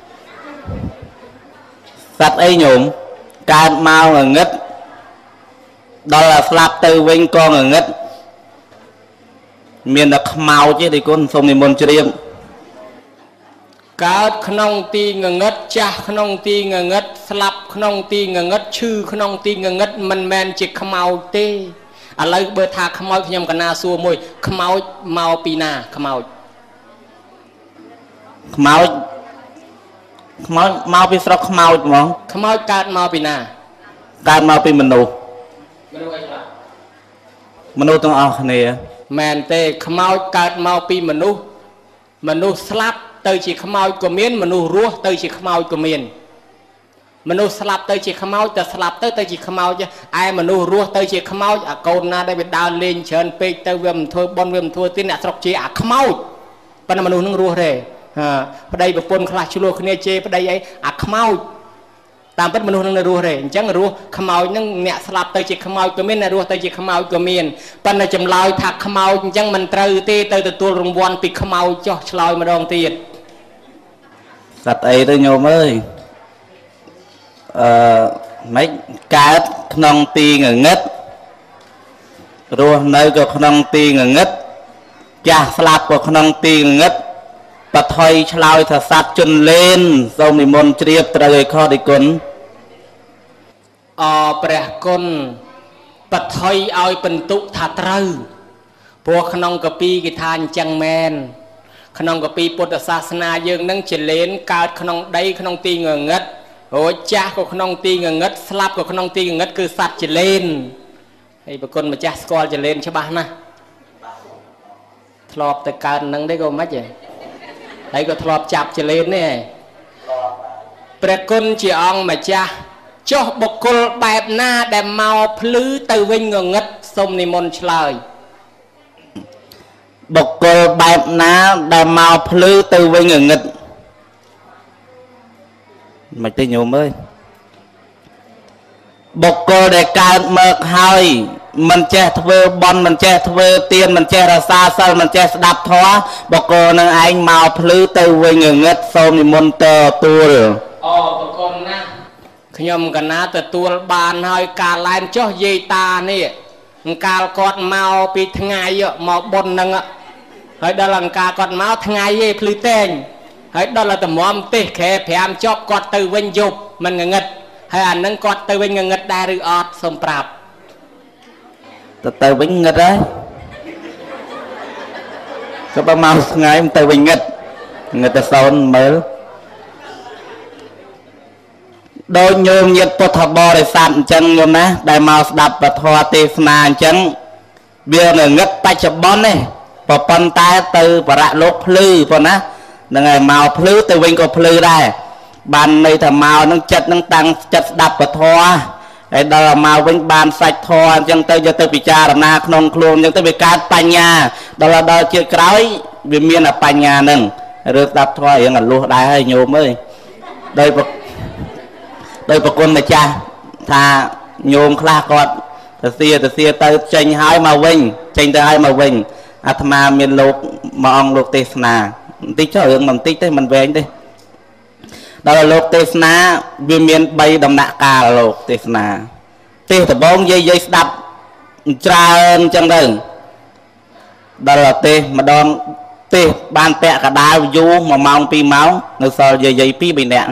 សត្វអីញោមកើតមកងងឹតដល់ស្លាប់ទៅវិញក៏ងងឹតមានតែខ្មោចទេទីគុណសូមនិមន្តជ្រាបកើតក្នុងទីងងឹតចាស់ក្នុងទីងងឹតស្លាប់ក្នុងទីងងឹតឈឺក្នុងទីងងឹតមិនមែនជាខ្មោចទេឥឡូវបើថាខ្មោចខ្ញុំកណាសួរមួយខ្មោចមកពីណាខ្មោចខ្មោចខ្មោចមកពីស្រុកខ្មោចហ្មងខ្មោចកើតមកពីណាកើតមកពីមនុស្សមនុស្សអីខ្លះមនុស្សទាំងអស់គ្នាមែនទេខ្មោចកើតមកពីមនុស្សមនុស្សស្លាប់ទៅជាខ្មោចក៏មានមនុស្សរស់ទៅជាខ្មោចក៏មានមនុស្សស្លាប់ទៅជាខ្មោចតែស្លាប់ទៅទៅជាខ្មោចឯមនុស្សរស់ទៅជាខ្មោចអាកូនណាដែលវាដើរលេងច្រើនពេកទៅវាមិនធ្វើបន់វាមិនធ្វើទៀតអ្នកស្រុកជាអាខ្មោចប៉ុន្តែមនុស្សនឹងរស់ទេហាប្តីប្រពន្ធខ្លះឆ្លោះគ្នាជេរប្តីអីអាខ្មោចតាមពិតមនុស្សនឹងនៅរស់ទេអញ្ចឹងរស់ខ្មោចនឹងអ្នកស្លាប់ទៅជាខ្មោចក៏មានអ្នករស់ទៅជាខ្មោចក៏មានប៉ុន្តែចម្លើយថាខ្មោចអញ្ចឹងមិនត្រូវទេទៅទទួលរង្វាន់ពីខ្មោចចោះឆ្លើយម្ដងទៀតសត្វអីទៅញោមអើយអឺម៉េចកើតក្នុងទីងងឹតរស់នៅក៏ក្នុងទីងងឹតចាស់ស្លាប់ក៏ក្នុងទីងងឹតបថុយឆ្លើយថាសត្វជន់លេនសូមនិមន្តជ្រាបត្រូវឲ្យខុសទីគុណអព្រះគុណបថុយឲ្យបន្ទុកថាត្រូវព្រោះក្នុងកពីគេថាអញ្ចឹងមែនក្នុងកពីពុទ្ធសាសនាយើងនឹងចលេនកើតក្នុងដីក្នុងទីងងឹតរួចចាស់ក៏ក្នុងទីងងឹតស្លាប់ក៏ក្នុងទីងងឹតគឺសត្វចលេនហើយប្រគុណម្ចាស់ស្គាល់ចលេនច្បាស់ណាស់ធ្លាប់ទៅកើតនឹងទេក៏មិនហ៎ហើយក៏ធ្លាប់ចាប់ចលេននេះព្រះគុណជាអង្គម្ចាស់ចុះបុគ្គលបែបណាដែលមកភ្លឺទៅវិញងងឹតសូមនិមន្តឆ្លើយបុគ្គលបែបណាដែលមកភ្លឺទៅវិញងងឹតមិនទេញោមអើយបុគ្គលដែលកើតមកហើយមិនចេះធ្វើបន់មិនចេះធ្វើទានមិនចេះរក្សាសិលមិនចេះស្ដាប់ធម៌បុគ្គលនឹងឯងមកភ្លឺទៅវិញងងឹតសូមនិមន្តទទួលអូបុគ្គលណាខ្ញុំកណាទទួលបានហើយការឡែនចុះយាយតានេះអង្កាលគាត់មកពីថ្ងៃមកបុណ្យហ្នឹងហើយដល់អង្ការគាត់មកថ្ងៃឯងភ្លឺតែងហើយដល់តែមមទេសខែប្រាំចប់គាត់ទៅវិញយប់មិនងងឹតហើយអានឹងគាត់ទៅវិញងងឹតដែរឬអត់សូមប្រាប់ទៅទៅវិញងឹតហើយក៏បើមកថ្ងៃមិនទៅវិញងឹតងឹតតែសោនមើលដោយញោមញាតិពុទ្ធបរិស័ទអញ្ចឹងញោមណាដែលមកស្ដាប់ពធទេសនាអញ្ចឹងវាងងឹតបច្ចុប្បន្ននេះប៉ុន្តែទៅបរៈលោកភ្លឺប៉ុណ្ណាហ្នឹងហើយមកភ្លឺទៅវិញក៏ភ្លឺដែរបានន័យថាមកនឹងចិត្តនឹងតាំងចិត្តស្ដាប់ពធហើយដល់មកវិញបានសាច់ធម៌អញ្ចឹងទៅយកទៅពិចារណាក្នុងខ្លួនអញ្ចឹងទៅវាកើតបញ្ញាដល់ដល់ជាតិក្រោយវាមានបញ្ញាហ្នឹងឬស្ដាប់ធម៌រៀងអាលួសដែរហើយញោមអើយដោយដោយប្រគុណម្ចាស់ថាញោមខ្លះគាត់ទៅសៀទៅសៀទៅចេញហើយមកវិញចេញទៅហើយមកវិញអាត្មាមានលោកមួយអង្គលោកទេសនាបន្តិចចុះរឿងបន្តិចទេមិនវែងទេដល់លោកទេសនាវាមានបីដំណាក់កាលលោកទេសនាទេសដំបងយាយយាយស្ដាប់ច្រើនអញ្ចឹងទៅដល់ទេម្ដងទេបានពាក់កដាលយូរមួយម៉ោងពីរម៉ោងនៅសល់យាយពីរបីនាក់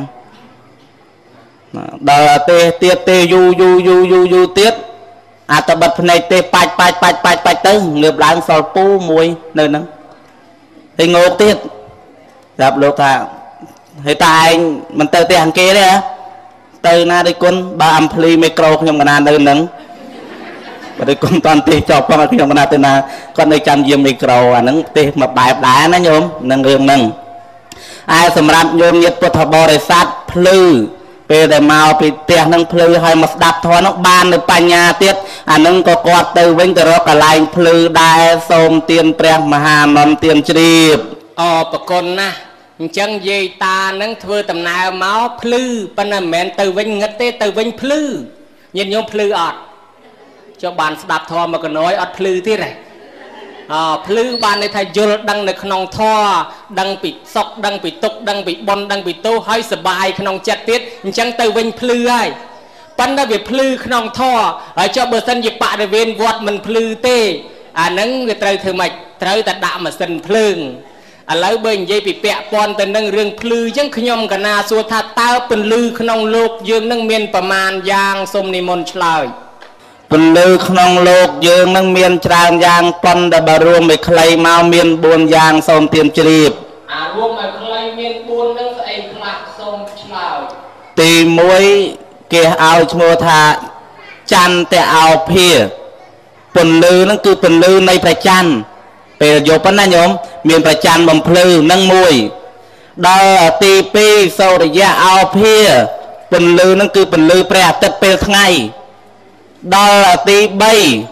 ដល់ទេទៀតទេយូរយូរយូរយូរយូរទៀតអាតបិទភ្នែកទេបាច់បាច់បាច់បាច់បាច់ទៅងើបឡើងសល់ពូមួយនៅហ្នឹងហើយងោកទៀតប្រាប់លោកថាហើយតាឯងមិនទៅទេខាងគេទេហ៎ទៅណាដូចគុណបើអំភ្លីមីក្រូខ្ញុំកណានៅហ្នឹងបើដូចគុណតាន់ទេចប់ផងខ្ញុំកណាទៅណាគាត់នៅចាំយាមមីក្រូអាហ្នឹងទេមកបែបដែរណាញោមនឹងរឿងហ្នឹងឯសម្រាប់ញោមញាតិពុទ្ធបរិស័ទភ្លឺពេលដែលមកពីផ្ទះហ្នឹងភ្លឺហើយមកស្ដាប់ធម៌ហ្នឹងបាននៅបញ្ញាទៀតអាហ្នឹងក៏គាត់ទៅវិញទៅរកកន្លែងភ្លឺដែរសូមទានព្រះមហានន្ទទានជ្រាបអរប្រគុណណាស់អញ្ចឹងយាយតាហ្នឹងធ្វើដំណើរមកភ្លឺប៉ុន្តែមិនមែនទៅវិញងឹតទេទៅវិញភ្លឺញាតិញោមភ្លឺអត់ចុះបានស្ដាប់ធម៌មកកណយអត់ភ្លឺទៀតទេអើភ្លឺបានន័យថាយល់ដឹងនៅក្នុងធម៌ដឹងពីសុខដឹងពីទុក្ខដឹងពីបុណ្យដឹងពីទោសហើយសบายក្នុងចិត្តទៀតអញ្ចឹងទៅវិញភ្លឺហើយប៉ុន្តែវាភ្លឺក្នុងធម៌ហើយចុះបើសិនជាបរិវេណវត្តមិនភ្លឺទេអាហ្នឹងវាត្រូវធ្វើម៉េចត្រូវតែដាក់ម៉ាស៊ីនភ្លើងឥឡូវបើនិយាយពីពាក់ព័ន្ធទៅនឹងរឿងភ្លឺអញ្ចឹងខ្ញុំកណាសួរថាតើពន្លឺក្នុងលោកយើងនឹងមានប្រមាណយ៉ាងសូមនិមន្តឆ្លើយពន្លឺក្នុងលោកយើងនឹងមានច្រើនយ៉ាងប៉ុន្តែបើរួមឲ្យខ្លីមកមានបួនយ៉ាងសូមទានជ្រាបអារួមឲ្យខ្លីមានបួននឹងស្អីខ្លះសូមឆ្លើយទីមួយគេឲ្យឈ្មោះថាច័ន្ទតោភាពន្លឺនឹងគឺពន្លឺនៃព្រះច័ន្ទពេលយប់ណាញោមមានព្រះច័ន្ទបំភ្លឺនឹងមួយដល់ទីពីរសូរយៈអោភាពន្លឺនឹងគឺពន្លឺព្រះអាទិត្យពេលថ្ងៃដល់ទីបី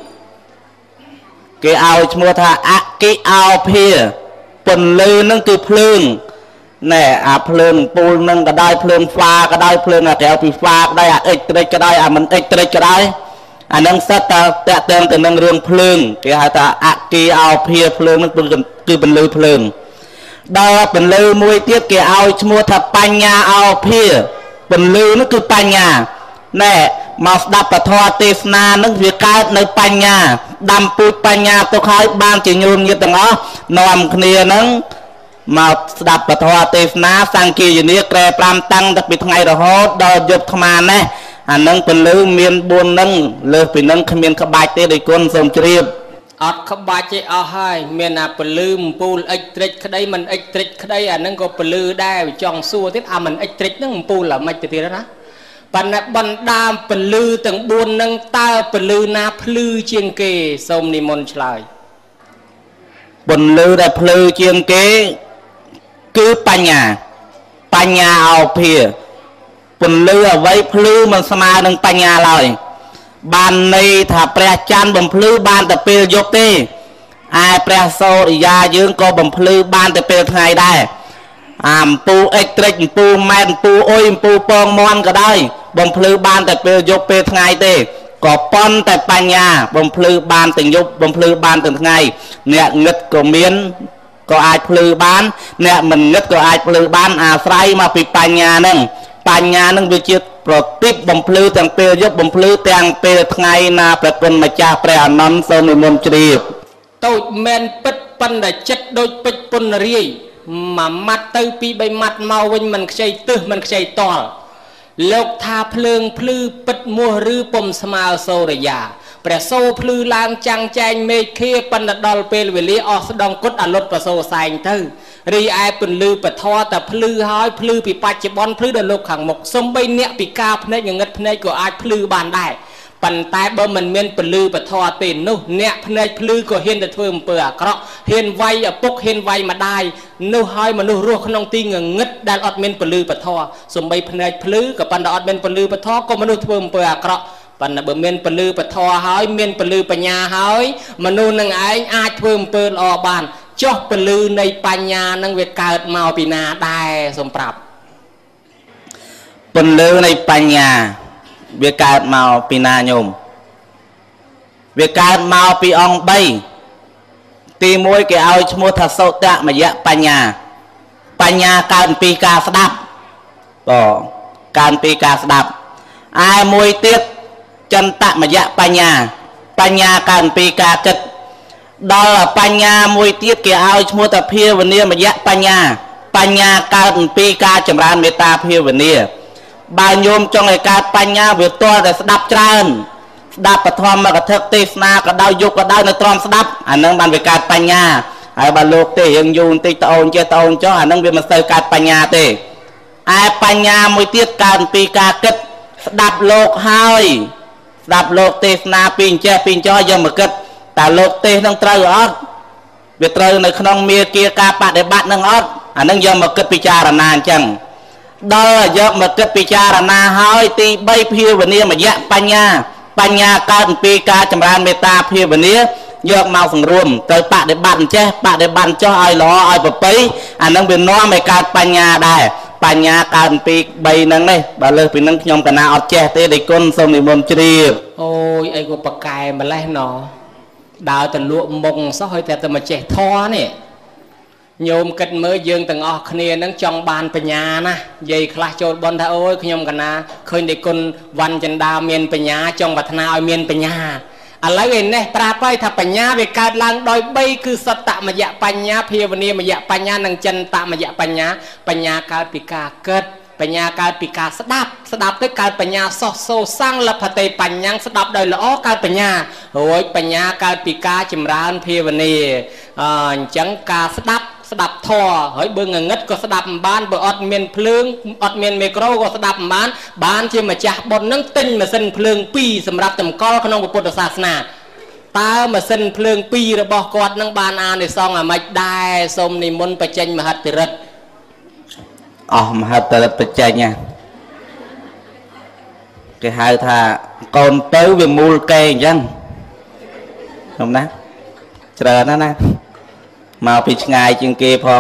គេឲ្យឈ្មោះថាអគិអោភាពន្លឺនឹងគឺភ្លើងណែអាភ្លើងពូលនឹងក៏ដោយភ្លើងហ្វាក៏ដោយភ្លើងអាក្រៅពីហ្វាក៏ដោយអាអិចត្រិចក៏ដោយអាមិនអិចត្រិចក៏ដោយអានឹងសិតតែតាក់ទងទៅនឹងរឿងភ្លើងគេហៅថាអគិអោភាភ្លើងនឹងគឺពន្លឺភ្លើងដល់ពន្លឺមួយទៀតគេឲ្យឈ្មោះថាបញ្ញាអោភាពន្លឺនោះគឺបញ្ញាណែមកស្ដាប់ពធទេសនានឹងវាកើតនៅបញ្ញាដាំពូជបញ្ញាទុកឲ្យបានជាញោមញាតិទាំងអស់នាំគ្នានឹងមកស្ដាប់ពធទេសនាសង្ឃាយនាក្រែប្រាំតាំងតែពីថ្ងៃរហូតដល់យប់ថ្មនេះអានឹងពន្លឺមានបួននឹងលើសពីនឹងគ្មានក្បាច់ទេដោយគុណសូមជ្រាបអត់ក្បាច់ទេអស់ហើយមានអាពន្លឺអំពូលអិចត្រិចក្តីមិនអិចត្រិចក្តីអានឹងក៏ពន្លឺដែរចង់សួរទៀតអាមិនអិចត្រិចហ្នឹងអំពូលអាមិនទៅទៀតណាប៉ុន្តែបណ្ដាពន្លឺទាំងបួននឹងតើពន្លឺណាភ្លឺជាងគេសូមនិមន្តឆ្លើយពន្លឺដែលភ្លឺជាងគេគឺបញ្ញាបញ្ញាអោភាពន្លឺអ្វីភ្លឺមិនស្មើនឹងបញ្ញាឡើយបានន័យថាព្រះច័ន្ទបំភ្លឺបានតែពេលយប់ទេឯព្រះសូរិយាយើងក៏បំភ្លឺបានតែពេលថ្ងៃដែរអាអំពូអិចត្រិចអំពូម៉ែនអំពូអុយអំពូពងមន់ក៏ដោយបំភ្លឺបានតែពេលយប់ពេលថ្ងៃទេក៏ប៉ុន្តែបញ្ញាបំភ្លឺបានទាំងយប់បំភ្លឺបានទាំងថ្ងៃអ្នកងឹតក៏មានក៏អាចភ្លឺបានអ្នកមិនងឹតក៏អាចភ្លឺបានអាស្រ័យមកពីបញ្ញាហ្នឹងបញ្ញានឹងវាជាប្រតិបបំភ្លឺទាំងពេលយប់បំភ្លឺទាំងពេលថ្ងៃណាព្រះគុណម្ចាស់ព្រះអនន្តសូមនិមន្តជ្រាបតូចមែនពិតប៉ុន្តែចិត្តដូចពេជ្រពុនរាយមួយម៉ាត់ទៅពីរបីម៉ាត់មកវិញមិនខ្ចីទឹះមិនខ្ចីតល់លោកថាភ្លើងភ្លឺពិតមោះឬពុំស្មើសូរិយាព្រះសូរភ្លឺឡើងចាំងចែងមេឃធាប៉ុន្តែដល់ពេលវេលាអស់ស្ដងគុតអលុតប្រសូរសែងទៅរីឯពន្លឺពធតែភ្លឺហើយភ្លឺពីបច្ចុប្បន្នភ្លឺដល់លោកខាងមុខសំបីអ្នកពិការភ្នែកងងឹតភ្នែកក៏អាចភ្លឺបានដែរប៉ុន្តែបើមិនមានពន្លឺពធទេនោះអ្នកភ្នែកភ្លឺក៏ហ៊ានទៅធ្វើអំពើអាក្រក់ហ៊ានវាយឪពុកហ៊ានវាយម្ដាយនោះហើយមនុស្សរស់ក្នុងទីងងឹតដែលអត់មានពន្លឺពធសំបីភ្នែកភ្លឺក៏ប៉ុន្តែអត់មានពន្លឺពធក៏មនុស្សធ្វើអំពើអាក្រក់ប៉ុន្តែបើមានពន្លឺពធហើយមានពន្លឺបញ្ញាហើយមនុស្សនឹងឯងអាចធ្វើអំពើល្អបានចុះពន្លឺនៃបញ្ញានឹងវាកើតមកពីណាដែរសូមប្រាប់ពន្លឺនៃបញ្ញាវាកើតមកពីណាញោមវាកើតមកពីអង្គបីទីមួយគេឲ្យឈ្មោះថាសោតមយៈបញ្ញាបញ្ញាកើតពីការស្ដាប់បាទកើតពីការស្ដាប់ឯមួយទៀតចន្តមយៈបញ្ញាបញ្ញាកើតពីការគិតដល់បញ្ញាមួយទៀតគេឲ្យឈ្មោះថាភាវនាមយៈបញ្ញាបញ្ញាកើតអំពីការចម្រើនមេត្តាភាវនាបើញោមចង់ឲ្យកើតបញ្ញាវាទាល់តែស្ដាប់ច្រើនស្ដាប់ពធមកថាទេសនាក៏ដោយយកក៏ដោយនៅត្រង់ស្ដាប់អានឹងបានវាកើតបញ្ញាហើយបើលោកទេយើងយូរបន្តិចត្អូនចេះត្អូនចុះអានឹងវាមិនសូវកើតបញ្ញាទេឯបញ្ញាមួយទៀតកើតអំពីការគិតស្ដាប់លោកហើយស្ដាប់លោកទេសនាពីអញ្ចេះពីអញ្ចោះយកមកគិតតើលោកទេសនឹងត្រូវអត់វាត្រូវនៅក្នុងមាគ៌ាការបដិបត្តិនឹងអត់អានឹងយកមកគិតពិចារណាអញ្ចឹងដល់យកមកគិតពិចារណាហើយទីបីភាវនាមយៈបញ្ញាបញ្ញាកើតអំពីការចម្រើនមេត្តាភាវនាយកមកសង្រួមទៅបដិបត្តិអញ្ចេះបដិបត្តិចោះឲ្យល្អឲ្យប្រពៃអានឹងវានាំឲ្យកើតបញ្ញាដែរបញ្ញាកើតអំពីបីហ្នឹងនេះបើលើសពីហ្នឹងខ្ញុំកណាអត់ចេះទេដេគុណសូមនិមន្តជ្រាបអូយអីក៏ប្រកែម្លេះណោដើរទៅលក់មុងសោះឲ្យតែតែមកចេះធေါ်នេះញោមគិតមើលយើងទាំងអស់គ្នានឹងចង់បានបញ្ញាណានិយាយខ្លះចូលបនថាអូយខ្ញុំកណាឃើញតែគុណវណ្ណចិន្តាមានបញ្ញាចង់ប្រាថ្នាឲ្យមានបញ្ញាឥឡូវឯនេះប្រាប់ហើយថាបញ្ញាវាកើតឡើងដោយបីគឺសត្តមយៈបញ្ញាភាវនាមយៈបញ្ញានិងចិន្តមយៈបញ្ញាបញ្ញាកើតពីការគិតបញ្ញាកើតពីការស្ដាប់ស្ដាប់ទៅកើតបញ្ញាសោះសូសੰលភតេបញ្ញាស្ដាប់ដោយល្អកើតបញ្ញារួចបញ្ញាកើតពីការចម្រើនភាវនាអញ្ចឹងការស្ដាប់ស្ដាប់ធម៌ហើយបើងងឹតក៏ស្ដាប់មិនបានបើអត់មានភ្លើងអត់មានមីក្រូក៏ស្ដាប់មិនបានបានជាម្ចាស់បុណ្យនឹងទិញម៉ាស៊ីនភ្លើងពីរសម្រាប់តម្កល់ក្នុងពុទ្ធសាសនាតើម៉ាស៊ីនភ្លើងពីររបស់គាត់នឹងបានអានិសង្សអាម៉េចដែរសូមនិមន្តបញ្ចេញមហិទ្ធិរិទ្ធអស់មហិទ្ធិរិទ្ធបញ្ចេញណាគេហៅថាកូនទៅវាមូលកេអញ្ចឹងខ្ញុំណាច្រើនណាស់ណាមកពីឆ្ងាយជាងគេផង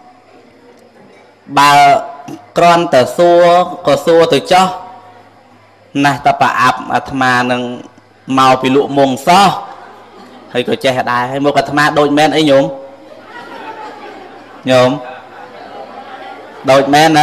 បើគ្រាន់តែសួរក៏សួរទៅចោះណាស់តប្រអាប់អាត្មានឹងមកពីលក់មុងសោះហើយក៏ចេះដែរហើយមកអាត្មាដូចមែនអីញោមញោមដូចមែនណា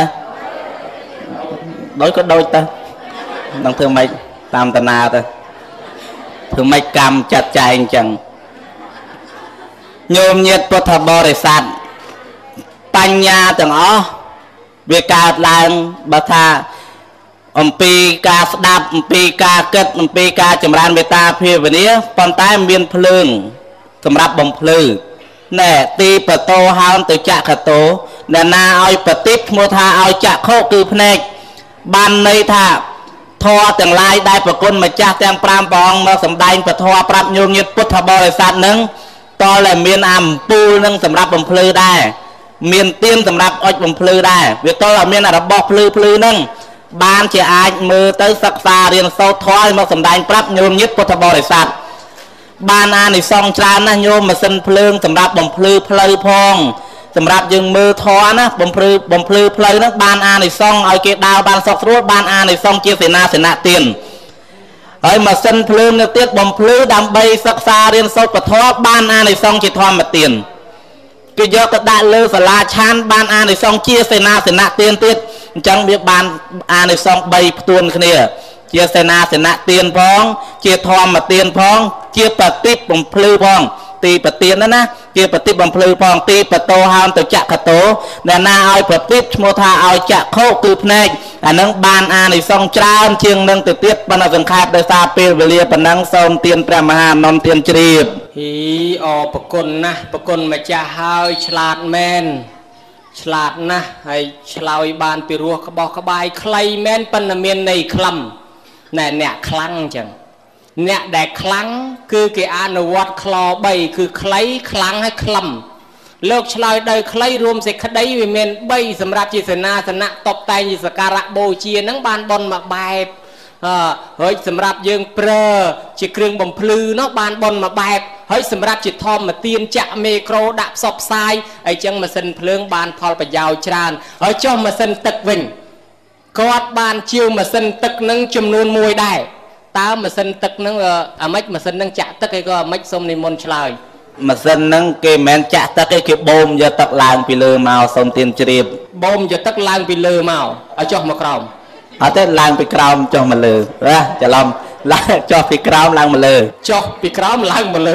ដូចក៏ដូចទៅនឹងធ្វើម៉េចតាមតាណាទៅធ្វើម៉េចកម្មចាត់ចែងអញ្ចឹងញោមញាតិពុទ្ធបរិស័ទបញ្ញាទាំងអស់វាកើតឡើងបើថាអំពីការស្ដាប់អំពីការគិតអំពីការចម្រើនមេត្តាភាវនាប៉ុន្តែមានភ្លើងសម្រាប់បំភ្លឺណែទីបតោហោនទៅចក្ខតោអ្នកណាឲ្យបតិបឈ្មោះថាឲ្យចក្ខុគឺភ្នែកបានន័យថាធម៌ទាំងឡាយដែលប្រគុណម្ចាស់ទាំងប្រាំព្រះអង្គមកសម្ដែងពធប្រាប់ញោមញាតិពុទ្ធបរិស័ទនឹងតើតែមានអាអំពូលនឹងសម្រាប់បំភ្លឺដែរមានទៀនសម្រាប់អុជបំភ្លឺដែរវាតើឲ្យមានរបស់ភ្លឺភ្លឺនឹងបានជាអាចមើលទៅសិក្សារៀនសូត្រធម៌មកសម្ដែងប្រាប់ញោមញាតិពុទ្ធបរិស័ទបានអានិសង្សច្រើនណាស់ញោមម៉ាស៊ីនភ្លើងសម្រាប់បំភ្លឺផ្លូវផងសម្រាប់យើងមើលធម៌ណាបំភ្លឺបំភ្លឺផ្លូវហ្នឹងបានអានិសង្សឲ្យគេដើរបានសុខស្រួលបានអានិសង្សជាសេនាសនៈទៀនហើយម៉ាស៊ីនភ្លើងនៅទៀតបំភ្លឺដើម្បីសិក្សារៀនសូត្រពធបានអានិសង្សជាធម្មទានគេយកទៅដាក់លើសាលាឆានបានអានិសង្សជាសេនាសនៈទានទៀតអញ្ចឹងវាបានអានិសង្សបីផ្ទួនគ្នាជាសេនាសនៈទានផងជាធម្មទានផងជាបฏิបបំភ្លឺផងទីបទានណាណាជាបฏิបបំភ្លឺផងទីបតោហោនទៅចក្ខតោអ្នកណាឲ្យបฏิបឈ្មោះថាឲ្យចក្ខុគឺភ្នែកអានឹងបានអានិសង្សច្រើនជាងនឹងទៅទៀតបណ្ឌសង្ខេបដោយសារពេលវេលាប៉ុណ្ណឹងសូមទានព្រះមហានំទានជ្រាបហីអរប្រគុណណាស់ប្រគុណម្ចាស់ហើយឆ្លាតមែនឆ្លាតណាស់ហើយឆ្លើយបានពីរោះក្បោះក្បាយខ្លីមែនប៉ុន្តែមានន័យខ្លឹមណែអ្នកខ្លាំងអញ្ចឹងអ្នកដែលខ្លាំងគឺគេអនុវត្តខ្លបីគឺខ្លីខ្លាំងហើយខ្លឹមលោកឆ្លើយដោយខ្លីរួមសេចក្តីវាមានបីសម្រាប់ជាសេនាសនៈតបតែងជាសក្ការៈបូជានឹងបានបនមួយបែបអឺហើយសម្រាប់យើងប្រើជាគ្រឿងបំភ្លឺនោះបានបនមួយបែបហើយសម្រាប់ជាធម្មទានចាក់មេក្រូដាក់ផ្សព្វផ្សាយអីចឹងម៉ាស៊ីនភ្លើងបានផលប្រយោជន៍ច្រើនហើយចុះម៉ាស៊ីនទឹកវិញគាត់បានជាវម៉ាស៊ីនទឹកនឹងចំនួនមួយដែរតើម៉ាស៊ីនទឹកនឹងអាម៉េចម៉ាស៊ីននឹងចាក់ទឹកឯក៏អាម៉េចសូមនិមន្តឆ្លើយម៉ាស៊ីនហ្នឹងគេមិនមែនចាក់ទឹកទេគេបូមយកទឹកឡើងពីលើមកសូមទានជ្រាបបូមយកទឹកឡើងពីលើមកឲ្យចុះមកក្រោមអត់ទេឡើងពីក្រោមចុះមកលើណាច្រឡំឡើងចុះពីក្រោមឡើងមកលើចុះពីក្រោមឡើងមកលើ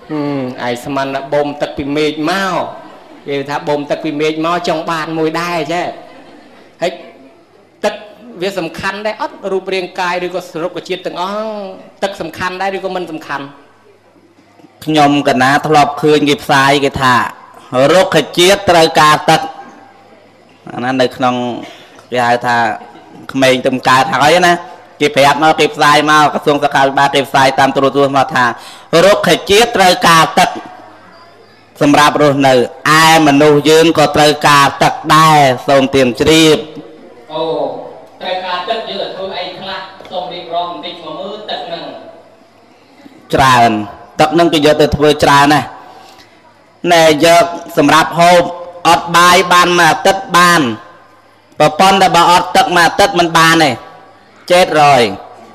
ai xem ăn là bom tật bị mệt mau vì thà bom tật bị mệt mau trong bàn mùi đai chứ hết tật việc sầm khăn đấy ớt rụp riêng cài đi có rụp có chiết từng ó tật sầm khăn đấy đi có mình sầm khăn nhom cái ná thọp khơi nghiệp sai cái thà rụp cái chiết trời cả tật anh được nong cái thà mình từng cài thỏi nè kịp hẹp nó kịp sai mau cái xuông sạc ba kịp sai tam tu tu mà thà rốt khởi chiết trời cả tật sầm rạp rồi nở ai mà nô dương có trời cả tật đai sông tiền trip ồ trời cả tật như là thôi ai khla sông đi rom đi mà mưa tật nằng tràn tật nằng cái giờ từ thôi tràn này này giờ sầm rạp hôm ọt bài ban mà tật ban và con đã bảo ọt tật mà tật mình ban này chết rồi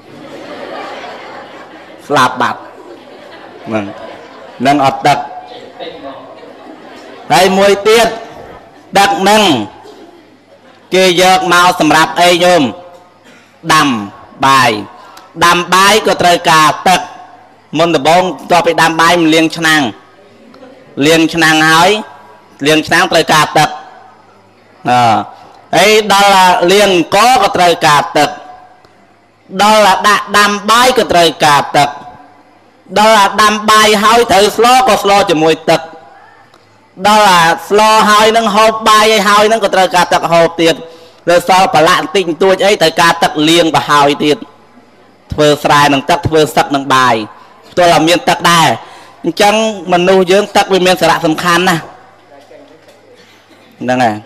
lạp bạc nâng ọt tật đây mùi tiết tật nâng kì dợt mau sầm rạp ấy nhôm đầm bài đầm bài có trời cả tật môn tập bông cho bị đầm bài mình liên năng liên năng hỏi liên năng trời cả tật ấy đó là liên có có trời cả tật đó là đã đam bài của trời cả tật đó là đam bài hơi thử slo có slo cho mùi tật đó là slo hơi nâng hộp bài hơi nâng của trời cả tật hộp tiền rồi sau bà lạn tình tôi ấy trời cả tật liền và hơi tiền vừa xài nâng tật vừa sắc nâng bài tôi là miền tật đài chẳng mình nuôi dưỡng tật với miền sạ sầm khăn nè nâng này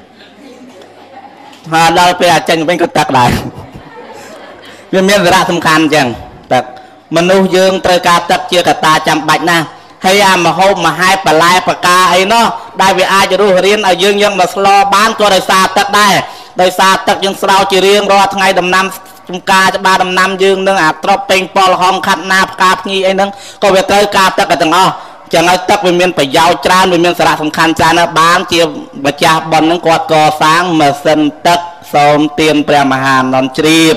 hà đó phải tranh với cái tật đài vì miền ra sầm khăn chẳng tật mình nuôi dưỡng trời cả tật chia cả ta chăm bạch na hay à mà hôm mà hai bà lai bà ca ấy nó đại vì ai cho đu riêng ở dương nhưng mà lo bán có đời xa tật đây đời xa tật nhưng sau chỉ riêng rồi ngày đầm năm chúng ca cho ba đầm năm dương nâng à trop pin pol hom khát na ca nhi ấy nâng có việc trời cả tật ở tầng o chẳng ai tật vì miền phải giàu tràn vì miền ra sầm khăn tràn nó bán chia bà cha bần nâng quạt cò sáng mà sân tật xôm tiền bè mà hàn non trip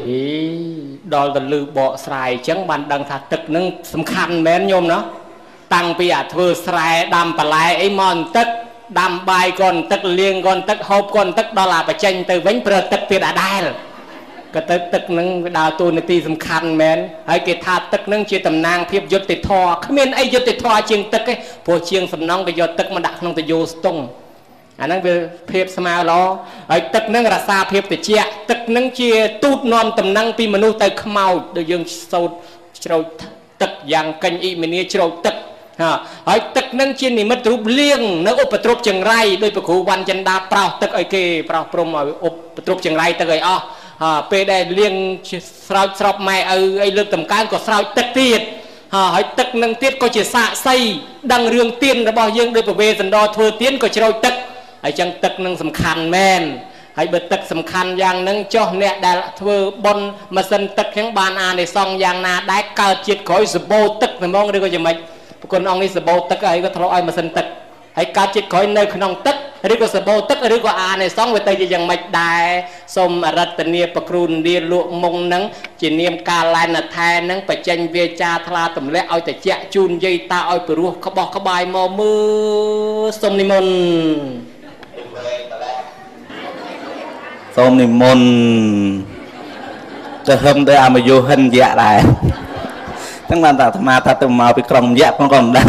đó là lư bộ xài chẳng bạn đăng thà tật nâng sầm khăn mến nhôm nó tăng bây giờ vừa xài đam bà lại ấy mòn tật đam bài còn tật liên còn tật hộp còn tật đó là bà tranh từ bánh bờ tật phía đã đai rồi cái tật tật nâng đào tu này ti sầm khăn mến hay cái thà tật nâng chia tầm nang phiệp dốt tịch thò không biết ai dốt tịch thò chiêng tật ấy phổ chiêng sầm nong cái dốt tật mà đặt nông tịch vô stung anh năng về phiệp sao đó ấy tật nâng là xa phiệp tịch chia tật nâng chia tút non tầm năng pi manu tay khmau được dương sâu trâu tật dạng canh y mình trâu tật ấy tật nâng chia này mất rụp liêng nó ốp trộp chừng rai đôi bậc cụ văn chân đa prao tật ấy kê prao prom ở ốp trộp chừng rai tật ấy o à pe đây liêng sào sọc mày ở ấy lược tầm can có sào tật tiệt ấy tật nâng tiết có chỉ xạ xây đăng riêng tiên là bao nhiêu đôi bậc về dần đo thưa tiến có trâu tật ấy chẳng tật nâng sầm khăn men ấy bật tật sầm khăn yang nâng cho nè đã thưa bon mà sân tật những bàn à này xong yang na đái cao chiết khói sờ bô tật thì mong đây có gì mấy con ông ấy sờ bô tật ấy có thằng ai mà sân tật ấy cao chiết khói nơi khăn tật ấy có sờ bô tật ấy có à này xong về tây gì chẳng mấy đài xôm rật tận nia bạc run đi lụa mông nắng chỉ niệm ca lai là thay nắng phải tranh về cha thla tầm lẽ oi tại chạ chun dây ta oi bự ruột có bò có bài mò mưa xôm ni môn xôm ni môn cái hôm đấy à mà vô hình dạ lạiทั้งวันแต่มาถ้าตัวมาไปกล่องแยกมันก็ดัง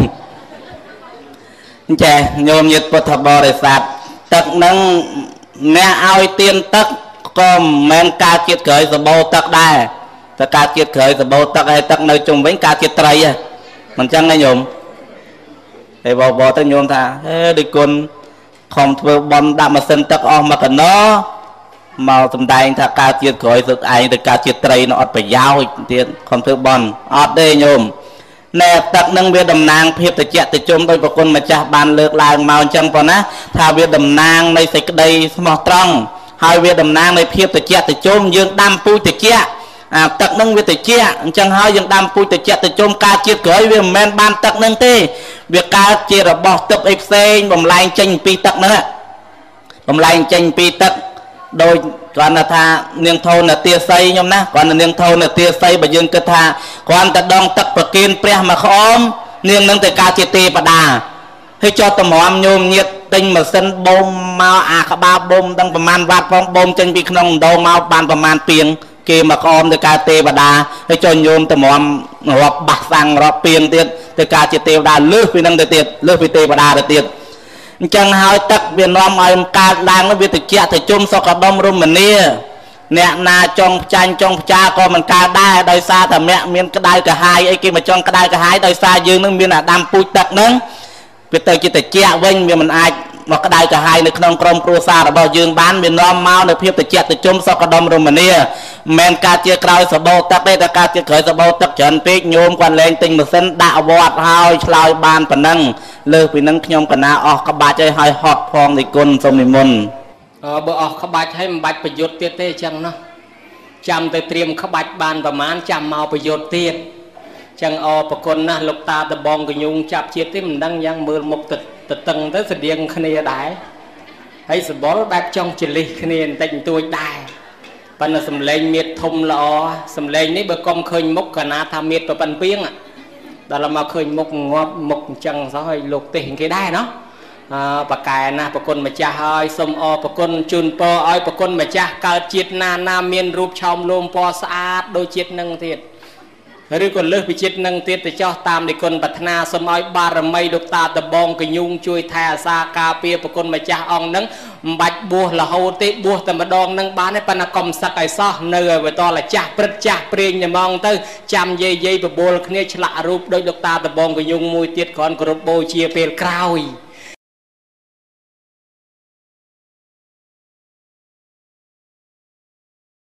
แจโยมยึดพุทธบริษัทตึกนั่งแม่เอาเตียนตึกก็แมนกาจิตเขยสบโบตึกได้แต่กาจิตเขยสบโบตึกไอ้ตึกในจุ่มเป็นกาจิตไตรมันจังไงโยมไอ้บอบอตั้งโยมท่าเฮ้ดิคุณคอมเทอร์บอลดามาเซนตึกออกมากันเนาะมาสมได้ถ้ากาจิตเขยสึกไอ้แต่กาจิตไตรnóอดไปยาวเตียนคอมเทอร์บอลอดได้โยมแนบตักนั่งเวียดำนางเพียบแต่เจาะแต่จมโดยประคุณมาจากบานเลือกลายมาจังปอนะถ้าเวียดำนางในใส่กระไดสมอตรองให้เวียดำนางในเพียบแต่เจาะแต่จมยืนดำปุยแต่เจาะตักนั่งเวียแต่เจาะจังให้ยังดำปุยแต่เจาะแต่จมกาเจียดเกยเวียแมนบานตักนั่งเต้เวียกาเจียระบอกตักเอฟเซ่บ่มลายจังปีตักนั่นแหละบ่มลายจังปีตักโดยก่อนนะท่าเนียงโทนน่ะเตี้ยไซยมนะก่อนน่ะเนียงโทนน่ะเตี้ยไซบ่ยืนกระทาก่อนแต่ดองตักประเคนเปรี้ยมาคอมនាងនឹងទៅការជាទេវតាហើយចុះតម្រាំញោមញាតទិញម៉ាស៊ីនបូមមកអាក្បាលបូមទាំងប្រមាណវ៉ាត់ផងបូមចេញពីក្នុងដងមកបានប្រមាណពីងគេមកក្អមទៅការទេវតាហើយចុះញោមតម្រាំរាប់បាសសាំងរាប់ពីងទៀតទៅការជាទេវតាលើសពីនឹងទៅទៀតលើសពីទេវតាទៅទៀតអញ្ចឹងហើយទឹកវានាំឲ្យកើតឡើងវាតិចទៅជុំសុខដុមរមនាអ្នកណាចង់ផ្ចាញ់ចង់ផ្ចាក៏មិនកើតដែរដោយសារតែអ្នកមានក្តៅកាហាយអីគេមកចង់ក្តៅកាហាយដោយសារយើងនឹងមានអាដាមពូជទឹកហ្នឹងវាទៅជាតិចវិញវាមិនអាចមកក្តៅកាហាយនៅក្នុងក្រុមគ្រួសាររបស់យើងបានវានាំមកនៅភាពតិចទៅជុំសុខដុមរមនាមិនមែនការជាក្រោយសបោទឹកទេតែការជាក្រោយសបោទឹកច្រើនពេកញោមគាត់លែងទិញម៉ាស៊ីនដាក់វត្តហើយឆ្លើយបានប៉ុណ្ណឹងលើសពីនឹងខ្ញុំកណាអស់ក្បាច់ឲ្យហត់ផងនិគុណសូមនិមន្តអើបើអស់ក្បាច់ហើយមិនបាច់ប្រយុទ្ធទៀតទេអញ្ចឹងណាចាំទៅត្រៀមក្បាច់បានប្រមាណចាំមកប្រយុទ្ធទៀតចឹងអរប្រគុណណាស់លោកតាដបងកញូងចាប់ជាតិទេមិនដឹងយ៉ាងមើលមុខទៅទៅតឹងទៅស្តៀងគ្នាដែរហើយសបល់បែបចង់ចលិះគ្នាបន្តិចបន្តួចដែរប៉ុន្តែសំឡេងមៀតធំល្អសំឡេងនេះបើកុំឃើញមុខកណាថាមៀតប្រប៉ិនពីងដល់មកឃើញមុខងាប់មុខអញ្ចឹងសោះឲ្យលោកទេសគេដែរណោះអឺបកែណាប្រគុណម្ចាស់ហើយសូមអរប្រគុណជូនពរឲ្យប្រគុណម្ចាស់កើតជាតិណាណាមានរូបឆោមលោមពណ៌ស្អាតដូចជាតិនឹងទៀតឬក៏លើសពីជាតិនឹងទៀតទៅចោះតាមនិគុណប្រាថ្នាសូមឲ្យបារមីលោកតាដបងកញូងជួយថែអាសាការពារប្រគុណម្ចាស់អង្គនឹងមិនបាច់បួសរហូតទេបួសតែម្ដងនឹងបានទេប៉ុន្តែកុំសឹកឲ្យសោះនៅឲ្យបន្តលាចាស់ព្រឹត្តចាស់ព្រេងតែហ្មងទៅចាំយាយយាយបបួលគ្នាឆ្លាក់រូបដោយលោកតាដបងកញូងមួយទៀតគ្រាន់គោរពបូជាពេលក្រោយ